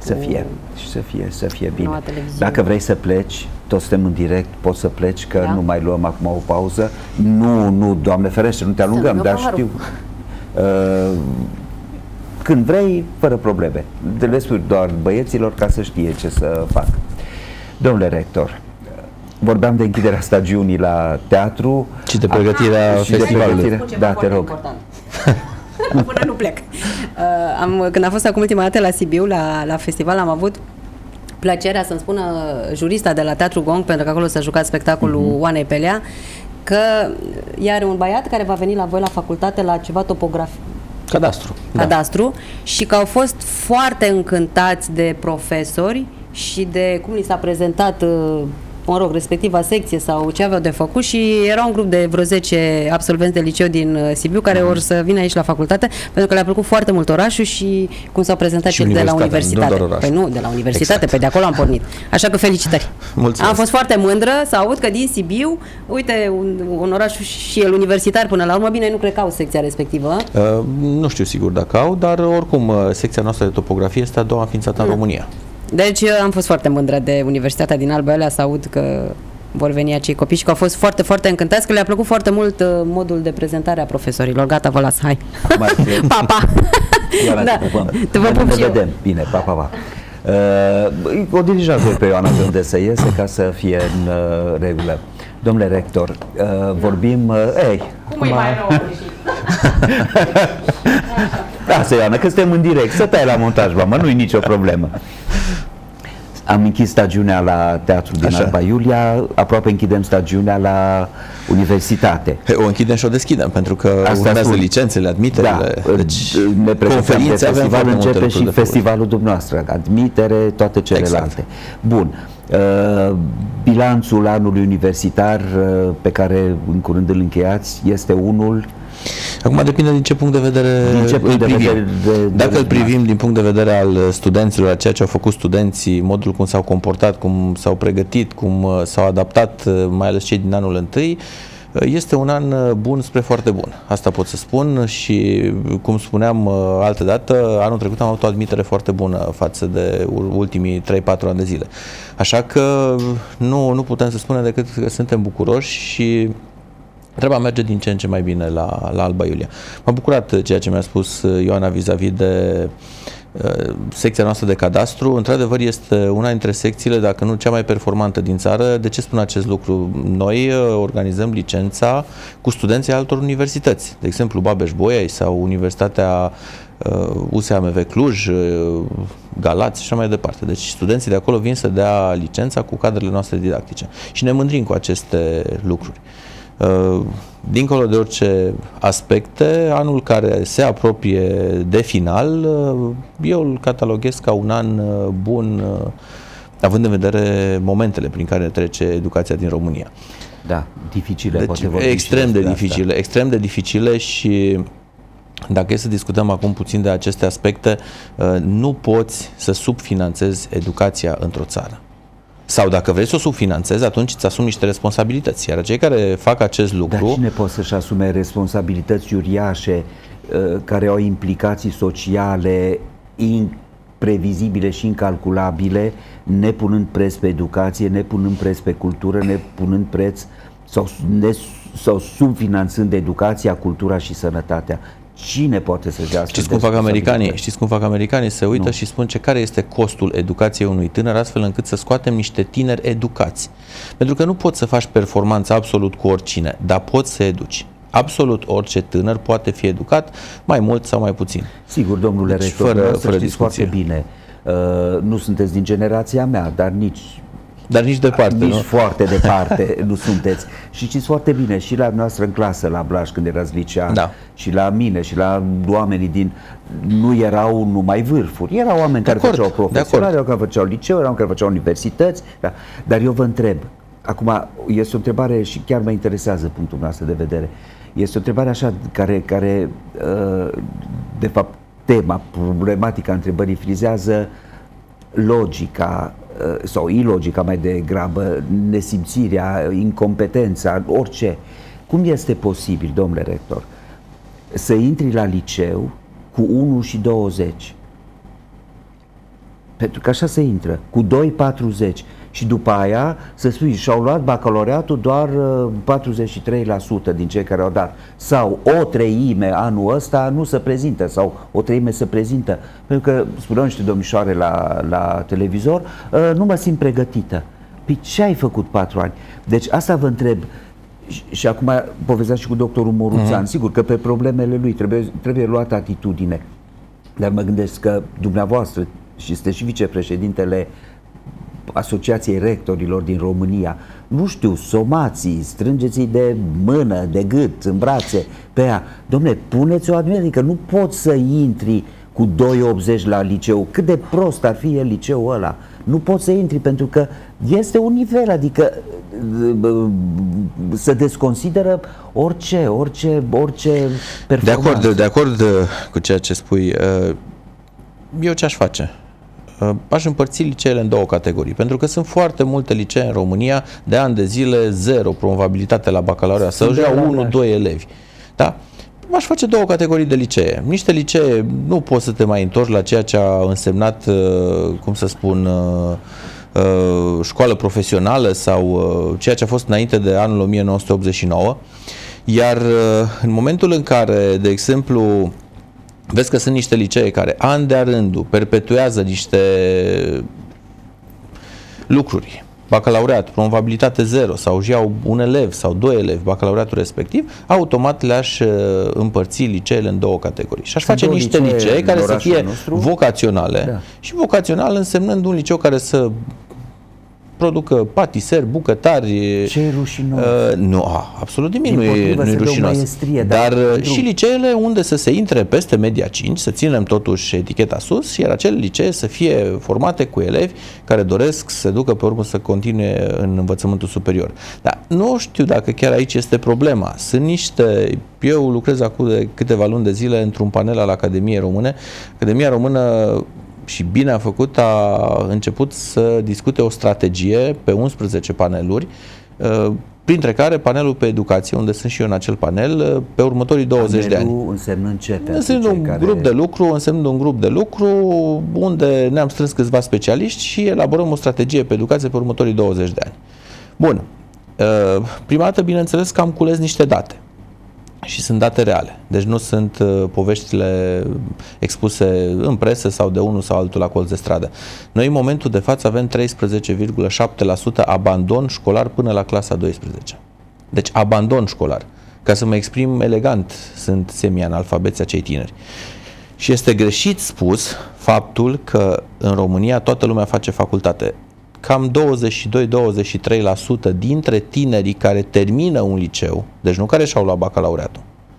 Să fie bine. noua televiziune. Dacă vrei să pleci, toți suntem în direct, poți să pleci, că Da. nu mai luăm acum o pauză. Nu, Doamne ferește, nu te alungăm, dar știu. Când vrei, fără probleme. Le spui doar băieților ca să știe ce să fac. Domnule rector, vorbeam de închiderea stagiunii la teatru Și de pregătirea festivalului. Da, te rog. Până nu plec. Când am fost acum ultima dată la Sibiu, la festival, am avut plăcerea să-mi spună jurista de la Teatru Gong, pentru că acolo s-a jucat spectacolul Oanei Pelea, că are un băiat care va veni la voi la facultate la ceva topografie. Cadastru, și că au fost foarte încântați de profesori și de cum li s-a prezentat respectiva secție sau ce aveau de făcut, și era un grup de vreo 10 absolvenți de liceu din Sibiu care or să vină aici la facultate, pentru că le-a plăcut foarte mult orașul și cum s-au prezentat și de la universitate. Păi nu, de la universitate, exact. Pe de acolo am pornit. Așa că felicitări. Mulțumesc. Am fost foarte mândră să aud că din Sibiu, uite, un oraș și el universitar până la urmă, bine, nu cred că au secția respectivă. Nu știu sigur dacă au, dar oricum secția noastră de topografie este a doua înființată în România. Deci am fost foarte mândră de Universitatea din Alba Iulia să aud că vor veni acei copii și că au fost foarte, foarte încântați, că le-a plăcut foarte mult modul de prezentare a profesorilor. Gata, vă las, hai! Pa, pa! Da. Te vă pup și eu. Vedem. Bine, pa, pa, pa. O dirigează pe Ioana de unde să iese ca să fie în regulă. Domnule rector, vorbim... Cum e mai rău? Lasă, Ioana, că suntem în direct, să tai la montaj, mă, nu-i nicio problemă. Am închis stagiunea la Teatru din Alba Iulia, aproape închidem stagiunea la universitate. O închidem și o deschidem, pentru că urmează licențele, admiterile. Da, deci, ne pregătim de festival, începe și festivalul făcut. dumneavoastră, admitere, toate celelalte. Exact. Bun. Bilanțul anului universitar pe care în curând îl încheiați este unul... Acum depinde din ce punct de vedere îl privim. Dacă îl privim din punct de vedere al studenților, a ceea ce au făcut studenții, modul cum s-au comportat, cum s-au pregătit, cum s-au adaptat, mai ales cei din anul întâi, este un an bun spre foarte bun. Asta pot să spun și, cum spuneam altădată, anul trecut am avut o admitere foarte bună față de ultimii 3-4 ani de zile. Așa că nu putem să spunem decât că suntem bucuroși și treaba merge din ce în ce mai bine la Alba Iulia. M-a bucurat ceea ce mi-a spus Ioana vis-a-vis de secția noastră de cadastru. Într-adevăr, este una dintre secțiile, dacă nu cea mai performantă din țară. De ce spun acest lucru? Noi organizăm licența cu studenții altor universități, de exemplu Babeș-Bolyai sau Universitatea USAMV Cluj, Galați și așa mai departe. Deci studenții de acolo vin să dea licența cu cadrele noastre didactice și ne mândrim cu aceste lucruri. Dincolo de orice aspecte, anul care se apropie de final, eu îl cataloghez ca un an bun, având în vedere momentele prin care trece educația din România. Da, dificile. Deci, extrem de dificile și dacă e să discutăm acum puțin de aceste aspecte, nu poți să subfinanțezi educația într-o țară. Sau dacă vrei să o subfinanțezi, atunci îți asumi niște responsabilități. Iar cei care fac acest lucru... Dar cine poate să-și asume responsabilități uriașe care au implicații sociale imprevizibile și incalculabile, nepunând preț pe educație, nepunând preț pe cultură, nepunând preț sau subfinanțând educația, cultura și sănătatea? Cine poate să-și asuma? Știți cum fac americanii? Se uită și spun care este costul educației unui tânăr, astfel încât să scoatem niște tineri educați. Pentru că nu poți să faci performanță absolut cu oricine, dar poți să educi. Absolut orice tânăr poate fi educat, mai mult sau mai puțin. Sigur, domnule rector, fără știți foarte bine. Nu sunteți din generația mea, dar nici departe, nici nu? Foarte departe nu sunteți. Și știți foarte bine, și la noastră în clasă, la Blaj, când erați licean, și la mine, și la oamenii nu erau numai vârfuri, erau oameni care făceau profesionale, erau care făceau liceu, erau care făceau universități, dar eu vă întreb, acum este o întrebare și chiar mă interesează punctul nostru de vedere. Este o întrebare așa care de fapt, problematica întrebării frizează logica sau ilogica mai degrabă, nesimțirea, incompetența, orice. Cum este posibil, domnule rector, să intri la liceu cu 1 și 20? Pentru că așa se intră, cu 2,40. Și după aia să spui, și-au luat bacalaureatul doar 43% din cei care au dat. Sau o treime anul ăsta nu se prezintă, sau o treime se prezintă. Pentru că, spuneau niște domnișoare la televizor, nu mă simt pregătită. Păi ce ai făcut 4 ani? Deci asta vă întreb. Și acum povesteam și cu doctorul Moruțan. Sigur că pe problemele lui trebuie luată atitudine. Dar mă gândesc că dumneavoastră, și sunteți și vicepreședintele Asociației Rectorilor din România, nu știu, somații, strângeți-i de mână, de gât, în brațe, pe ea. Dom'le, puneți o admirație, că nu poți să intri cu 2,80 la liceu. Cât de prost ar fi el liceul ăla. Nu poți să intri pentru că este un nivel, adică se desconsideră orice performanță. De acord cu ceea ce spui. Eu ce aș face? Aș împărți liceele în 2 categorii, pentru că sunt foarte multe licee în România de ani de zile 0 promovabilitate la bacalaureat, să iau 1-2 elevi. Da? Aș face 2 categorii de licee. Niște licee nu poți să te mai întorci la ceea ce a însemnat, cum să spun, școală profesională sau ceea ce a fost înainte de anul 1989, iar în momentul în care, de exemplu, vezi că sunt niște licee care an de-a rândul perpetuează niște lucruri, bacalaureat, promovabilitate 0 sau își iau un elev sau 2 elevi bacalaureatul respectiv, automat le-aș împărți liceele în 2 categorii. Și aș face niște licee care să fie vocaționale. Da. Și vocațional însemnând un liceu care să producă patiseri, bucătari. Ce e rușinos? Nu, absolut nimic nu e rușinos. Dar și liceele unde să se intre peste media 5, să ținem totuși eticheta sus, iar acele licee să fie formate cu elevi care doresc să se ducă pe urmă să continue în învățământul superior. Dar nu știu dacă chiar aici este problema. Sunt niște... Eu lucrez acum de câteva luni de zile într-un panel al Academiei Române. Academia Română, și bine a făcut, a început să discute o strategie pe 11 paneluri, printre care panelul pe educație, unde sunt și eu în acel panel, pe următorii 20 de ani. Însemnând ce? Însemnând un grup de lucru unde ne-am strâns câțiva specialiști și elaborăm o strategie pe educație pe următorii 20 de ani. Bun. Prima dată, bineînțeles, că am cules niște date. Și sunt date reale. Deci nu sunt poveștile expuse în presă sau de unul sau altul la colț de stradă. Noi în momentul de față avem 13,7% abandon școlar până la clasa 12. Deci abandon școlar. Ca să mă exprim elegant, sunt semi-analfabeți acei tineri. Și este greșit spus faptul că în România toată lumea face facultate. Cam 22-23% dintre tinerii care termină un liceu, deci nu care și-au luat bacalaureatul,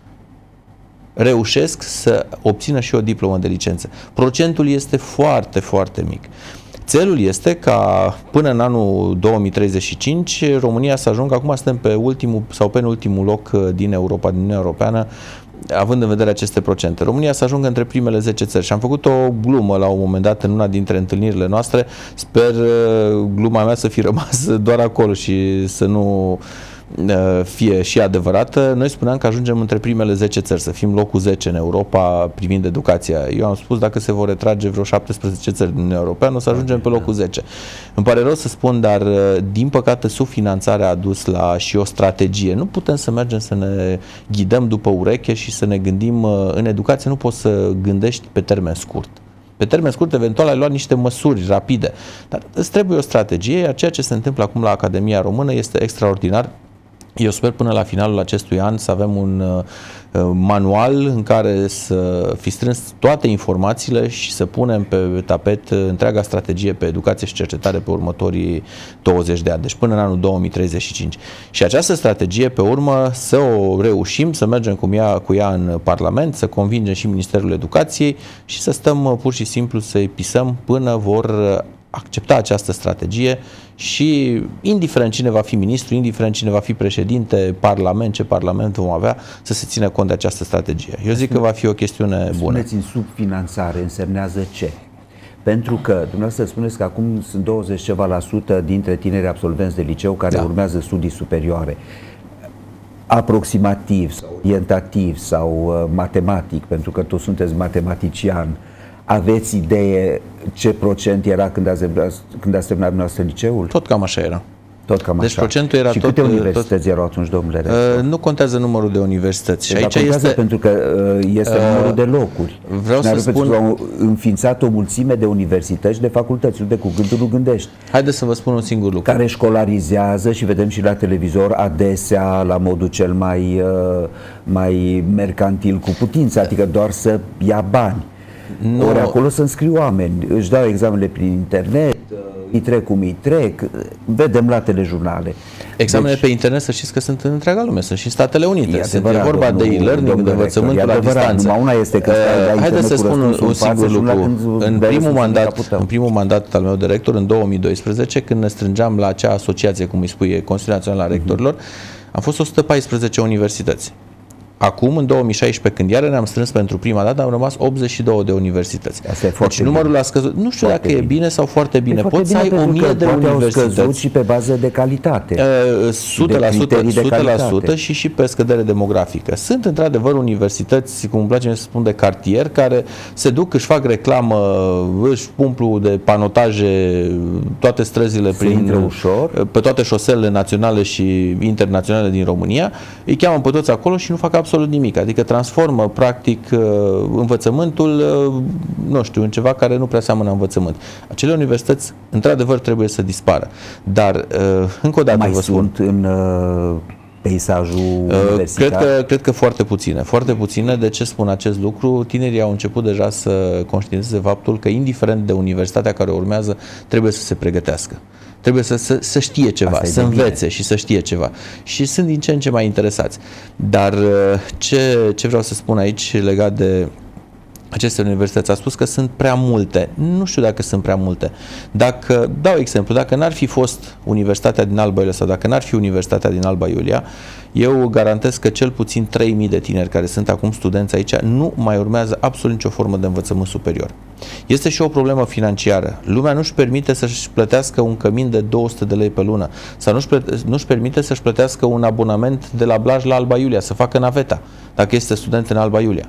reușesc să obțină și o diplomă de licență. Procentul este foarte, foarte mic. Țelul este ca până în anul 2035 România să ajungă, acum suntem pe ultimul sau penultimul loc din Europa, din Uniunea Europeană, având în vedere aceste procente. România să ajungă între primele 10 țări și am făcut o glumă la un moment dat în una dintre întâlnirile noastre. Sper gluma mea să fi rămas doar acolo și să nu fie și adevărată. Noi spuneam că ajungem între primele 10 țări, să fim locul 10 în Europa privind educația. Eu am spus dacă se vor retrage vreo 17 țări din Uniunea Europeană, o să ajungem pe locul 10. Îmi pare rău să spun, dar din păcate subfinanțarea a dus la și o strategie. Nu putem să mergem să ne ghidăm după ureche și să ne gândim în educație, nu poți să gândești pe termen scurt. Pe termen scurt, eventual, ai luat niște măsuri rapide, dar îți trebuie o strategie, iar ceea ce se întâmplă acum la Academia Română este extraordinar. Eu sper până la finalul acestui an să avem un manual în care să fi strâns toate informațiile și să punem pe tapet întreaga strategie pe educație și cercetare pe următorii 20 de ani, deci până în anul 2035. Și această strategie, pe urmă, să o reușim, să mergem cu ea în Parlament, să convingem și Ministerul Educației și să stăm pur și simplu să-i pisăm până vor accepta această strategie și indiferent cine va fi ministru, indiferent cine va fi președinte, parlament, ce parlament vom avea, să se țină cont de această strategie. Eu zic că va fi o chestiune bună. Spuneți, în subfinanțare însemnează ce? Pentru că dumneavoastră spuneți că acum sunt 20 ceva la sută dintre tineri absolvenți de liceu care urmează studii superioare. Aproximativ sau orientativ sau matematic, pentru că toți sunteți matematician, Aveți idee ce procent era când ați terminat dumneavoastră liceul? Tot cam așa era. Tot cam deci așa. Procentul era și tot, câte universități erau atunci, domnule? Nu contează numărul de universități. Și aici este pentru că este numărul de locuri. Vreau să spun că au înființat o mulțime de universități și de facultăți. De cu gândul nu gândești. Haideți să vă spun un singur lucru. Care școlarizează și vedem și la televizor adesea la modul cel mai mercantil cu putință, adică doar să ia bani. Ori acolo să înscriu oameni, își dau examenele prin internet, îi trec cum îi trec, vedem la telejurnale. Examenele pe internet, să știți că sunt în întreaga lume, sunt și în Statele Unite. Sunt vorba de e-learning, de învățământul la distanță. Una este că haideți să spun un singur lucru. În primul mandat al meu de rector, în 2012, când ne strângeam la acea asociație, cum îi spune, Consiliul Național al Rectorilor, am fost 114 universități. Acum, în 2016, când iară ne-am strâns pentru prima dată, am rămas 82 de universități. Deci numărul a scăzut. Nu știu dacă e bine sau foarte bine. Poți să ai 1000 de universități. Și pe bază de calitate. 100% și pe scădere demografică. Sunt într-adevăr universități, cum îmi place să spun, de cartier, care se duc, își fac reclamă, își umplu de panotaje toate străzile pe toate șoselele naționale și internaționale din România. Îi cheamă pe toți acolo și nu fac absolut nimic, adică transformă practic învățământul, nu știu, în ceva care nu prea seamănă învățământ. Acele universități într-adevăr trebuie să dispară, dar încă o dată vă spun, sunt în peisajul universitar? Cred că foarte puține. De ce spun acest lucru? Tinerii au început deja să conștientizeze faptul că indiferent de universitatea care urmează, trebuie să se pregătească. Trebuie să știe ceva, să învețe și să știe ceva. Și sunt din ce în ce mai interesați. Dar ce vreau să spun aici legat de aceste universități? A spus că sunt prea multe. Nu știu dacă sunt prea multe. Dacă, dau exemplu, dacă n-ar fi fost Universitatea din Alba Iulia sau dacă n-ar fi Universitatea din Alba Iulia, eu garantez că cel puțin 3000 de tineri care sunt acum studenți aici nu mai urmează absolut nicio formă de învățământ superior. Este și o problemă financiară. Lumea nu-și permite să-și plătească un cămin de 200 de lei pe lună sau nu-și permite să-și plătească un abonament de la Blaj la Alba Iulia, să facă naveta, dacă este student în Alba Iulia.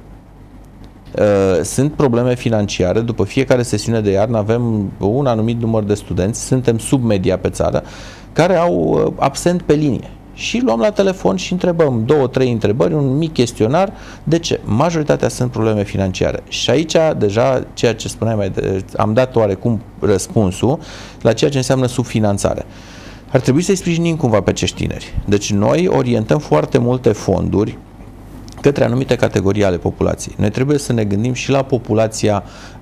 Sunt probleme financiare. După fiecare sesiune de iarnă avem un anumit număr de studenți, suntem sub media pe țară, care au absent pe linie. Și luăm la telefon și întrebăm 2-3 întrebări, un mic chestionar. De ce? Majoritatea sunt probleme financiare. Și aici deja ceea ce spuneam am dat oarecum răspunsul la ceea ce înseamnă subfinanțare. Ar trebui să-i sprijinim cumva pe acești tineri. Deci noi orientăm foarte multe fonduri către anumite categorii ale populației. Noi trebuie să ne gândim și la populația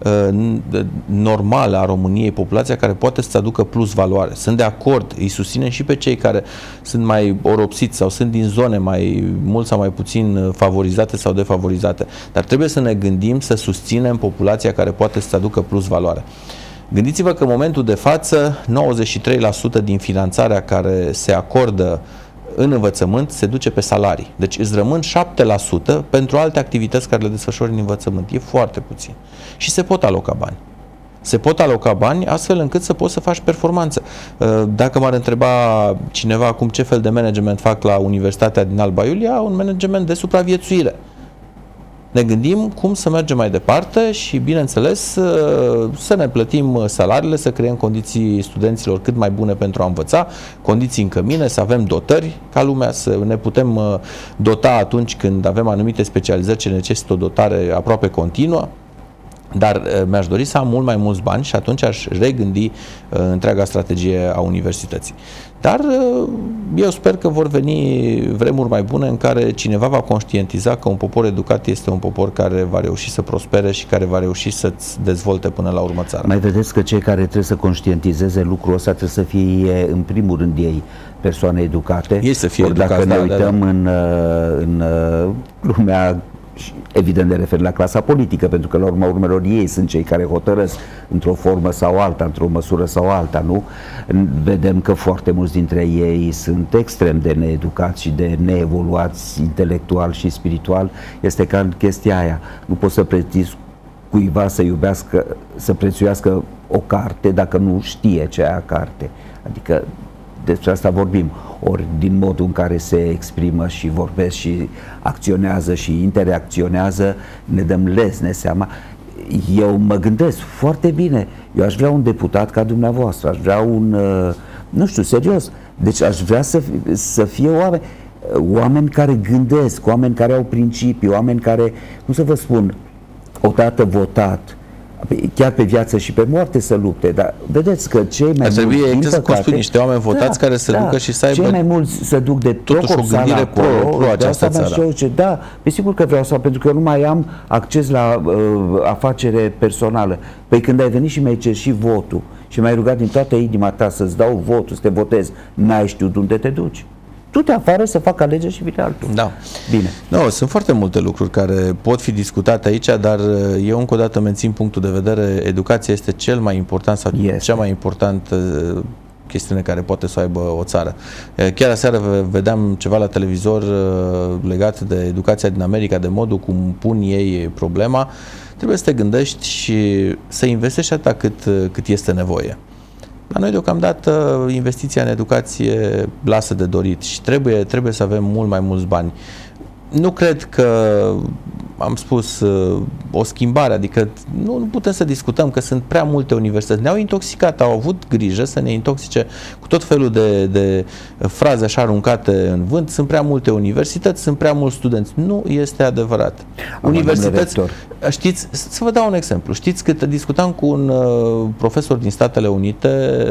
normală a României, populația care poate să aducă plus valoare. Sunt de acord, îi susținem și pe cei care sunt mai oropsiți sau sunt din zone mai mult sau mai puțin favorizate sau defavorizate. Dar trebuie să ne gândim să susținem populația care poate să aducă plus valoare. Gândiți-vă că în momentul de față 93% din finanțarea care se acordă în învățământ se duce pe salarii. Deci îți rămân 7% pentru alte activități care le desfășori în învățământ. E foarte puțin. Și se pot aloca bani. Se pot aloca bani astfel încât să poți să faci performanță. Dacă m-ar întreba cineva acum ce fel de management fac la Universitatea din Alba Iulia, un management de supraviețuire. Ne gândim cum să mergem mai departe și, bineînțeles, să ne plătim salariile, să creăm condiții studenților cât mai bune pentru a învăța, condiții în cămine, să avem dotări ca lumea, să ne putem dota atunci când avem anumite specializări ce necesită o dotare aproape continuă. Dar mi-aș dori să am mult mai mulți bani și atunci aș regândi întreaga strategie a universității. Dar eu sper că vor veni vremuri mai bune în care cineva va conștientiza că un popor educat este un popor care va reuși să prospere și care va reuși să-ți dezvolte până la urmă țara. Mai vedeți că cei care trebuie să conștientizeze lucrul ăsta trebuie să fie în primul rând ei persoane educate. Ei să fie educați, dacă ne uităm în lumea, evident de refer la clasa politică, pentru că la urma urmelor ei sunt cei care hotărăsc într-o formă sau alta, într-o măsură sau alta, nu? Vedem că foarte mulți dintre ei sunt extrem de needucați și de neevoluați intelectual și spiritual. Este ca în chestia aia. Nu poți să pretinzi cuiva să iubească, să prețuiască o carte dacă nu știe ce e aia carte. Adică despre asta vorbim. Ori din modul în care se exprimă și vorbesc și acționează și interacționează, ne dăm lesne seama. eu mă gândesc foarte bine, eu aș vrea un deputat ca dumneavoastră, aș vrea un, nu știu, serios, deci aș vrea să fie oameni care gândesc, oameni care au principii, oameni care, cum să vă spun, odată votat, chiar pe viață și pe moarte să lupte, dar vedeți că cei mai mulți, din păcate, niște oameni votați care să ducă și să aibă cei mai mulți se duc de totuși o gândire pro această țară. Da, pe sigur că vreau să, pentru că eu nu mai am acces la afacere personală. Păi când ai venit și mi-ai cer și votul și m-ai rugat din toată inima ta să-ți dau votul, să te votez, n-ai știut unde te duci. Du-te afară să facă alegeri și vine altul. Da. Bine. No, sunt foarte multe lucruri care pot fi discutate aici, dar eu încă o dată mențin punctul de vedere, educația este cel mai important sau cea mai importantă chestiune care poate să o aibă o țară. Chiar aseară vedeam ceva la televizor legat de educația din America, de modul cum pun ei problema. Trebuie să te gândești și să investești atât cât este nevoie. La noi, deocamdată, investiția în educație lasă de dorit și trebuie să avem mult mai mulți bani. Nu cred că, am spus, o schimbare, adică nu putem să discutăm că sunt prea multe universități. Ne-au intoxicat, au avut grijă să ne intoxice cu tot felul de fraze așa aruncate în vânt. Sunt prea multe universități, sunt prea mulți studenți. Nu este adevărat. Universități, știți, să vă dau un exemplu. Știți că discutam cu un profesor din Statele Unite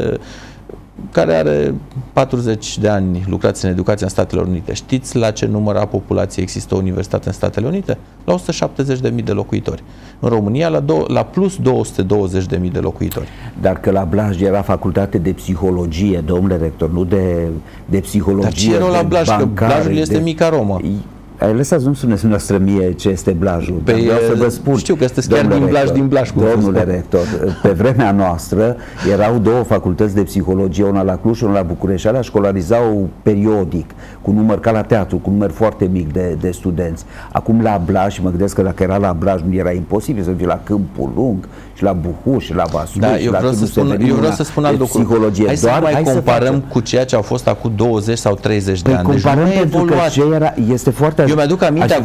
care are 40 de ani lucrați în educația în Statele Unite. Știți la ce număr a populației există o universitate în Statele Unite? La 170.000 de locuitori. În România la plus 220.000 de locuitori. Dar că la Blaj era facultate de psihologie, domnule rector, nu de psihologie. Dar ce era la Blaj? Că Blajul este mica Romă. Ai lăsat, nu spuneți noastră mie ce este Blajul. Vreau să vă spun. Știu că sunteți chiar din Blaj. Domnule rector, pe vremea noastră erau două facultăți de psihologie, una la Cluj și una la București. Alea școlarizau periodic, cu număr ca la teatru, cu număr foarte mic de studenți. Acum la Blaj, mă gândesc că dacă era la Blaj nu era imposibil să fie la Câmpul Lung și la Buhuș și la Vaslui. Da, eu vreau să spun alt lucru. Hai să mai comparăm cu ceea ce au fost acum 20 sau 30 de ani. Comparăm pentru că este foarte. Eu mi-aduc aminte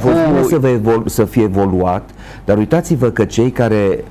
să fie evoluat, dar uitați-vă că cei care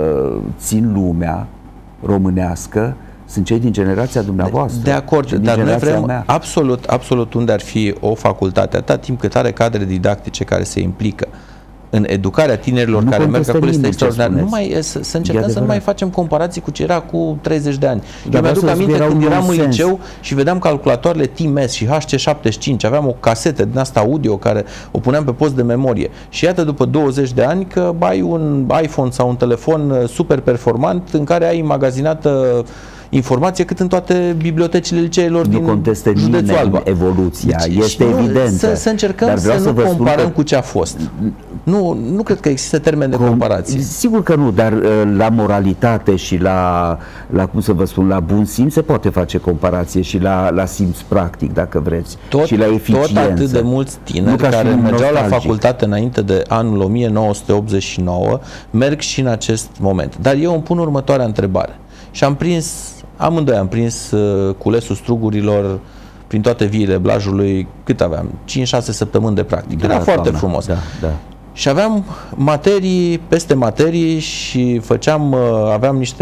țin lumea românească sunt cei din generația dumneavoastră. De acord, dar noi vrem absolut unde ar fi o facultate, atâta timp cât are cadre didactice care se implică în educarea tinerilor care merg acolo, este extraordinar. Să încercăm să nu mai facem comparații cu ce era cu 30 de ani. Eu mi-aduc aminte când eram în liceu și vedeam calculatoarele TMS și HC75, aveam o casetă din asta audio care o puneam pe post de memorie. Și iată, după 20 de ani, că ai un iPhone sau un telefon super performant în care ai magazinată informație cât în toate bibliotecile liceelor din județul Alba. Evoluția este evidentă. Să încercăm să nu comparăm cu ce a fost. Nu cred că există termen de comparație. Sigur că nu, dar la moralitate și la cum să vă spun, la bun simț se poate face comparație și la simț practic, dacă vreți, și la eficiență. Tot atât de mulți tineri care mergeau la facultate înainte de anul 1989 merg și în acest moment. Dar eu îmi pun următoarea întrebare. Și amândoi am prins culesul strugurilor prin toate viile Blajului, cât aveam? 5-6 săptămâni de practică. Era foarte frumos. Da. Și aveam materii peste materii și aveam niște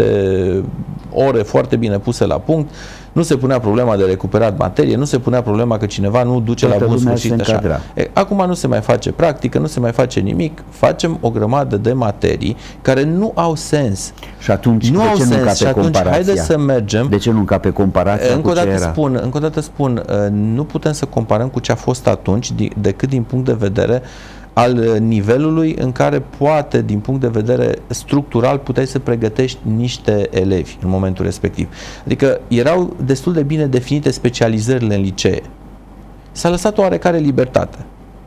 ore foarte bine puse la punct. Nu se punea problema de recuperat materie, nu se punea problema că cineva nu duce la bun sfârșit așa. Acum nu se mai face practică, nu se mai face nimic, facem o grămadă de materii care nu au sens. Și atunci, de ce nu încape comparația? Haideți să mergem. De ce nu încape comparația cu ce era? Încă o dată spun, nu putem să comparăm cu ce a fost atunci, decât din punct de vedere al nivelului în care poate, din punct de vedere structural, puteai să pregătești niște elevi în momentul respectiv. Adică erau destul de bine definite specializările în licee. S-a lăsat o oarecare libertate.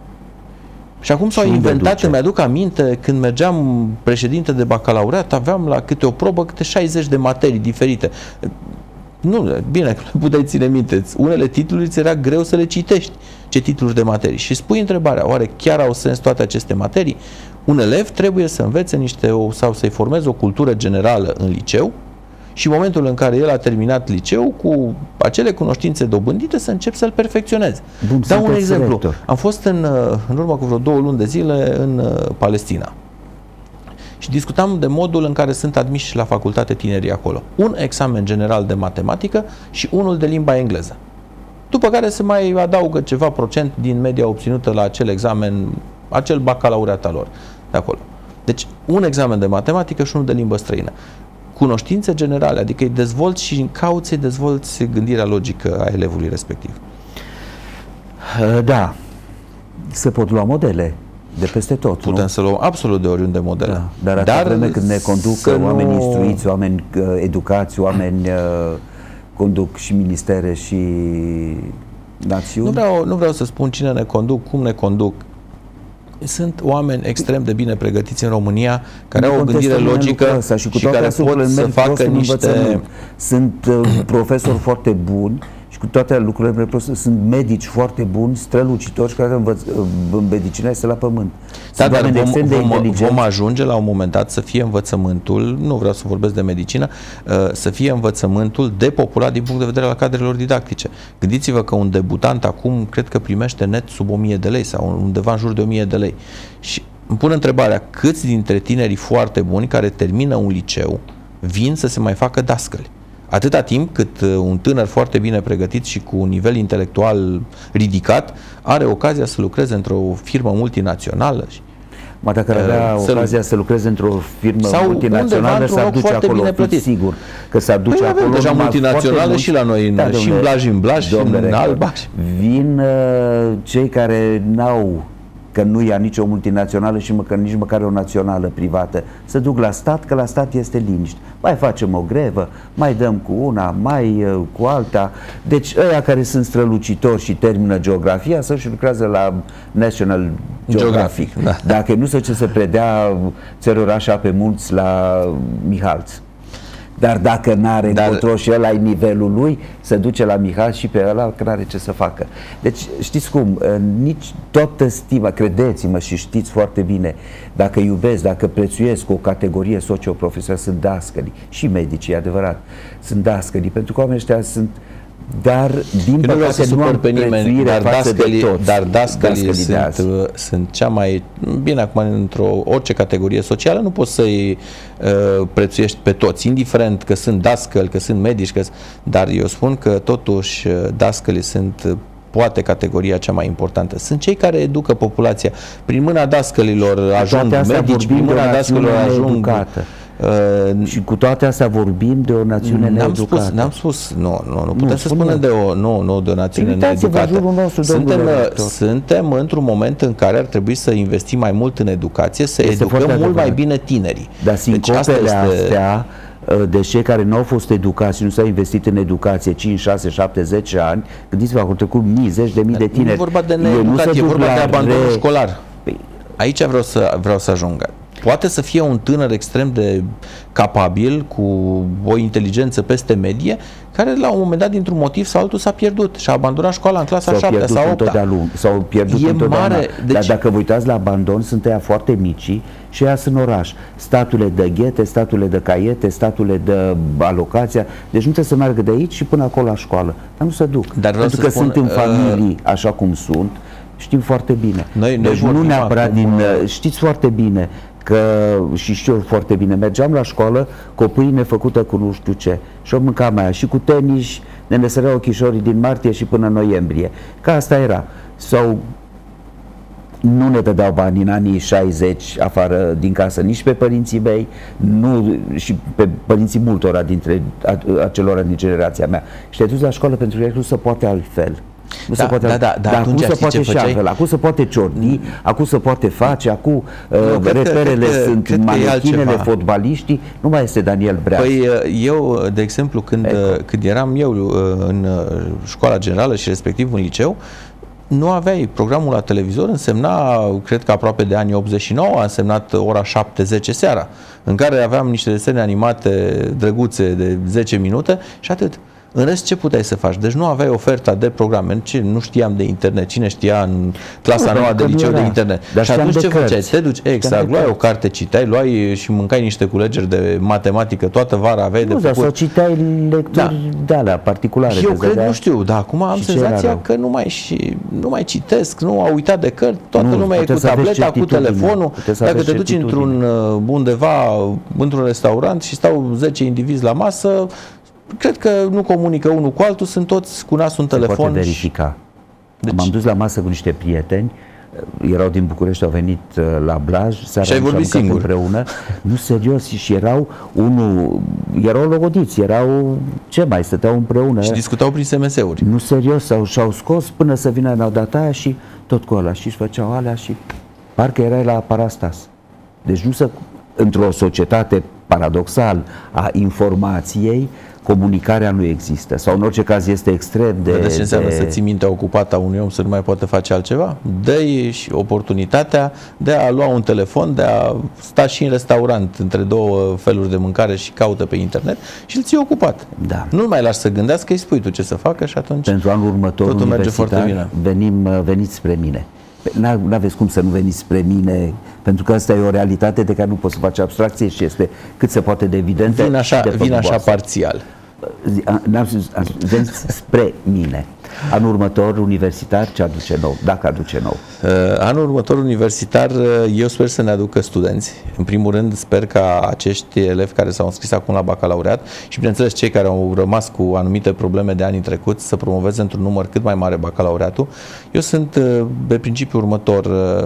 Și acum s-au inventat, îmi aduc aminte, când mergeam președinte de bacalaureat, aveam la câte o probă, câte 60 de materii diferite. Nu, bine, nu puteai ține minte. Unele titluri ți era greu să le citești, ce titluri de materii. Și spui întrebarea, oare chiar au sens toate aceste materii? Un elev trebuie să învețe sau să-i formeze o cultură generală în liceu și în momentul în care el a terminat liceu, cu acele cunoștințe dobândite, să încep să-l perfecționeze. Dau un exemplu. Am fost în urmă cu vreo 2 luni de zile în Palestina. și discutam de modul în care sunt admiși la facultate tinerii acolo. Un examen general de matematică și unul de limba engleză. După care se mai adaugă ceva procent din media obținută la acel examen, acel bacalaureat al lor de acolo. Deci, un examen de matematică și unul de limbă străină. Cunoștințe generale, adică îi dezvolți și încauți, dezvolți gândirea logică a elevului respectiv. Da, se pot lua modele de peste tot. Putem să luăm absolut de oriunde modele. Da, dar atâta vreme când ne conduc oameni instruiți, oameni educați, oameni conduc și ministere și națiuni. Nu vreau să spun cine ne conduc, cum ne conduc. Sunt oameni extrem de bine pregătiți în România, care au o gândire logică și care pot să facă niște... Sunt profesori foarte buni și cu toate lucrurile, sunt medici foarte buni, strălucitori, care în medicină este la pământ. Da, dar vom ajunge la un moment dat să fie învățământul, nu vreau să vorbesc de medicină, să fie învățământul depopulat din punct de vedere al cadrelor didactice. Gândiți-vă că un debutant acum cred că primește net sub 1000 de lei sau undeva în jur de 1000 de lei. Și îmi pun întrebarea, câți dintre tinerii foarte buni care termină un liceu vin să se mai facă dascăli? Atâta timp cât un tânăr foarte bine pregătit și cu un nivel intelectual ridicat are ocazia să lucreze într-o firmă multinațională. Mă, dacă avea ocazia să lucreze într-o firmă multinațională, s-ar duce acolo, sigur că s-ar duce acolo. Avem deja multinaționale și la noi, și în Blaj, și în Alba. Vin cei care n-au, că nu ia nicio multinațională și nici măcar o națională privată, să duc la stat, că la stat este liniște. Mai facem o grevă, mai dăm cu una, mai cu alta. Deci ăia care sunt strălucitori și termină geografia să-și lucrează la National Geographic. Da. Dacă nu să predea țărorașa pe munți la Mihalț. Dar dacă n-are control și ăla e nivelul lui, se duce la Mihal și pe ăla că n-are ce să facă. Deci, știți cum, nici toată stima, credeți-mă și știți foarte bine, dacă iubesc, dacă prețuiesc o categorie socioprofesională, sunt dascălii, și medicii, adevărat, sunt dascălii, pentru că oamenii ăștia sunt, dar din păcate nu am prețuire față de toți. Dar dascălii sunt cea mai bine acum orice categorie socială, nu poți să-i prețuiești pe toți, indiferent că sunt dascăli, că sunt medici, dar eu spun că totuși dascălii sunt poate categoria cea mai importantă. Sunt cei care educă populația. Prin mâna dascălilor ajung medici, prin mâna dascălilor ajung... Și cu toate astea vorbim de o națiune needucată. N-am spus, nu putem să spunem de o națiune needucată. Suntem într-un moment în care ar trebui să investim mai mult în educație, să educăm mult mai bine tinerii. Dar sincopele astea de cei care nu au fost educați și nu s-au investit în educație 5, 6, 7, 10 ani, gândiți-vă, au trecut mii, zeci de mii de tineri. Nu e vorba de needucație, e vorba de abandonul școlar. Aici vreau să ajung. Poate să fie un tânăr extrem de capabil, cu o inteligență peste medie, care la un moment dat, dintr-un motiv sau altul, s-a pierdut și a abandonat școala în clasa 7 sau 8. S-au pierdut întotdeauna. Dar dacă vă uitați la abandon, sunt ăia foarte mici și ăia sunt în oraș. Statule de ghete, statule de caiete, statule de alocația. Deci nu trebuie să meargă de aici și până acolo la școală. Dar nu se duc. Pentru că sunt în familii așa cum sunt. Știm foarte bine. Deci nu neapărat știți foarte bine că, și știu foarte bine, mergeam la școală cu o pâine făcută cu nu știu ce și o mâncam aia și cu tenis ne nesăreau ochișorii din martie și până noiembrie, că asta era. Sau nu ne dădeau bani în anii 60 afară din casă, nici pe părinții mei, nu, și pe părinții multora dintre acelora din generația mea. Și te duci la școală pentru că nu se poate altfel. Acum se poate și altfel, acum se poate ciordi, acum se poate face, acum reperele sunt manechinele, fotbaliștii, nu mai este Daniel Breas. Păi eu, de exemplu, când eram eu în școala generală și respectiv în liceu, nu aveai programul la televizor, însemna, cred că aproape de anii 89, a însemnat ora 7-10 seara, în care aveam niște desene animate drăguțe de 10 minute și atât. În rest, ce puteai să faci? Deci nu aveai oferta de programe, nu știam de internet, cine știa în clasa nouă de liceu de internet. Dar și atunci ce făceai? Te duci, exact, luai o carte, citeai, luai și mâncai niște culegeri de matematică, toată vara aveai de făcut. Sau citeai lecturi de alea particulare. Eu cred, nu știu, dar acum am senzația că nu mai citesc, nu au uitat de cărți, toată lumea e cu tableta, cu telefonul. Dacă te duci undeva, într-un restaurant și stau 10 indivizi la masă, cred că nu comunică unul cu altul, sunt toți cu nasul în telefon. Se poate verifica. Deci, m-am dus la masă cu niște prieteni, erau din București, au venit la Blaj, seara și ai vorbit singur împreună. Nu, serios, și erau logodiți, ce mai, stăteau împreună. Și discutau prin SMS-uri. Nu, serios, și-au scos până să vină la data aia și tot cu ăla, și își făceau alea și parcă erai la Parastas. Deci într-o societate paradoxal a informației, comunicarea nu există, sau în orice caz este extrem de... Vedeți ce înseamnă să ții mintea ocupată a unui om să nu mai poate face altceva? Dă-i și oportunitatea de a lua un telefon, de a sta și în restaurant între două feluri de mâncare și caută pe internet și îl ții ocupat. Da. Nu-l mai lași să gândească, îi spui tu ce să facă și atunci pentru anul următor totul merge foarte bine. Veniți spre mine. N-aveți cum să nu veniți spre mine, pentru că asta e o realitate de care nu poți să faci abstracție și este cât se poate de evidentă. Vin așa parțial. Veniți spre mine. Anul următor universitar ce aduce nou, dacă aduce nou? Anul următor universitar eu sper să ne aducă studenți. În primul rând sper ca acești elevi care s-au înscris acum la bacalaureat și bineînțeles cei care au rămas cu anumite probleme de anii trecuți să promoveze într-un număr cât mai mare bacalaureatul. Eu sunt pe principiul următor,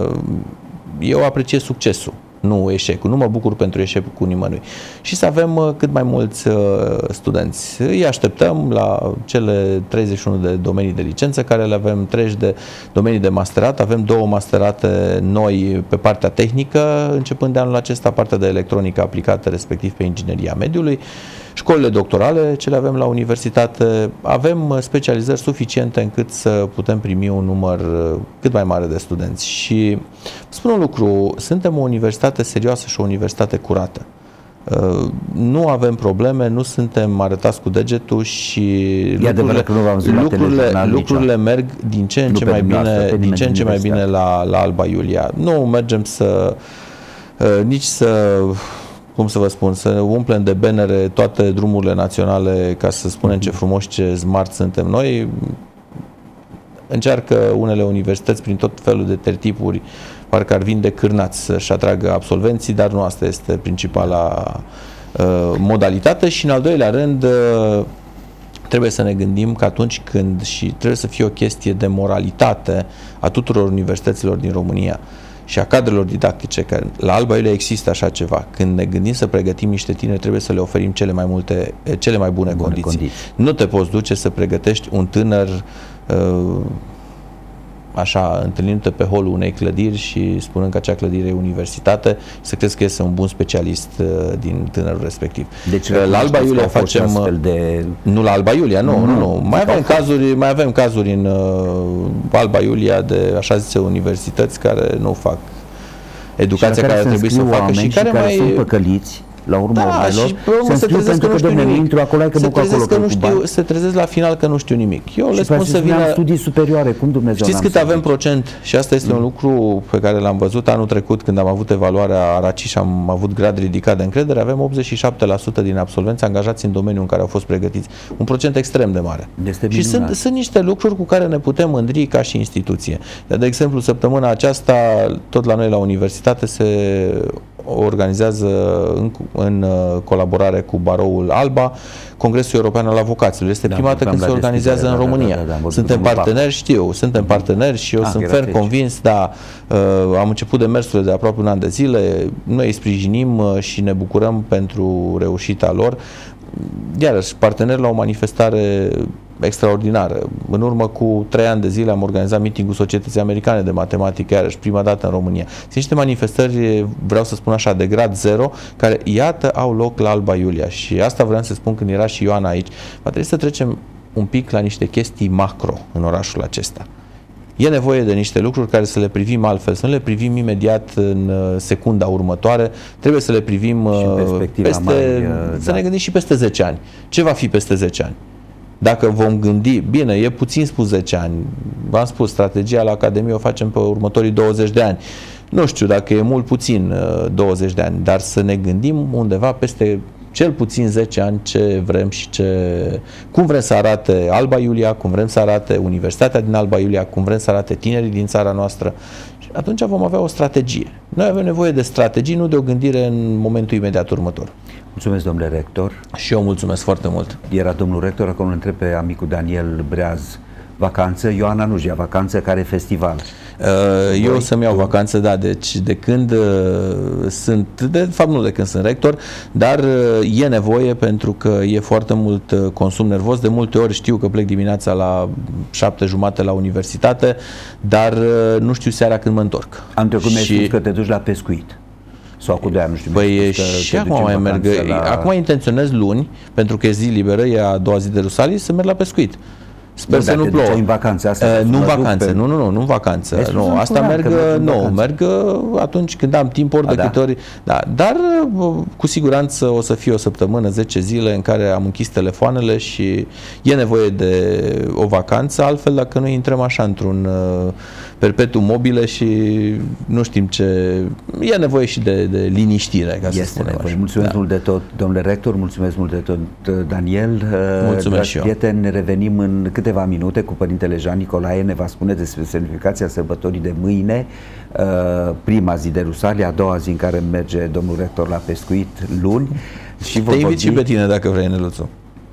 eu apreciez succesul, nu eșecul. Nu mă bucur pentru eșecul nimănui. Și să avem cât mai mulți studenți. Îi așteptăm la cele 31 de domenii de licență, care le avem 30 de domenii de masterat. Avem 2 masterate noi pe partea tehnică, începând de anul acesta, partea de electronică aplicată, respectiv pe ingineria mediului. Școlile doctorale, ce le avem la universitate, avem specializări suficiente încât să putem primi un număr cât mai mare de studenți. Și spun un lucru, suntem o universitate serioasă și o universitate curată. Nu avem probleme, nu suntem arătați cu degetul și lucrurile merg din ce în ce mai bine, la Alba Iulia. Nu mergem nici să cum să vă spun, să umplem de bannere toate drumurile naționale ca să spunem ce frumos, ce smart suntem noi. Încearcă unele universități prin tot felul de tertipuri, parcă ar vinde cârnați să-și atragă absolvenții, dar nu asta este principala modalitate. Și în al doilea rând trebuie să ne gândim că atunci când, și trebuie să fie o chestie de moralitate a tuturor universităților din România și a cadrelor didactice, că la Alba Iulia există așa ceva. Când ne gândim să pregătim niște tineri, trebuie să le oferim cele mai bune condiții. Nu te poți duce să pregătești un tânăr așa, întâlnindu-te pe holul unei clădiri și spunând că acea clădire e universitate, să crezi că este un bun specialist din tânărul respectiv. Deci la Alba Iulia facem nu la Alba Iulia, nu. Mai avem cazuri în Alba Iulia de așa zise universități care nu fac educația care ar trebui să facă și care mai sunt păcăliți la urma urmelor, se trezesc că nu știu nimic. Se trezesc la final că nu știu nimic. Eu le spun să vină studii superioare, cum Dumnezeu. Știți cât avem procent? Și asta este un lucru pe care l-am văzut anul trecut când am avut evaluarea Araci și am avut grad ridicat de încredere. Avem 87% din absolvenți angajați în domeniul în care au fost pregătiți. Un procent extrem de mare. Și sunt niște lucruri cu care ne putem mândri ca și instituție. De exemplu, săptămâna aceasta, tot la noi la universitate se organizează în colaborare cu Baroul Alba Congresul European al Avocaților. Este prima dată când se organizează în România. Suntem parteneri, suntem parteneri și eu sunt ferm convins, am început demersurile de aproape un an de zile, noi îi sprijinim și ne bucurăm pentru reușita lor. Iarăși, parteneri la o manifestare extraordinară. În urmă cu 3 ani de zile am organizat meeting-ul Societății Americane de Matematică, iarăși prima dată în România. Sunt niște manifestări, vreau să spun așa, de grad zero, care iată au loc la Alba Iulia. Și asta vreau să spun când era și Ioana aici. Va trebui să trecem un pic la niște chestii macro în orașul acesta. E nevoie de niște lucruri care să le privim altfel, să nu le privim imediat în secunda următoare, trebuie să le privim să ne gândim și peste 10 ani. Ce va fi peste 10 ani? Dacă vom gândi, bine, e puțin spus 10 ani, v-am spus, strategia la Academie o facem pe următorii 20 de ani. Nu știu dacă e mult puțin 20 de ani, dar să ne gândim undeva peste cel puțin 10 ani ce vrem și cum vrem să arate Alba Iulia, cum vrem să arate Universitatea din Alba Iulia, cum vrem să arate tinerii din țara noastră. Și atunci vom avea o strategie. Noi avem nevoie de strategii, nu de o gândire în momentul imediat următor. Mulțumesc, domnule rector. Și eu mulțumesc foarte mult. Era domnul rector, acum îl întreb pe amicul Daniel Breaz. Vacanță, Ioana Nujia, vacanță, care festival? Eu o să-mi iau vacanță, da, deci de când de fapt nu de când sunt rector, dar e nevoie pentru că e foarte mult consum nervos. De multe ori știu că plec dimineața la 7:30 la universitate, dar nu știu seara când mă întorc. Am trecut mi-ai spus că te duci la pescuit. Sau cu 2 ani, nu știu. Băi, și acum mai merg. Acum intenționez luni, pentru că e zi liberă, e a doua zi de Rusalii, să merg la pescuit. Sper să nu plouă. În vacanță, asta nu în vacanță, nu în vacanță. Nu, asta merg atunci când am timp, ori de câte ori. Da, dar cu siguranță o să fie o săptămână, 10 zile în care am închis telefoanele și e nevoie de o vacanță, altfel dacă noi intrăm așa într-un perpetuum mobile și nu știm ce. E nevoie și de liniștire, ca să spunem așa. Mulțumesc mult de tot, domnule rector, mulțumesc mult de tot, Daniel. Mulțumesc și eu. Prieteni, ne revenim în câteva minute cu Părintele Jean Nicolae, ne va spune despre semnificația sărbătorii de mâine, prima zi de Rusalii, a doua zi în care merge domnul rector la pescuit, luni. Și te invit și pe tine dacă vrei, Neluțu.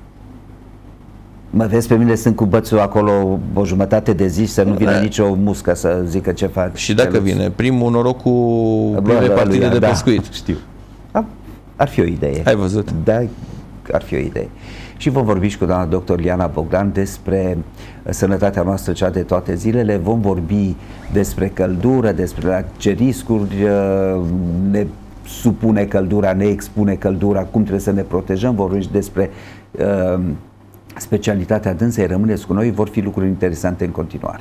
Mă vezi pe mine, sunt cu bățul acolo o jumătate de zi, să nu vină nicio muscă să zică ce faci. Și dacă vine primul noroc cu primele partide de pescuit. Știu. Ar fi o idee. Ai văzut? Da, ar fi o idee. Și vom vorbi și cu doamna doctor Liana Bogdan despre sănătatea noastră, cea de toate zilele. Vom vorbi despre căldură, despre la ce riscuri ne supune căldura, ne expune căldura, cum trebuie să ne protejăm. Vom vorbi despre specialitatea dânsei. Rămâneți cu noi, vor fi lucruri interesante în continuare.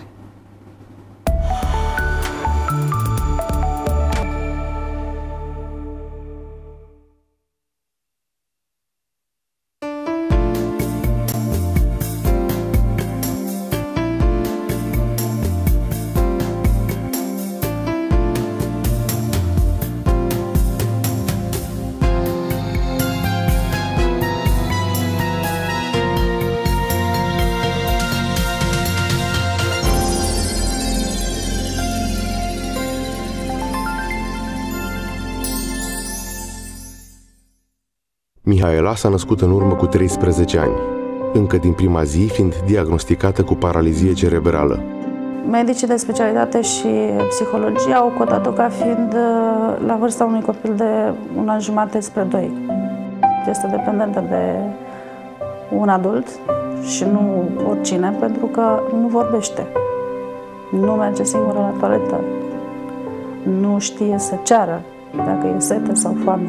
Mihaela s-a născut în urmă cu 13 ani, încă din prima zi fiind diagnosticată cu paralizie cerebrală. Medicii de specialitate și psihologie au cotat-o ca fiind la vârsta unui copil de 1 an jumate spre 2. Este dependentă de un adult și nu oricine, pentru că nu vorbește. Nu merge singură la toaletă. Nu știe să ceară dacă e sete sau foame.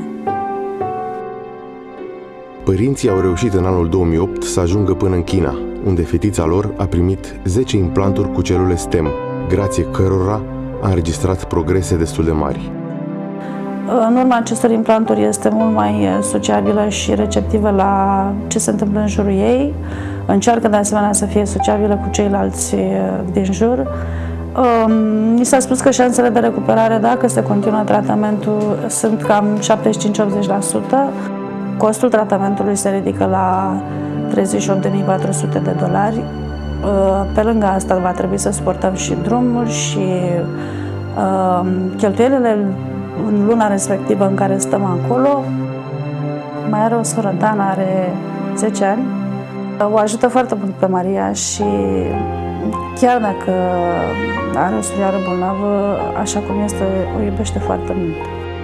Părinții au reușit în anul 2008 să ajungă până în China, unde fetița lor a primit 10 implanturi cu celule STEM, grație cărora a înregistrat progrese destul de mari. În urma acestor implanturi este mult mai sociabilă și receptivă la ce se întâmplă în jurul ei. Încearcă de asemenea să fie sociabilă cu ceilalți din jur. Mi s-a spus că șansele de recuperare, dacă se continuă tratamentul, sunt cam 75-80%. Costul tratamentului se ridică la $38.400. Pe lângă asta va trebui să suportăm și drumul și cheltuielile în luna respectivă în care stăm acolo. Mai are o soră, Dana, are 10 ani. O ajută foarte mult pe Maria și chiar dacă are o surioară bolnavă, așa cum este, o iubește foarte mult.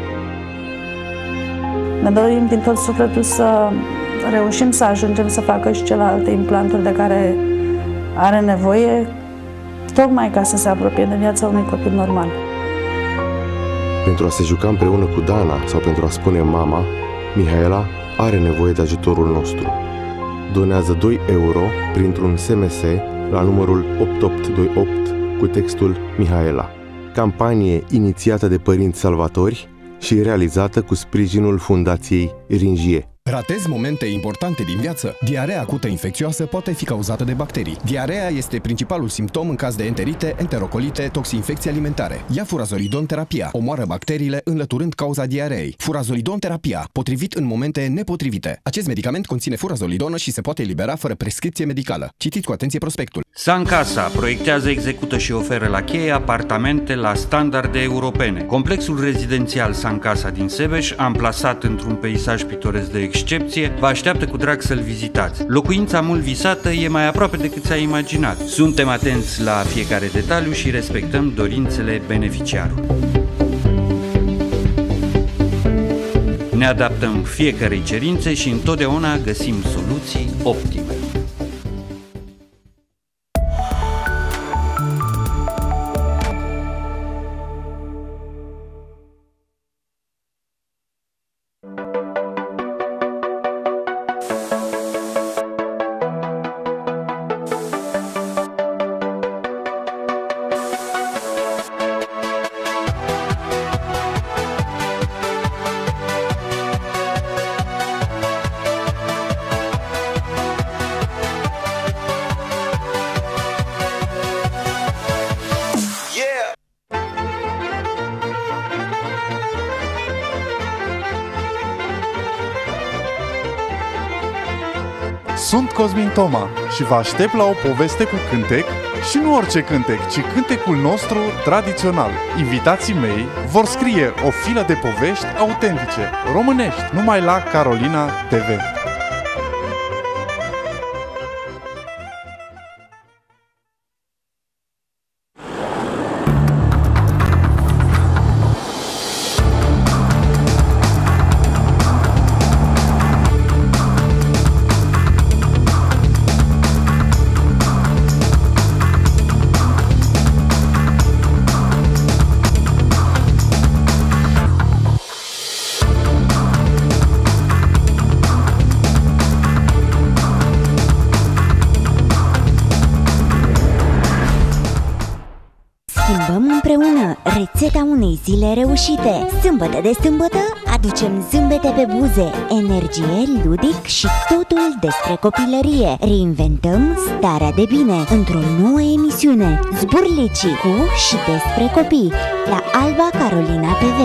Ne dorim din tot sufletul să reușim să ajungem să facă și celelalte implanturi de care are nevoie, tocmai ca să se apropie de viața unui copil normal. Pentru a se juca împreună cu Dana sau pentru a spune mama, Mihaela are nevoie de ajutorul nostru. Donează 2 euro printr-un SMS la numărul 8828 cu textul Mihaela. Campanie inițiată de Părinți Salvatori și realizată cu sprijinul Fundației Ringie. Ratezi momente importante din viață? Diarea acută infecțioasă poate fi cauzată de bacterii. Diarea este principalul simptom în caz de enterite, enterocolite, toxinfecții alimentare. Ia furazolidon terapia. Omoară bacteriile înlăturând cauza diareei. Furazolidon terapia, potrivit în momente nepotrivite. Acest medicament conține furazolidonă și se poate elibera fără prescripție medicală. Citiți cu atenție prospectul. Sancasa proiectează, execută și oferă la cheie apartamente la standarde europene. Complexul rezidențial Sancasa din Sebeș, amplasat într-un peisaj pitoresc de excepție, vă așteaptă cu drag să-l vizitați. Locuința mult visată e mai aproape decât ți-ai imaginat. Suntem atenți la fiecare detaliu și respectăm dorințele beneficiarului. Ne adaptăm fiecărei cerințe și întotdeauna găsim soluții optime. Sunt Cosmin Toma și vă aștept la o poveste cu cântec și nu orice cântec, ci cântecul nostru tradițional. Invitații mei vor scrie o filă de povești autentice, românești, numai la Carolina TV. Schimbăm împreună rețeta unei zile reușite. Sâmbătă de sâmbătă aducem zâmbete pe buze, energie, ludic și totul despre copilărie. Reinventăm starea de bine într-o nouă emisiune, Zburlicii cu și despre copii, la Alba Carolina TV.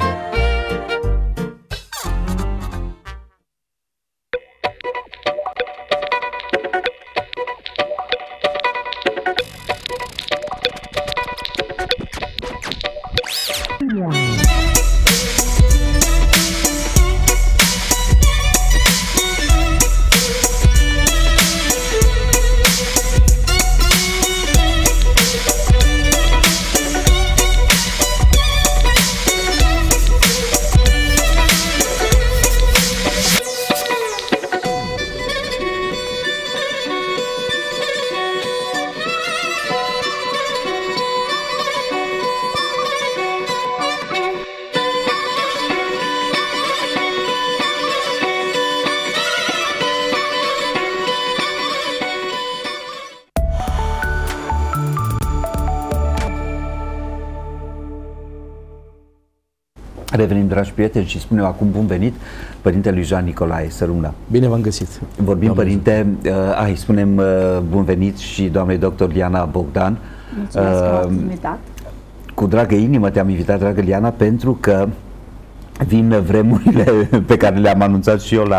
Revenim, dragi prieteni, și spunem acum bun venit părintelui Jean Nicolae. Să rămână. Bine v-am găsit. Vorbim, părinte, spunem bun venit și doamnei doctor Liana Bogdan. Mulțumesc că m-ați invitat. Cu dragă inimă te-am invitat, dragă Liana, pentru că vin vremurile pe care le-am anunțat și eu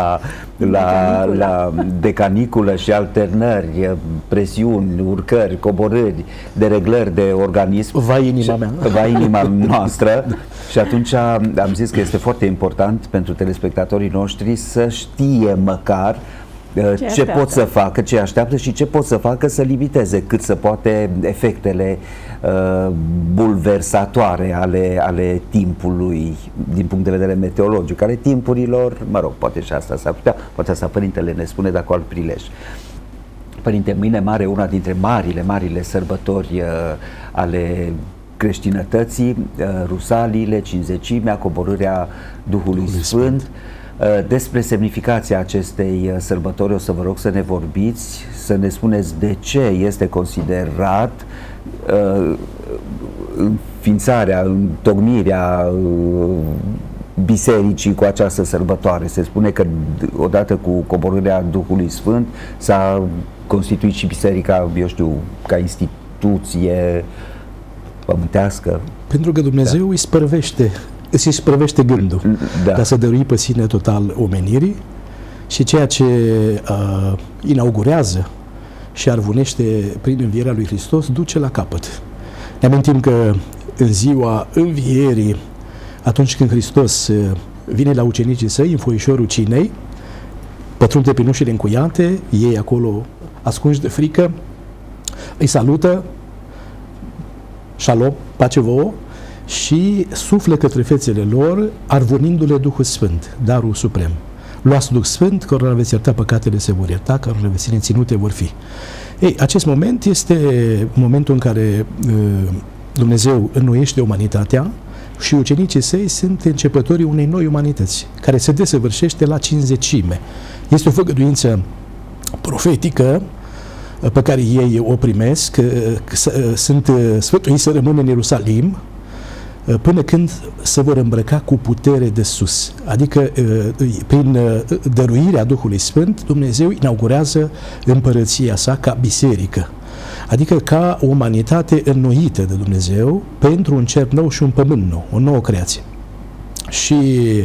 la decaniculă și alternări, presiuni, urcări, coborâri, dereglări de organism. Vai inima mea. Vai inima noastră. Și atunci am zis că este foarte important pentru telespectatorii noștri să știe măcar ce pot să facă, ce așteaptă și ce pot să facă să limiteze cât se poate efectele bulversatoare ale timpului din punct de vedere meteorologic, ale timpurilor, mă rog, poate și asta s-ar putea, poate asta părintele ne spune dacă alt prilej. Părinte, mâine mare, una dintre marile sărbători ale creștinătății, Rusaliile, Cinzecimea, coborârea Duhului Sfânt. Despre semnificația acestei sărbători o să vă rog să ne vorbiți, să ne spuneți de ce este considerat înființarea, întocmirea bisericii cu această sărbătoare? Se spune că odată cu coborârea Duhului Sfânt s-a constituit și biserica, eu știu, ca instituție pământească. Pentru că Dumnezeu îi spărvește gândul, dar să dărui pe sine total omenirii, și ceea ce inaugurează și arvunește prin învierea lui Hristos duce la capăt. Ne amintim că în ziua învierii, atunci când Hristos vine la ucenicii săi în foișorul cinei, pătrunde prin ușile încuiate, ei acolo ascunși de frică, îi salută, șalom, pace vouă, și suflă către fețele lor, arvunindu-le Duhul Sfânt, darul suprem. Luați Duh Sfânt, cărora veți ierta păcatele se vor ierta, cărora veți ține ținute vor fi. Ei, acest moment este momentul în care Dumnezeu înnoiește umanitatea și ucenicii săi sunt începătorii unei noi umanități, care se desăvârșește la cinzecime. Este o făgăduință profetică pe care ei o primesc, sunt sfătuiți să rămână în Ierusalim până când se vor îmbrăca cu putere de sus. Adică prin dăruirea Duhului Sfânt, Dumnezeu inaugurează împărăția sa ca biserică. Adică ca o umanitate înnoită de Dumnezeu pentru un cer nou și un pământ nou, o nouă creație. Și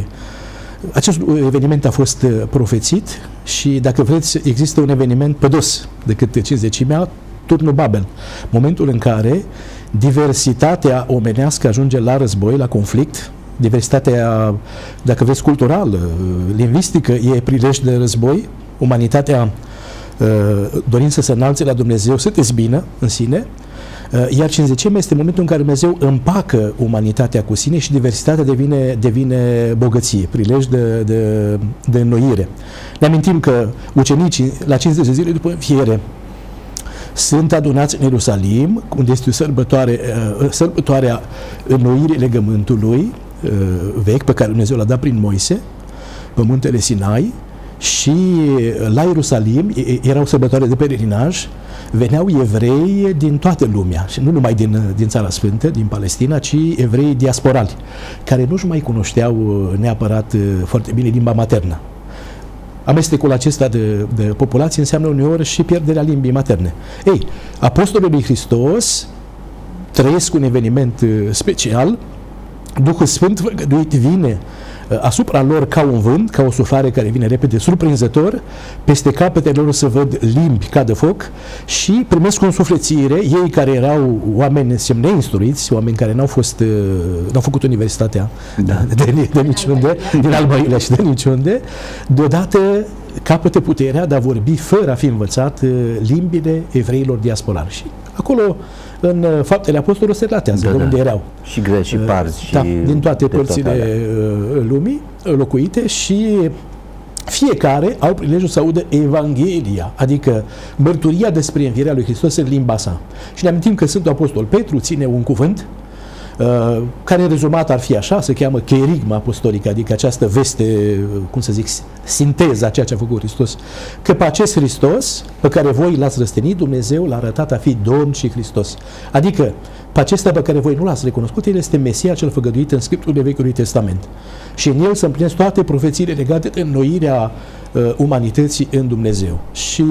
acest eveniment a fost profețit și, dacă vreți, există un eveniment pădos decât cinzecimea, turnul Babel, momentul în care diversitatea omenească ajunge la război, la conflict. Diversitatea, dacă vreți, culturală, lingvistică, e prilej de război. Umanitatea, dorind să se înalțe la Dumnezeu, se dezbină în sine, iar cinzecimea este momentul în care Dumnezeu împacă umanitatea cu sine și diversitatea devine bogăție, prilej de înnoire. Ne amintim că ucenicii, la 50 de zile după înviere, sunt adunați în Ierusalim, unde este o sărbătoarea înnoirii legământului vechi, pe care Dumnezeu l-a dat prin Moise, pe muntele Sinai, și la Ierusalim era o sărbătoare de pelerinaj, veneau evrei din toată lumea, și nu numai din Țara Sfântă, din Palestina, ci evrei diasporali, care nu-și mai cunoșteau neapărat foarte bine limba maternă. Amestecul acesta de populație înseamnă uneori și pierderea limbii materne. Ei, apostolii lui Hristos trăiesc un eveniment special, Duhul Sfânt făgăduit vine asupra lor ca un vânt, ca o suflare care vine repede, surprinzător, peste capetele lor să văd limbi ca de foc și primesc o însuflețire, ei care erau oameni neinstruiți, oameni care n-au făcut universitatea de niciunde, din Alba Iulia și de niciunde, deodată capătă puterea de a vorbi fără a fi învățat limbile evreilor diasporari. Și acolo, în Faptele Apostolilor, se relatează de unde erau. Și greci, și parzi. Da, din toate părțile lumii locuite, și fiecare au prilejul să audă Evanghelia, adică mărturia despre învierea lui Hristos în limba sa. Și ne amintim că Sfântul Apostol Petru ține un cuvânt care în rezumat ar fi așa, se cheamă cherigma apostolică, adică această veste, cum să zic, sinteza a ceea ce a făcut Hristos, că pe acest Hristos pe care voi l-ați răstenit, Dumnezeu l-a arătat a fi Domn și Hristos. Adică pe acesta pe care voi nu l-ați recunoscut, el este Mesia cel făgăduit în scripturile Vechiului Testament. Și în el se împlinesc toate profețiile legate de înnoirea umanității în Dumnezeu. Și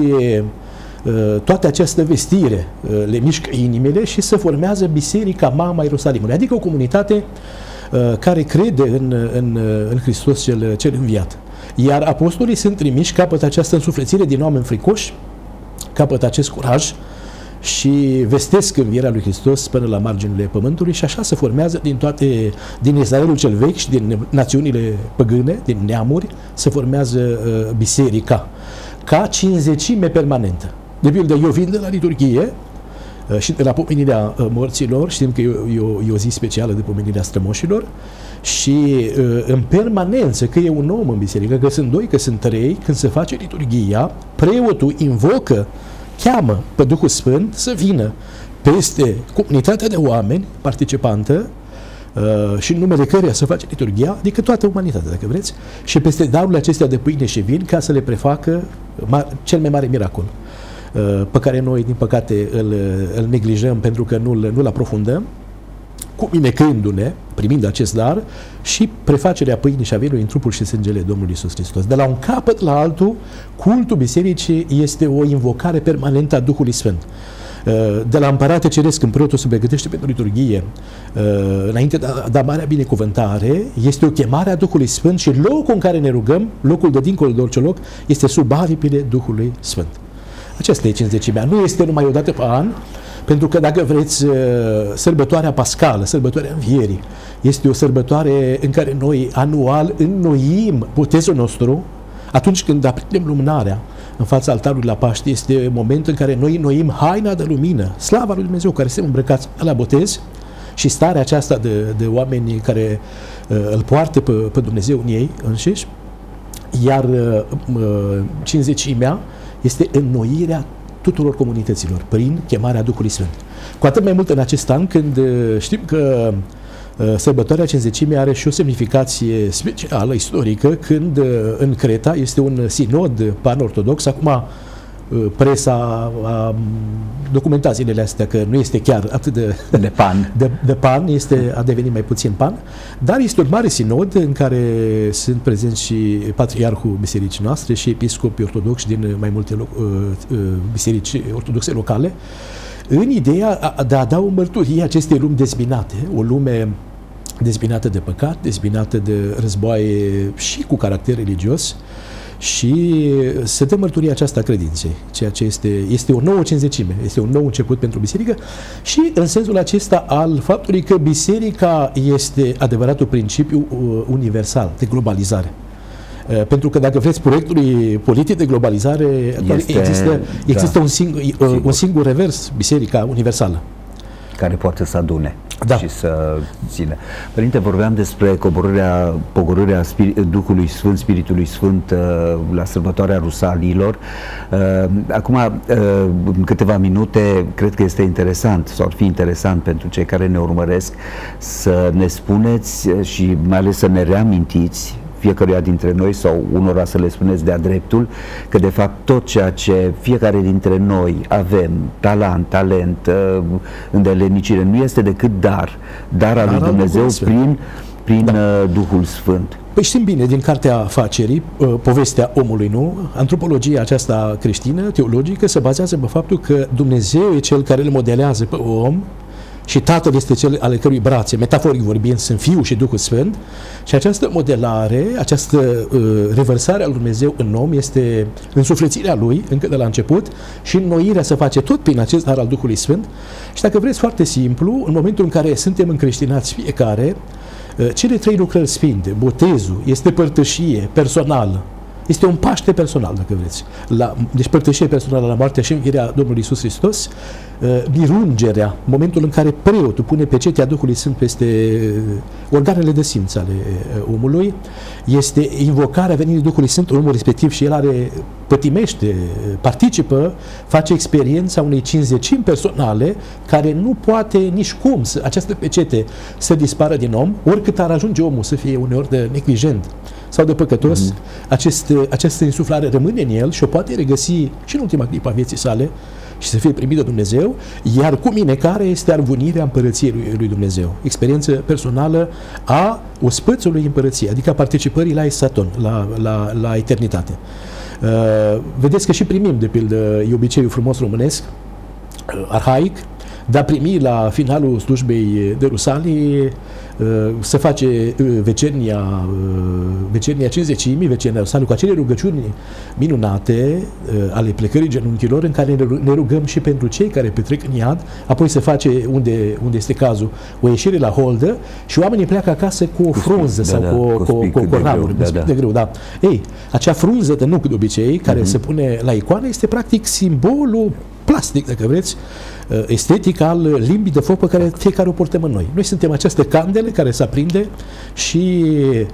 toată această vestire le mișcă inimile și se formează Biserica Mama Ierusalimului, adică o comunitate care crede în Hristos cel înviat. Iar apostolii sunt trimiși, capătă această însuflețire din oameni fricoși, capătă acest curaj și vestesc învierea lui Hristos până la marginile pământului, și așa se formează din Israelul cel vechi și din națiunile păgâne, din neamuri, se formează biserica ca cinzecime permanentă. De pildă, eu vin de la liturghie și de la pomenirea morților, știm că e o zi specială de pomenirea strămoșilor, și în permanență, că e un om în biserică, că sunt doi, că sunt trei, când se face liturghia, preotul invocă, cheamă pe Duhul Sfânt să vină peste comunitatea de oameni participantă și în numele căreia să face liturghia, adică toată umanitatea, dacă vreți, și peste darurile acestea de pâine și vin, ca să le prefacă cel mai mare miracol, pe care noi, din păcate, îl neglijăm pentru că nu-l aprofundăm, cuminecându-ne, primind acest dar, și prefacerea pâinii și a vinului în trupul și sângele Domnului Iisus Hristos. De la un capăt la altul, cultul bisericii este o invocare permanentă a Duhului Sfânt. De la Împărate Ceresc, când preotul se pregătește pentru liturghie, înainte de a da marea binecuvântare, este o chemare a Duhului Sfânt și locul în care ne rugăm, locul de dincolo de orice loc, este sub aripile Duhului Sfânt. Aceasta e Cincizecimea. Nu este numai o dată pe an, pentru că, dacă vreți, sărbătoarea pascală, sărbătoarea Învierii, este o sărbătoare în care noi anual înnoim botezul nostru. Atunci când aprindem lumânarea în fața altarului la Paște, este momentul în care noi înnoim haina de lumină, slava lui Dumnezeu, care suntem îmbrăcați la botez, și starea aceasta de oameni care îl poartă pe Dumnezeu în ei înșiși. Iar Cincizecimea este înnoirea tuturor comunităților prin chemarea Duhului Sfânt. Cu atât mai mult în acest an, când știm că sărbătoarea Cincizecimii are și o semnificație specială, istorică, când în Creta este un sinod pan-ortodox. Acum presa a documentat zilele astea că nu este chiar atât de pan, de pan, a devenit mai puțin pan, dar este un mare sinod în care sunt prezenți și patriarhul bisericii noastre și episcopii ortodoxi din mai multe biserici ortodoxe locale, în ideea de a da o mărturie acestei lumi dezbinate, o lume dezbinată de păcat, dezbinată de războaie și cu caracter religios, și se dă mărturia aceasta credinței, ceea ce este o nouă Cincizecime, este un nou început pentru biserică, și în sensul acesta al faptului că biserica este adevăratul principiu universal de globalizare. Pentru că, dacă vreți, proiectului politic de globalizare există un singur revers, biserica universală, care poate să adune și să țină. Părinte, vorbeam despre pogorârea Duhului Sfânt, Spiritului Sfânt la sărbătoarea Rusalilor. Acum, în câteva minute, cred că este interesant, sau ar fi interesant pentru cei care ne urmăresc, să ne spuneți și mai ales să ne reamintiți fiecăruia dintre noi, sau unora să le spuneți de-a dreptul, că de fapt tot ceea ce fiecare dintre noi avem, talent, îndelenicire, nu este decât dar al lui Dumnezeu prin Duhul Sfânt. Păi știm bine din Cartea Facerii, povestea omului, nu? Antropologia aceasta creștină, teologică, se bazează pe faptul că Dumnezeu e cel care îl modelează pe om și Tatăl este cel ale cărui brațe, metaforic vorbind, sunt Fiul și Duhul Sfânt, și această modelare, această revărsare a lui Dumnezeu în om este însuflețirea lui încă de la început, și înnoirea se face tot prin acest dar al Duhului Sfânt. Și dacă vreți, foarte simplu, în momentul în care suntem încreștinați fiecare, cele trei lucrări sfinte, botezul, este părtășie personală, este un Paște personal, dacă vreți. Deci părtășie personală la moartea și învierea Domnului Iisus Hristos, mirungerea, momentul în care preotul pune pecetea Duhului Sfânt peste organele de simț ale omului, este invocarea venirii Duhului Sfânt în omul respectiv, și el pătimește, participă, face experiența unei cinzecimi personale, care nu poate nici cum această pecete să dispară din om, oricât ar ajunge omul să fie uneori de neglijent sau de păcătos, această insuflare rămâne în el și o poate regăsi și în ultima clipă a vieții sale și să fie primit de Dumnezeu, iar cuminecarea este arvunirea împărăției lui Dumnezeu. Experiență personală a ospățului împărăției, adică a participării la Esaton, la eternitate. Vedeți că și primim, de pildă, e obiceiul frumos românesc, arhaic, de a primi la finalul slujbei de Rusalii, se face vecernia Cincizecimii, vecernia Rusalii, cu acele rugăciuni minunate ale plecării genunchilor, în care ne rugăm și pentru cei care petrec în iad. Apoi se face, unde este cazul, o ieșire la holdă și oamenii pleacă acasă cu o frunză sau cu ramuri de grâu. Da. Ei, acea frunză de nuc, de obicei, care se pune la icoană, este practic simbolul plastic, dacă vreți, estetic al limbii de foc pe care fiecare o portăm în noi. Noi suntem această candele care se aprinde și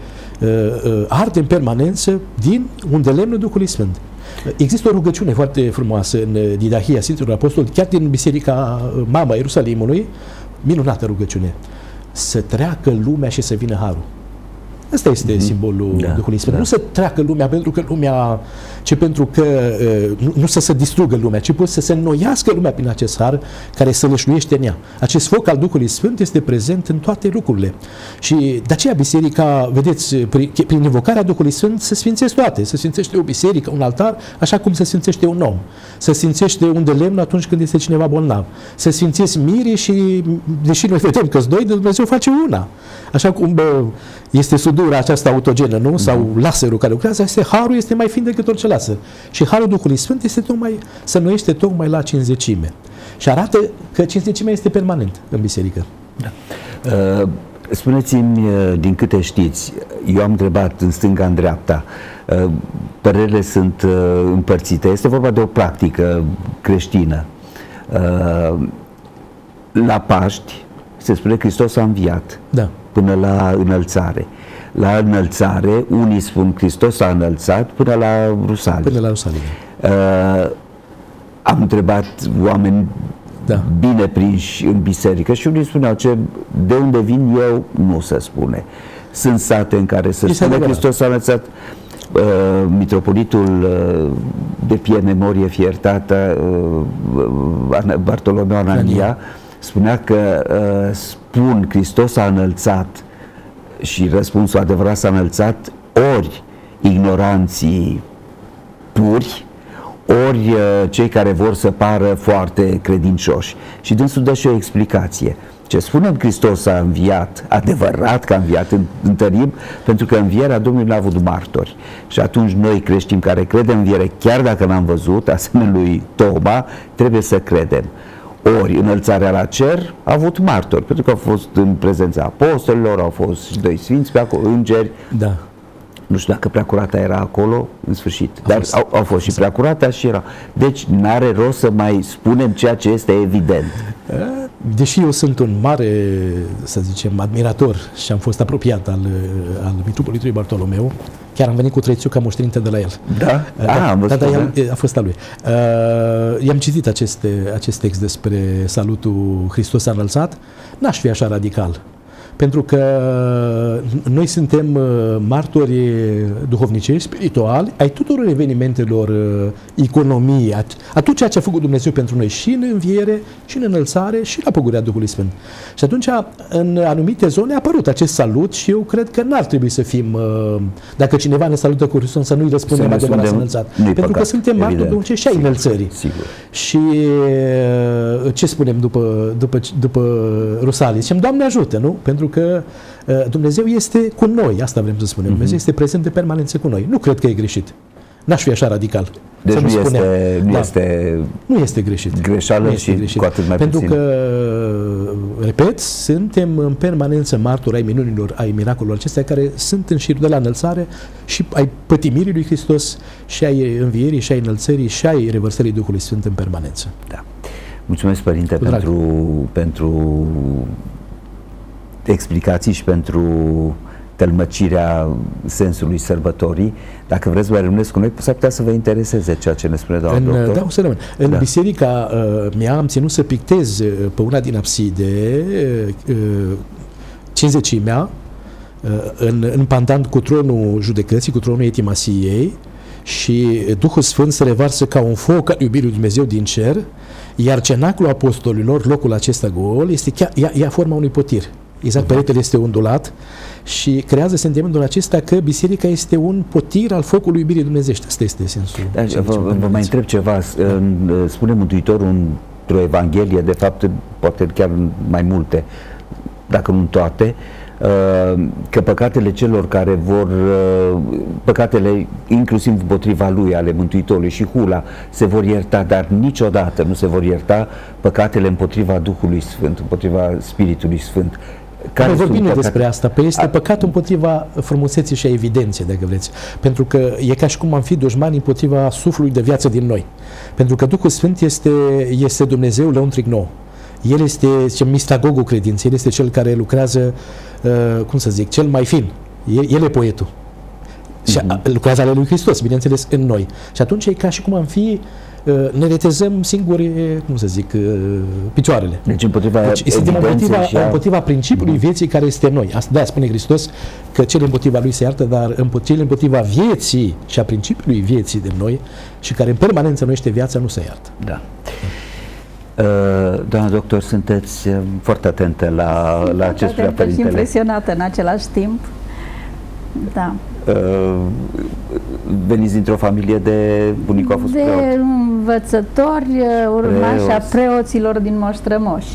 arde în permanență din un de lemnul Duhului Sfânt. Există o rugăciune foarte frumoasă în Didahia Sfinților Apostoli, chiar din Biserica Mama Ierusalimului, minunată rugăciune: să treacă lumea și să vină harul. Ăsta este simbolul Duhului Sfânt. Nu să treacă lumea pentru că lumea, ci pentru că nu să se distrugă lumea, ci să se înnoiască lumea prin acest har care să lășluiește în ea. Acest foc al Duhului Sfânt este prezent în toate lucrurile. Și de aceea biserica, vedeți, prin invocarea Duhului Sfânt se sfințesc toate. Se sfințește o biserică, un altar, așa cum se sfințește un om. Se sfințește un de lemn atunci când este cineva bolnav. Se sfințesc mirii și, deși noi vedem că-s doi, Dumnezeu face una. Așa cum este sudura aceasta autogenă, nu? Sau laserul care lucrează, harul este mai fin decât orice laser. Și harul Duhului Sfânt este tocmai, se înnoiește tocmai la cinzecime. Și arată că cinzecimea este permanent în biserică. Da. Spuneți-mi, din câte știți, eu am întrebat în stânga, în dreapta, părerile sunt împărțite. Este vorba de o practică creștină. La Paști se spune că Hristos a înviat până la înălțare. La înălțare, unii spun Hristos a înălțat până la Rusalii. Până la Rusalii. Am întrebat oameni bine prinși în biserică și unii spuneau de unde vin eu, nu se spune. Sunt sate în care se spune Hristos a înălțat. Mitropolitul de fie memorie fie iertată, Bartolomeu Anania, spunea că spun Hristos a înălțat și răspunsul adevărat s-a înălțat ori ignoranții puri, ori cei care vor să pară foarte credincioși. Și dânsul dă și o explicație. Ce spunem Hristos a înviat, adevărat că a înviat, întărim, pentru că învierea Domnului n-a avut martori. Și atunci noi creștini care credem în înviere, chiar dacă n-am văzut, asemenea lui Toma, trebuie să credem. Ori înălțarea la cer a avut martori, pentru că au fost în prezența apostolilor, au fost și doi sfinți pe acolo, îngeri. Da. Nu știu dacă Preacurata era acolo, în sfârșit, dar au fost și Preacurata și era. Deci n-are rost să mai spunem ceea ce este evident. Deși eu sunt un mare, să zicem, admirator și am fost apropiat al mitropolitului Bartolomeu, chiar am venit cu trăițuca moștenită de la el. Da? A fost al lui. I-am citit acest text despre salutul Hristos a înălțat, n-aș fi așa radical. Pentru că noi suntem martori duhovnicești, spirituali, ai tuturor evenimentelor, economii, a tot ceea ce a făcut Dumnezeu pentru noi și în înviere, și în înălțare, și la pogorârea Duhului Sfânt. Și atunci, în anumite zone a apărut acest salut și eu cred că n-ar trebui să fim, dacă cineva ne salută cu Hristos, să nu-i răspundem adevărat înălțat. Pentru că suntem martori duhovnicești și ai înălțării. Sigur. Și ce spunem după Rusalii? Zicem, Doamne ajută, nu? Pentru că Dumnezeu este cu noi, asta vrem să spunem. Dumnezeu este prezent de permanență cu noi. Nu cred că e greșit. N-aș fi așa radical. Deci nu este greșit. Greșeală și greșit. Cu atât mai pentru puțin. Că, repet, suntem în permanență martori ai minunilor, ai miracolelor acestea care sunt în șir de la înălțare și ai pătimirii lui Hristos și ai învierii și ai înălțării și ai revărsării Duhului Sfânt în permanență. Da. Mulțumesc, Părinte, pentru explicații și pentru tălmăcirea sensului sărbătorii. Dacă vreți să mai rămâneți cu noi, s-ar putea să vă intereseze ceea ce ne spune doamna doctor. Da, o să rămân. În biserica mea am ținut să pictez pe una din abside cinzecimea în pandant cu tronul judecății, cu tronul etimasiei și Duhul Sfânt se revarsă ca un foc al iubirii lui Dumnezeu din cer, iar cenaclul apostolilor, locul acesta gol, este chiar, ia forma unui potir. Exact, peretele este ondulat și creează sentimentul acesta că biserica este un potir al focului iubirii dumnezeiești. Asta este sensul. Vă mai întreb ceva. Spune Mântuitorul într-o Evanghelie, de fapt, poate chiar mai multe, dacă nu toate, că păcatele celor care vor, păcatele inclusiv împotriva lui, ale Mântuitorului și hula, se vor ierta, dar niciodată nu se vor ierta păcatele împotriva Duhului Sfânt, împotriva Spiritului Sfânt. Noi vorbim despre asta, pe este păcatul împotriva frumuseții și a evidenței, dacă vreți. Pentru că e ca și cum am fi dușmani împotriva suflului de viață din noi. Pentru că Duhul Sfânt este Dumnezeu lăuntric nou. El este mistagogul credinței, el este cel care lucrează, cum să zic, cel mai fin. El e poetul. Și lucrează ale lui Hristos, bineînțeles, în noi. Și atunci e ca și cum am fi ne retezăm singuri, cum să zic, picioarele. Deci este împotriva principiului vieții care este noi. De-aia spune Hristos că cele împotriva lui se iartă, dar cele împotriva vieții și a principiului vieții de noi și care în permanență nu este viața, nu se iartă. Da. Doamna doctor, sunteți foarte atentă la acest prea părintele. Și impresionată în același timp. Da. Veniți dintr-o familie de bunicul a fost de preot. învățători, urmași a preoților din Moș Strămoși.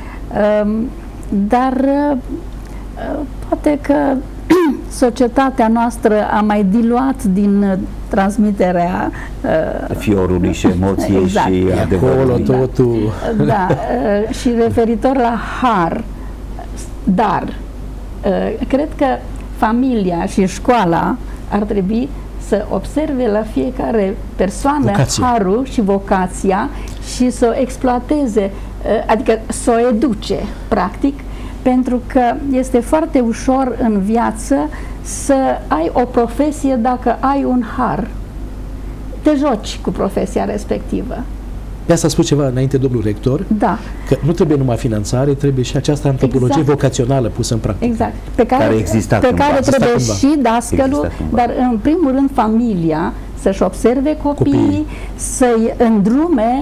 Dar poate că societatea noastră a mai diluat din transmiterea fiorului și emoției, exact, și adevărului. Totul. Da, și referitor la har, dar cred că familia și școala ar trebui să observe la fiecare persoană harul și vocația și să o exploateze, adică să o educe, practic, pentru că este foarte ușor în viață să ai o profesie dacă ai un har. Te joci cu profesia respectivă. De asta a spus ceva înainte domnul rector, da, că nu trebuie numai finanțare, trebuie și această antropologie vocațională pusă în practică. Exact. Pe care trebuie și dascălul, dar în primul rând familia să-și observe copiii, să-i îndrume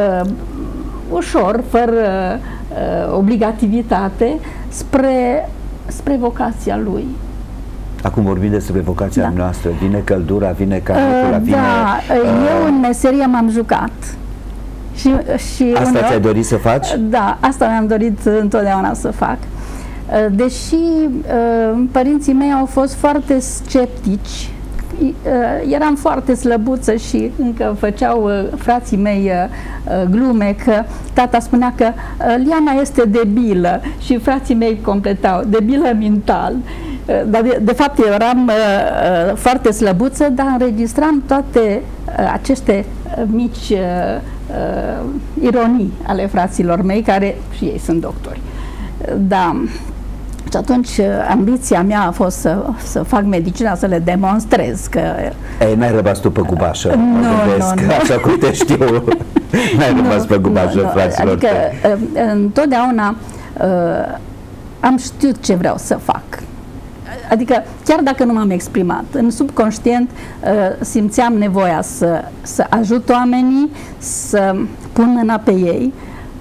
ușor, fără obligativitate, spre vocația lui. Acum vorbim despre vocația noastră. Vine căldura, vine canicula, vine... Da, eu în meserie m-am jucat. Și asta ți-ai dorit să faci? Da, asta mi-am dorit întotdeauna să fac. Deși părinții mei au fost foarte sceptici, eram foarte slăbuță și încă făceau frații mei glume că tata spunea că Liana este debilă și frații mei completau, debilă mental. Dar de fapt eu eram foarte slăbuță, dar înregistram toate aceste mici ironii ale fraților mei, care și ei sunt doctori. Da. Și atunci ambiția mea a fost să fac medicina, să le demonstrez că... N-ai rămas tu pe gubașă, nu. așa cum te știu. N-ai rămas pe gubașă, fraților. Adică întotdeauna am știut ce vreau să fac. Adică, chiar dacă nu m-am exprimat, în subconștient simțeam nevoia să ajut oamenii, să pun mâna pe ei.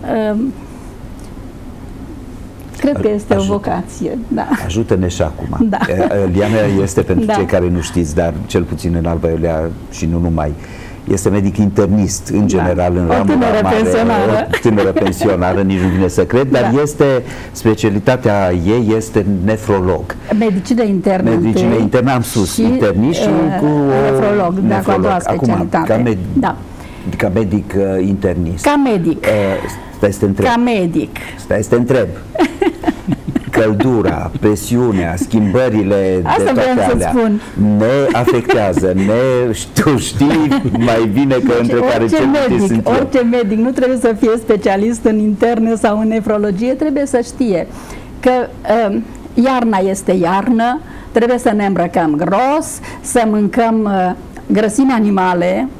Cred că este o vocație. Da. Ajută-ne și acum. Da. Liana este, pentru cei care nu știți, dar cel puțin în Alba Iulia și nu numai, este medic internist, în general, în ramura mare, o tânără pensionară, nici nu vine să cred, dar este, specialitatea ei este nefrolog. Medicină internă. Medicină internă, am sus, internist și cu nefrolog, da, cu a doua specialitate. Acum, ca medic internist. Ca medic. Stai să te întreb. Ca medic. Stai să te întreb. Căldura, presiunea, schimbările asta de toate alea ne afectează, tu știi mai bine că între care orice medic nu trebuie să fie specialist în interne sau în nefrologie, trebuie să știe că iarna este iarnă, trebuie să ne îmbrăcăm gros, să mâncăm grăsimi animale.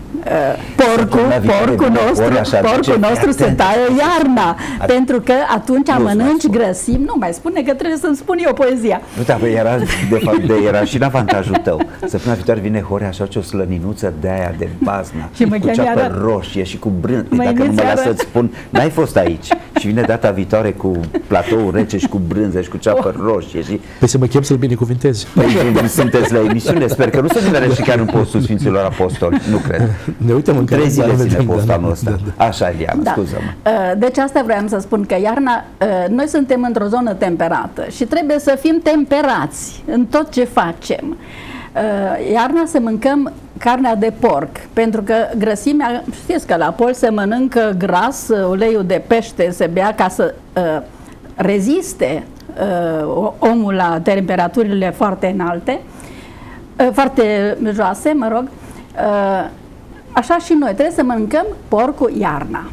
Porcul nostru se taie iarna, pentru că atunci mănânci grăsimi. Nu mai spune că trebuie să-mi spun eu poezia. Nu, dar era și în avantajul tău. Săptămâna viitoare vine Horea și face o slăninuță de aia de bazna, cu ceapă roșie și cu brânză. Dacă nu mă las să-ți spun, n-ai fost aici. Și vine data viitoare cu platou rece și cu brânză și cu ceapă roșie. Păi să mă chem să-l binecuvintezi. Păi sunteți la emisiune, sper că nu se nimeni și chiar în postul Sfinților Apostoli, nu cred. Ne uităm în 3 zile ține postul anul ăsta. Așa, Liana, scuză-mă. Deci asta vreau să spun, că iarna, noi suntem într-o zonă temperată și trebuie să fim temperați în tot ce facem. Iarna să mâncăm carnea de porc, pentru că grăsimea, știți că la pol se mănâncă gras, uleiul de pește se bea ca să reziste omul la temperaturile foarte înalte, foarte joase, mă rog. Așa și noi trebuie să mâncăm porcul iarna.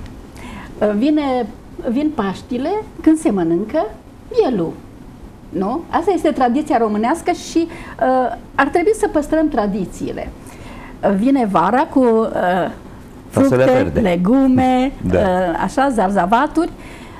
Vin Paștile când se mănâncă mielul. Nu? Asta este tradiția românească și ar trebui să păstrăm tradițiile. Vine vara cu fructe, legume, Da. așa, zarzavaturi.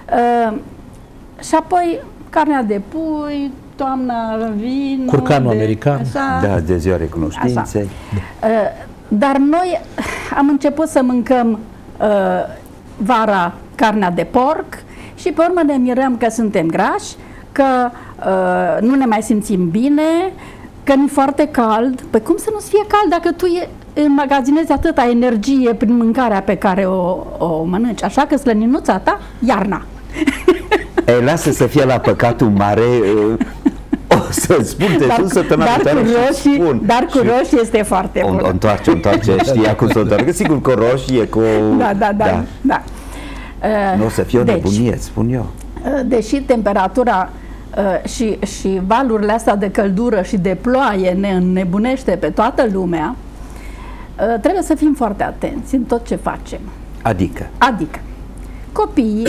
Și apoi carnea de pui, toamna vinul. Curcanul american. Așa. Da, de ziua recunoștinței. Dar noi am început să mâncăm vara carnea de porc și pe urmă ne mirăm că suntem grași, că nu ne mai simțim bine, că nu-i foarte cald. Păi cum să nu-ți fie cald dacă tu înmagazinezi atâta energie prin mâncarea pe care o mănânci? Așa că slăninuța ta, iarna. Ei, lasă să fie la păcatul mare. O să-ți spun, te sun săptămâna viitoare și spun. Dar cu roșii este foarte bun. O întoarce, știa cum să o întoarcă. Sigur că roșie, cu... Da. Nu o să fie o nebunie, spun eu. Deși temperatura și valurile astea de căldură și de ploaie ne înnebunește pe toată lumea, trebuie să fim foarte atenți în tot ce facem. Adică copiii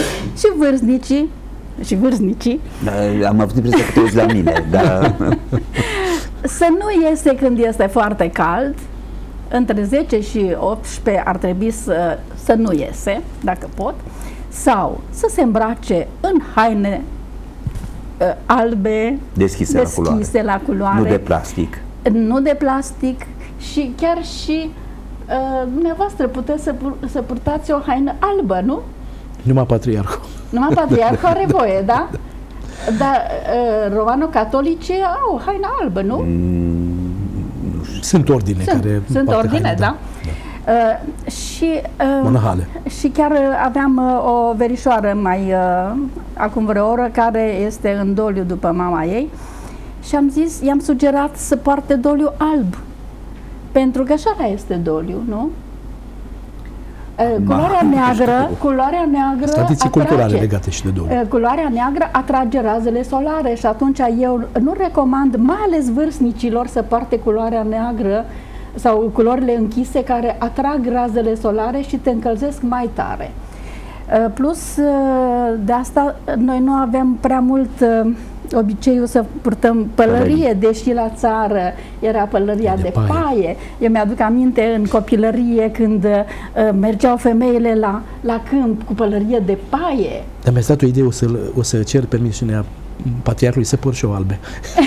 și vârstnicii am avut impresia că te uiți la mine, dar... să nu iese când este foarte cald. Între 10 și 18 ar trebui să nu iese, dacă pot, sau să se îmbrace în haine albe, deschise la culoare, nu de plastic, și chiar și dumneavoastră puteți să purtați o haină albă, nu? Numai patriarhul are voie, da? Dar romano-catolicii au haină albă, nu? Sunt ordine care... Sunt ordine, da? Monahale. Și chiar aveam o verișoară acum vreo oră care este în doliu după mama ei și i-am sugerat să poarte doliu alb, pentru că așa este doliu, nu? Culoarea neagră tradiții culturale legate și de doliu. Culoarea neagră atrage razele solare și atunci eu nu recomand, mai ales vârstnicilor, să poarte culoarea neagră sau culorile închise care atrag razele solare și te încălzesc mai tare. Plus de asta noi nu avem prea mult obiceiul să purtăm pălărie, deși la țară era pălăria de paie. Eu mi-aduc aminte în copilărie când mergeau femeile la câmp cu pălărie de paie. Dar mi-a dat o idee, o să cer permisiunea patriarhului să port și o albe.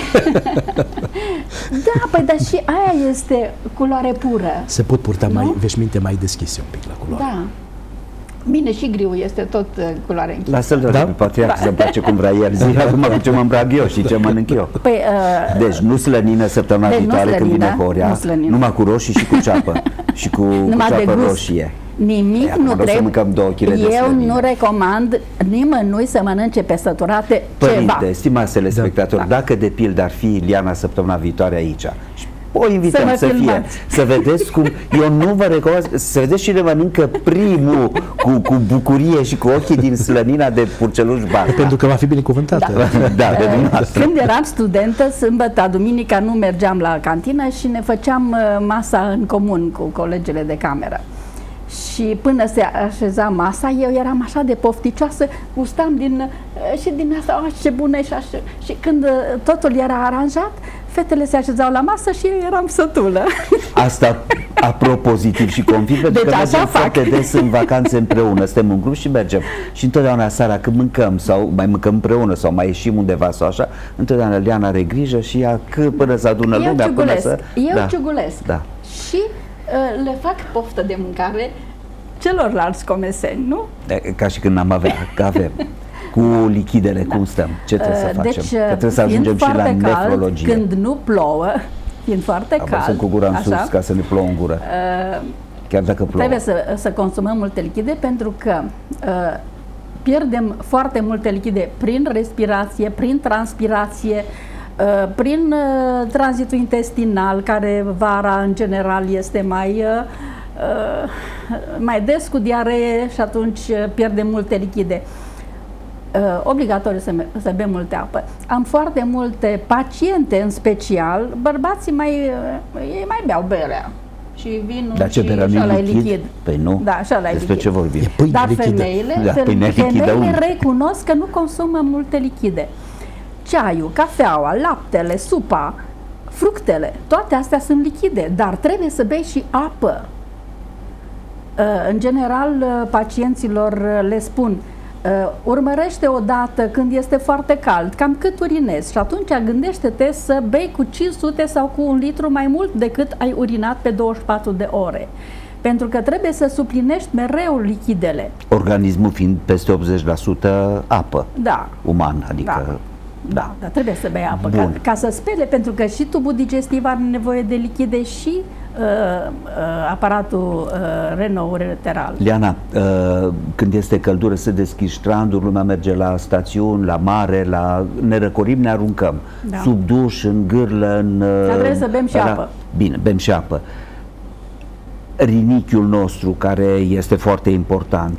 Da, păi dar și aia este culoare pură. Se pot purta veșminte mai deschise un pic la culoare. Da. Bine, și griu este tot culoare închisă. Lasă-l pe patriarh să îmbrace cum vrea el. Zi acum cu ce mă îmbrac eu și ce mănânc eu. Deci nu slănină săptămâna viitoare când vine Horea, numai cu roșii și cu ceapă. Și cu ceapă roșie. Nimic nu trebuie. Eu nu recomand nimănui să mănânce pe săturate ceva. Părinte, stimați telespectatori, dacă de pildă ar fi Liana săptămâna viitoare aici, o invităm să fie, să vedeți cum, eu nu vă recomand, să vedeți și le mănâncă primul cu bucurie și cu ochii din slănina de purceluș bar. Pentru că va fi binecuvântată. Când eram studentă, sâmbătă, duminica nu mergeam la cantină și ne făceam masa în comun cu colegele de cameră. Și până se așeza masa, eu eram așa de pofticioasă, gustam și din asta, ce bună și așa. Și când totul era aranjat, fetele se așezau la masă și eu eram sătulă. Asta apropozitiv și convin, pentru că mergem foarte des în vacanțe împreună, suntem în grup și mergem. Și întotdeauna seara când mâncăm sau mai mâncăm împreună sau mai ieșim undeva sau așa, întotdeauna Liana are grijă și ea până să adună lumea, până să... Eu ciugulesc. Și le fac poftă de mâncare celorlalți comeseni, nu? Ca și când n-am avea, că avem. Cu lichidele, cum stăm? Ce trebuie să facem? Deci, că trebuie să ajungem și la nefrologie. Când nu plouă, fiind foarte cald, sunt cu gura în sus ca să ne plouă în gură. Chiar dacă plouă. Trebuie să consumăm multe lichide, pentru că pierdem foarte multe lichide prin respirație, prin transpirație, prin tranzitul intestinal, care vara în general este mai des cu diaree și atunci pierdem multe lichide. Obligatoriu să bem multe apă. Am foarte multe paciente, în special, bărbații ei mai beau berea și vinul. Dar ce berea nu e lichid? Păi nu. Da, așa la despre ce vorbim? Dar femeile recunosc că nu consumă multe lichide. Ceaiul, cafeaua, laptele, supa, fructele, toate astea sunt lichide, dar trebuie să bei și apă. În general, pacienților le spun, urmărește o dată când este foarte cald, cam cât urinezi, și atunci gândește-te să bei cu 500 sau cu 1 litru mai mult decât ai urinat pe 24 de ore. Pentru că trebuie să suplinești mereu lichidele. Organismul fiind peste 80% apă, da, uman, adică... Da, dar trebuie să bei apă ca să spele, pentru că și tubul digestiv are nevoie de lichide și aparatul renoureteral. Liana, când este căldură se deschid stranduri, lumea merge la stațiuni, la mare, ne răcorim, ne aruncăm. Da. Sub duș, în gârlă, dar trebuie să bem și apă. Bine, bem și apă. Rinichiul nostru, care este foarte important,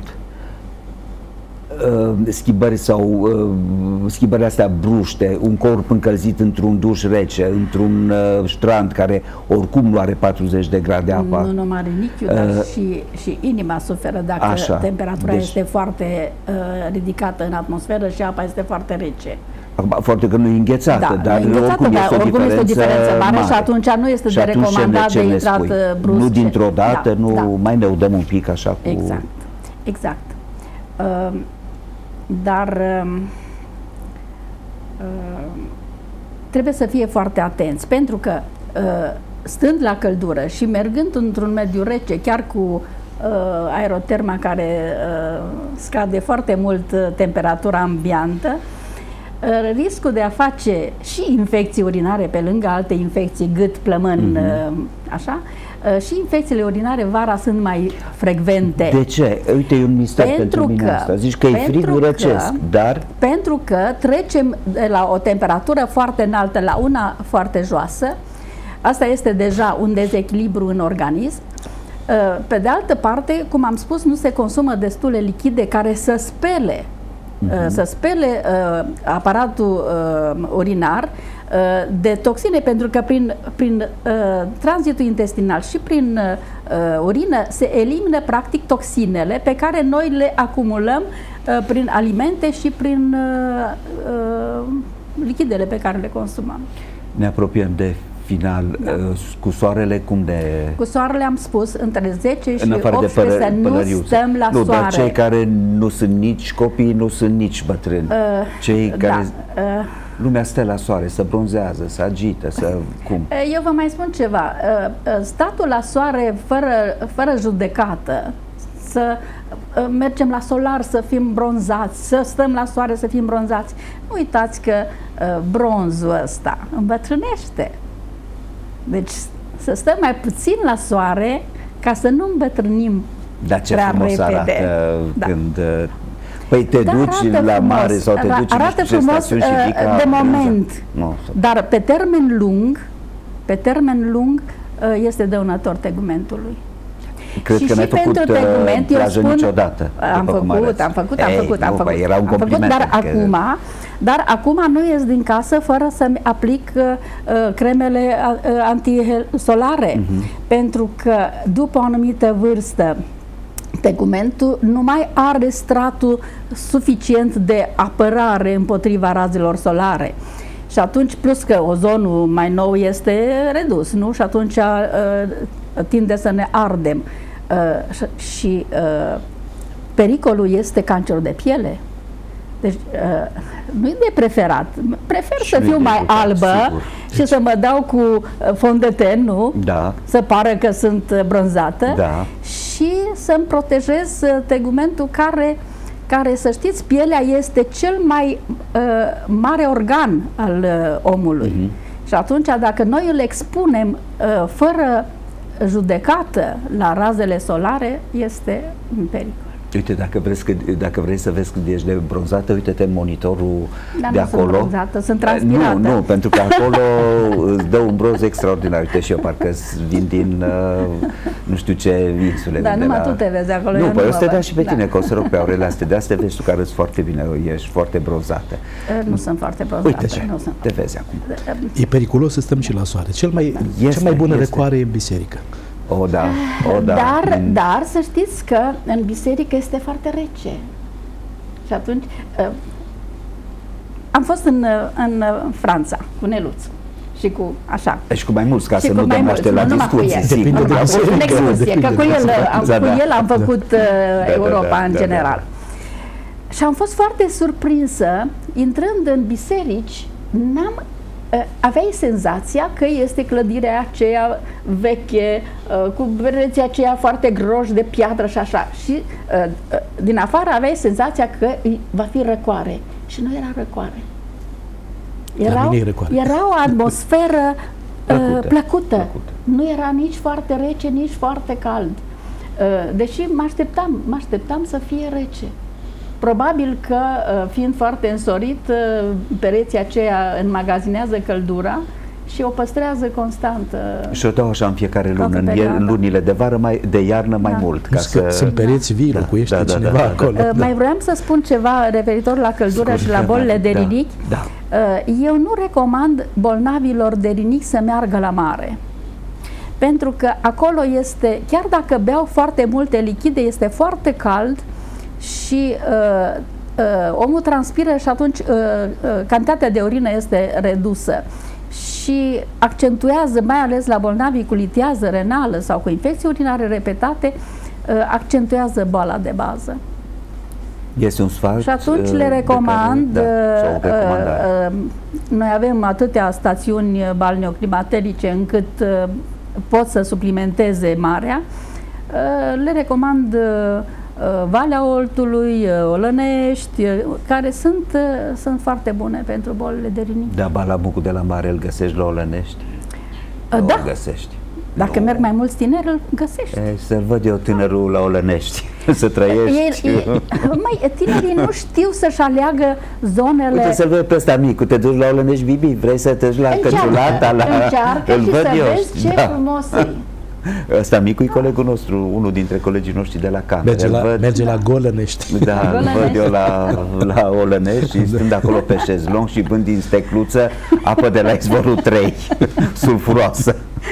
schimbările astea bruște, un corp încălzit într-un duș rece, într-un strand care oricum nu are 40 de grade apa. Nu numai rinichiul, dar și inima suferă dacă temperatura este foarte ridicată în atmosferă și apa este foarte rece. Foarte că nu e înghețată, dar oricum este o diferență mare și atunci nu este de recomandat de intrat brusc. Nu dintr-o dată, mai ne udăm un pic așa cu... Exact. Dar trebuie să fie foarte atenți, pentru că stând la căldură și mergând într-un mediu rece, chiar cu aeroterma care scade foarte mult temperatura ambientă, riscul de a face și infecții urinare pe lângă alte infecții, gât, plămân, așa, și infecțiile urinare vara sunt mai frecvente. De ce? Uite, e un mister pentru mine asta. Zici că e frig, răcesc, dar... Pentru că trecem de la o temperatură foarte înaltă la una foarte joasă. Asta este deja un dezechilibru în organism. Pe de altă parte, cum am spus, nu se consumă destule lichide care să spele să spele aparatul urinar de toxine, pentru că prin tranzitul intestinal și prin urină se elimină practic toxinele pe care noi le acumulăm prin alimente și prin lichidele pe care le consumăm. Ne apropiem de final. Cu soarele cum de... Cu soarele am spus, între 10 și 18 să nu stăm la soare. Dar cei care nu sunt nici copii, nu sunt nici bătrâni. Cei care... Lumea stă la soare, să bronzează, să agită, să... cum? Eu vă mai spun ceva. Statul la soare fără judecată, să mergem la solar să fim bronzați, să stăm la soare să fim bronzați. Nu uitați că bronzul ăsta îmbătrânește. Deci să stăm mai puțin la soare ca să nu îmbătrânim prea repede. Dar ce frumos arată când... Păi te duci la mare sau te duci arată frumos de moment, dar pe termen lung este dăunător tegumentului. Cred că n-ai făcut plajă niciodată. Am făcut. Era un compliment. Dar acum nu ies din casă fără să-mi aplic cremele antisolare, pentru că după o anumită vârstă tegumentul nu mai are stratul suficient de apărare împotriva razelor solare. Și atunci, plus că ozonul mai nou este redus, nu? Și atunci tinde să ne ardem. Și pericolul este cancerul de piele. Deci nu e de preferat. Prefer să fiu mai albă și să mă dau cu fond de ten, nu? Da. Să pară că sunt bronzată. Da. Și să-mi protejez tegumentul care, să știți, pielea este cel mai mare organ al omului. Și atunci, dacă noi îl expunem fără judecată la razele solare, este în pericol. Uite, dacă vrei să vezi când ești de bronzată, uite-te în monitorul de acolo. Sunt bronzată, sunt transpirată. Nu, pentru că acolo îți dă un bronz extraordinar. Uite, și eu parcă vin din nu știu ce insule. Da, numai tu te vezi acolo. Nu, păi eu să te dau și pe tine, că o să rog pe Aurelia să te dea, să te vezi tu, că arăți foarte bine, ești foarte bronzată. Nu sunt foarte bronzată. Uite ce, te vezi acum. E periculos să stăm și la soare. Cea mai bună răcoare e în biserică. Dar să știți că în biserică este foarte rece. Și atunci am fost în Franța cu Neluț și cu așa. Și cu mai mulți, ca și să nu dăm naște la discuții. Depinde de discuție, că cu el am făcut Europa în general. Și am fost foarte surprinsă, intrând în biserici, aveai senzația că este clădirea aceea veche, cu pereții aceia foarte groși de piatră și așa. Și din afară aveai senzația că va fi răcoare. Și nu era răcoare. Era o atmosferă plăcută. Nu era nici foarte rece, nici foarte cald. Deși mă așteptam să fie rece. Probabil că, fiind foarte însorit, pereții aceia înmagazinează căldura și o păstrează constant. Și o dau așa în fiecare lună, în lunile de vară, de iarnă mai mult. Ca sunt pereți vii, locuiește cineva acolo. Mai vreau să spun ceva referitor la căldură și la bolile de rinichi. Eu nu recomand bolnavilor de rinichi să meargă la mare. Pentru că acolo este, chiar dacă beau foarte multe lichide, este foarte cald și omul transpiră și atunci cantitatea de urină este redusă și accentuează, mai ales la bolnavii cu litiază renală sau cu infecții urinare repetate, accentuează boala de bază. Este un sfat? Și atunci le recomand, noi avem atâtea stațiuni balneoclimaterice încât pot să suplimenteze marea, le recomand Valea Oltului, Olănești, care sunt foarte bune pentru bolile de rinichi. Da, balamucul de la mare îl găsești la Olănești? Da. Îl găsești. Dacă merg mai mulți tineri, îl găsești. Să-l văd eu tânărul la Olănești, să trăiești. Tinerii nu știu să-și aleagă zonele. Uite, să-l văd pe ăsta micu, te duci la Olănești, Bibi, vrei să te duci la Căciulata? Încearcă și să vezi ce frumos e. Ăsta micu e colegul nostru, unul dintre colegii noștri de la cameră. Merge la Golănești. Da, îl văd eu la Olănești și stând acolo pe șezlong și bând din sticluță apă de la izvorul 3, sulfuroasă.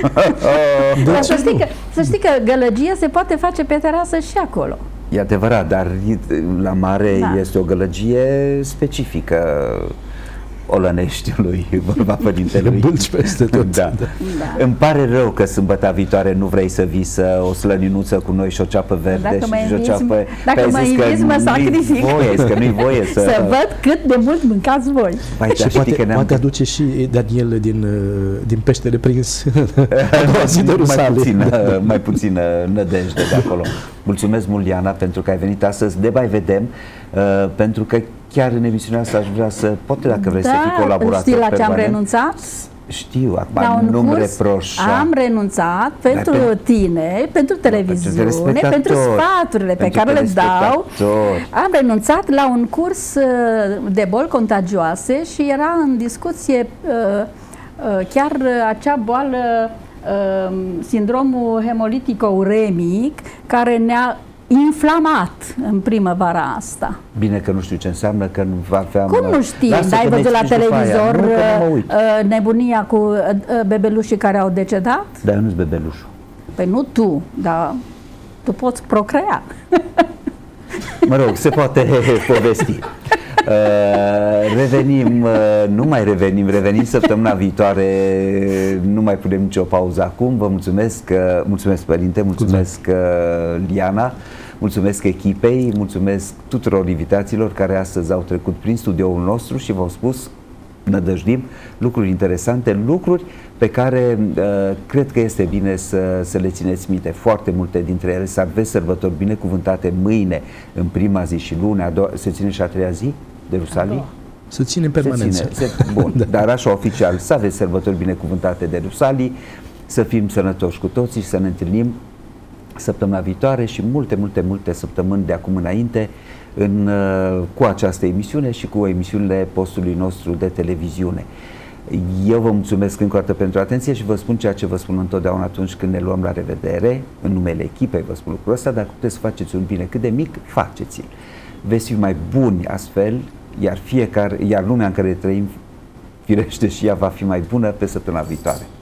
Să știi că gălăgie se poate face pe terasă și acolo. E adevărat, dar la mare este o gălăgie specifică Olăneștiului, vorba părintelui. Bulci peste tot. Da. Îmi pare rău că sâmbătă viitoare nu vrei să vii o slăninuță cu noi și o ceapă verde și o ceapă... Dacă mă inviți, mă sacrific. Că nu-i voie să... Să văd cât de mult mâncați voi. Și poate aduce și Daniel din peștele prins a doua zi de Rusalii. Mai puțină nădejde de acolo. Mulțumesc mult, Liana, pentru că ai venit astăzi. De mai vedem, pentru că chiar în emisiunea asta aș vrea să, poate dacă vrei să fii colaborator. Știi la ce am renunțat? Știu, acum nu-mi reproșa. Am renunțat pentru tine, pentru televiziune, pentru sfaturile pe care le dau. Am renunțat la un curs de boli contagioase și era în discuție chiar acea boală, sindromul hemolitico-uremic, care ne-a inflamat în primăvara asta. Bine că nu știu ce înseamnă, că nu aveam... Cum nu știi? N-ai văzut la televizor nebunia cu bebelușii care au decedat? Dar nu-s bebelușul. Păi nu tu, dar tu poți procrea. Mă rog, se poate povesti. Revenim, nu mai revenim săptămâna viitoare, nu mai punem nicio pauză acum. Vă mulțumesc, mulțumesc părinte, mulțumesc Liana, mulțumesc echipei, mulțumesc tuturor invitaților care astăzi au trecut prin studioul nostru și v-au spus, nădăjdim, lucruri interesante, lucruri pe care cred că este bine să le țineți minte. Foarte multe dintre ele să aveți sărbători binecuvântate mâine, în prima zi și lunea, se ține și a treia zi de Rusalii? Se ține în permanență. Bun, dar așa oficial, să aveți sărbători binecuvântate de Rusalii, să fim sănătoși cu toții și să ne întâlnim săptămâna viitoare și multe săptămâni de acum înainte cu această emisiune și cu emisiunile postului nostru de televiziune. Eu vă mulțumesc încă o dată pentru atenție și vă spun ceea ce vă spun întotdeauna atunci când ne luăm la revedere, în numele echipei vă spun lucrul ăsta, dacă puteți să faceți un bine cât de mic, faceți-l. Veți fi mai buni astfel, iar lumea în care trăim, firește și ea va fi mai bună pe săptămâna viitoare.